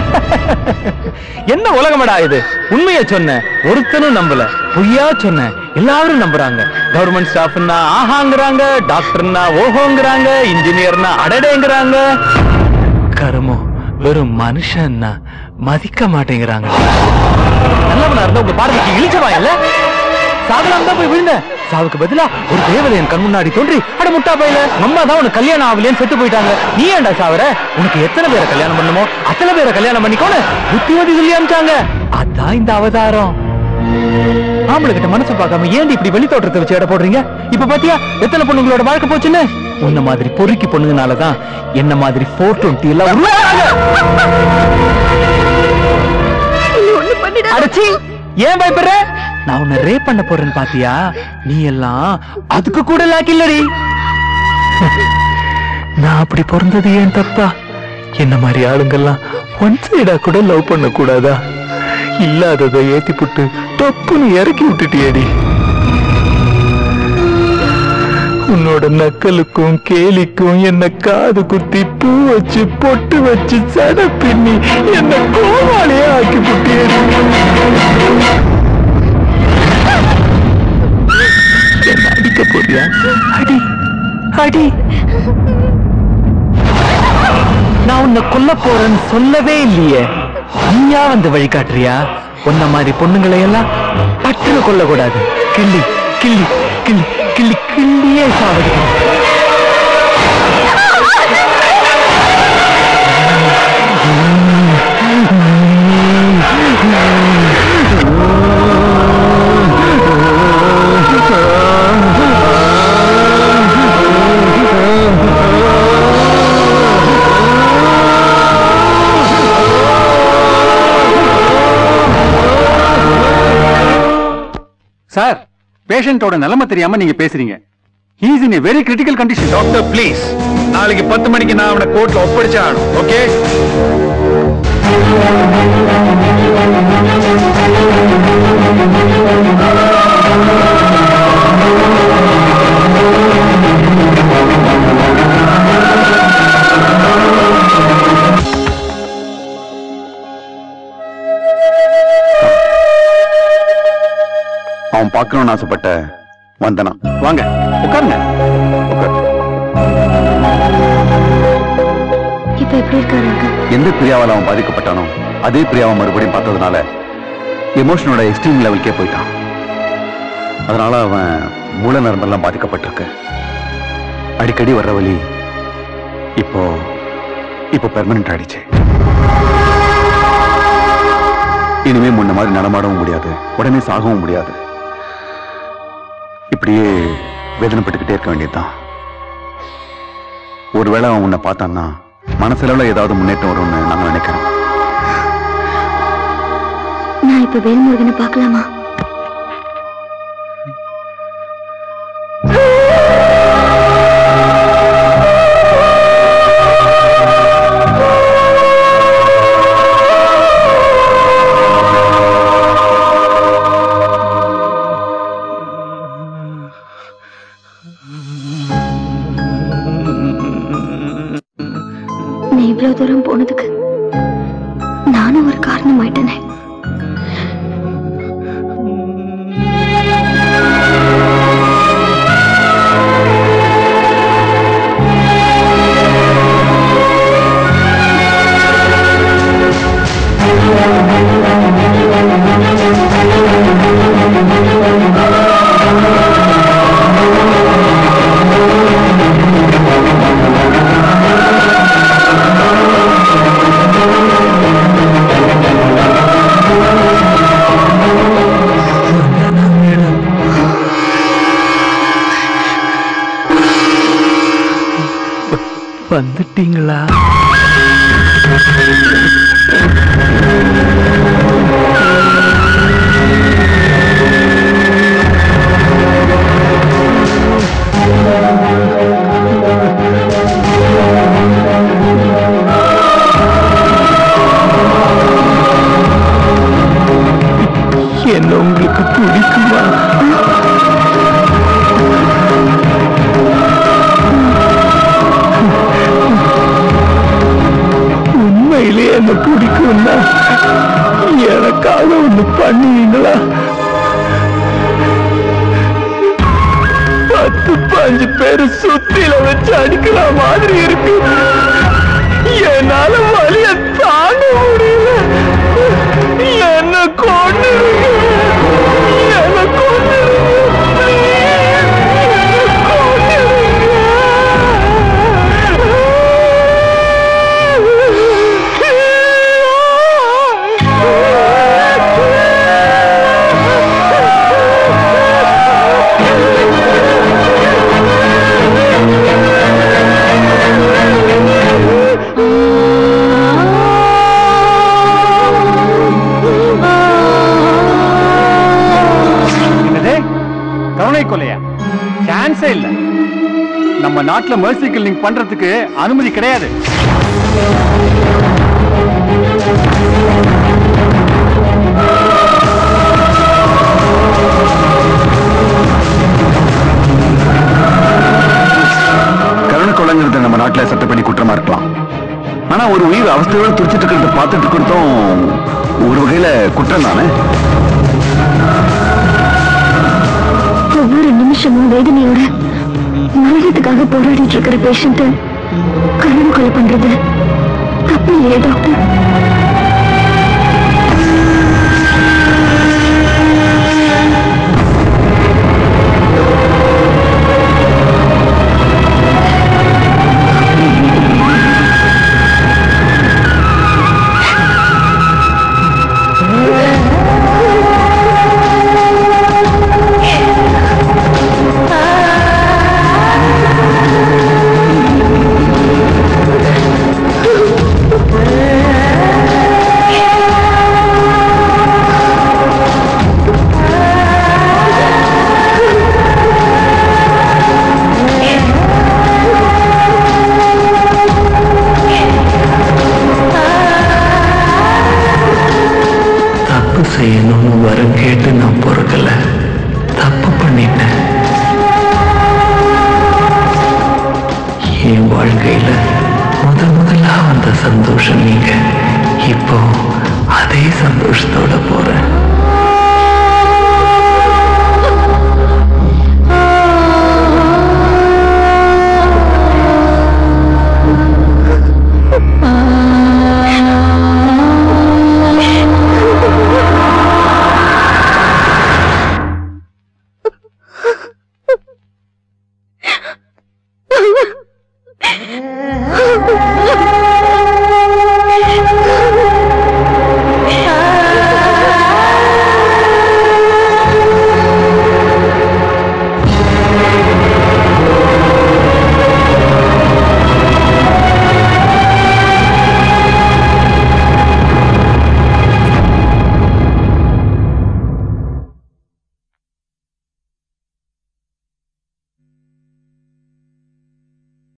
என்ன உலகமடா இது? உண்மையை சொன்ன ஒருத்தனும் நம்பல, பொய்யா சொன்ன எல்லாரும் நம்புறாங்க. கவர்மெண்ட் ஸ்டாஃப்னா ஆஹாங்கிறாங்க, டாக்டர்னா ஓஹோங்கிறாங்க, இன்ஜினியர்னா அடடேங்கிறாங்க. கருமோ வெறும் மனுஷன்னா மதிக்க மாட்டேங்கிறாங்க. நல்லவனா இருந்தா உங்க பார்வைக்கு இழிச்சவாயல்ல. சாகலாம் தான் போய் விழுந்த. சாவுக்கு பதிலா ஒரு தேவதை என் கண் முன்னாடி தோன்றி, அட முட்டா பையில அம்மா தான் உனக்கு கல்யாணம் ஆகலையேன்னு செத்து போயிட்டாங்க, நீ ஏன்டா சாவற? உனக்கு எத்தனை பேரை கல்யாணம் பண்ணுமோ அத்தனை பேரை கல்யாணம் பண்ணிக்கோன்னு புத்திமதி சொல்லி அனுப்பிச்சாங்க. அதான் இந்த அவதாரம். ஆம்பளை கிட்ட மனசு பார்க்காம ஏன் இப்படி வெளி தோற்றத்தை வச்சு எடை போடுறீங்க? இப்ப பாத்தியா எத்தனை பொண்ணுங்களோட வாழ்க்கை போச்சுன்னு. உன்ன மாதிரி பொறுக்கி பொண்ணுங்கனாலதான் என்ன மாதிரி 420 எல்லாம் அடைச்சி. ஏன் பயப்படுற? நான் உன்னை ரேப் பண்ண போறேன்னு பாத்தியா? நீ எல்லாம் அதுக்கு கூட லாக் இல்லடி. நான் அப்படி பிறந்தது ஏன் தப்பா? என்ன மாதிரி ஆளுங்கெல்லாம் ஒன் சைடா கூட லவ் பண்ண கூடாதா? இல்லாததை ஏத்தி புட்டு டப்புன்னு இறக்கி விட்டுட்டியடி. உன்னோட நக்கலுக்கும் கேலிக்கும் என்ன காது குத்தி பூ வச்சு பொட்டு வச்சு சட பின்னி என்ன கோமாளியே ஆக்கி புட்டியடி. என்ன அடிக்க போறியா? அடி அடி. நான் உன்னை கொல்ல போறேன்னு சொல்லவே இல்லையே. நீயா வந்து வழிகாட்டுறியா? உன்ன மாதிரி பொண்ணுங்களை எல்லாம் பட்டுன்னு கொல்லக்கூடாது. கிள்ளி கிள்ளி கிள்ளி கிள்ளி கிள்ளியே சாவடிக்கணும். சார், பேஷண்டோட நிலைமை தெரியாம நீங்க பேசுறீங்க. He is in a very critical condition. Doctor please, நாளைக்கு 10 மணிக்கு நான் அவனை கோர்ட்ல ஒப்படைச்சே ஆகணும். ஓகே? அவன் பார்க்கணும்னு ஆசைப்பட்ட வந்தனா. வாங்க உட்காருங்க. இப்ப எப்படி இருக்காரு? எந்த பிரியாவால் அவன் பாதிக்கப்பட்டானோ அதே பிரியாவை மறுபடியும் பார்த்ததுனால எமோஷனோட எக்ஸ்ட்ரீம் லெவலுக்கே போயிட்டான். அதனால அவன் மூல நரம்பெல்லாம் பாதிக்கப்பட்டிருக்கு. அடிக்கடி வர்ற வலி இப்போ பெர்மனன்ட் ஆயிடுச்சு. இனிமே முன்ன மாதிரி நடமாடவும் முடியாது, உடனே சாகவும் முடியாது. இப்படியே வேதனைப்பட்டுக்கிட்டே இருக்க வேண்டியதுதான். ஒருவேளை அவன் உன்னை பார்த்தான்னா மனசளவுல ஏதாவது முன்னேற்றம் வரும்னு நாங்க நினைக்கிறோம். நான் இப்ப வேல்முருகனை பார்க்கலாமா? இவ்வளவு தூரம் போனதுக்கு நானும் ஒரு காரணம் ஆயிட்டேனே. வந்துட்டீங்களா? என்ன உங்களுக்கு பிடிக்குமா? உண்மையிலே என்ன பிடிக்கும்னா எனக்காக ஒண்ணு பண்ணுவீங்களா? 10-15 பேரு சுத்தில வச்சு அடிக்கிற மாதிரி இருக்கு. என்னால வலிய தாங்க முடியல. என்ன கொன்னுருங்க, என்ன கொன்னுருங்க. கொலையா? சான்ஸே இல்ல. நம்ம நாட்டுல மர்சி கில்லிங் பண்றதுக்கு அனுமதி கிடையாது. கருணை கொலைங்கிறது நம்ம நாட்டுல சட்டப்படி குற்றமா இருக்கலாம். ஆனா ஒரு உயிர் அவஸ்தையோடு துடிச்சிட்டு இருக்கிறத பார்த்துட்டு இருக்கிறதும் ஒரு வகையில குற்றம் தானே. ஒவ்வொரு நிமிஷமும் வேதனையோட மரணத்துக்காக போராடிட்டு இருக்கிற பேஷண்ட் கருணை கொலை பண்றது தப்பு இல்லையே டாக்டர்? செய்யணும்னு வரம் கேட்டு நான் பொறுக்கல, தப்பு பண்ணிட்டேன். என் வாழ்க்கையில முதலா வந்த சந்தோஷம் நீங்க. இப்போ அதே சந்தோஷத்தோட போறேன்.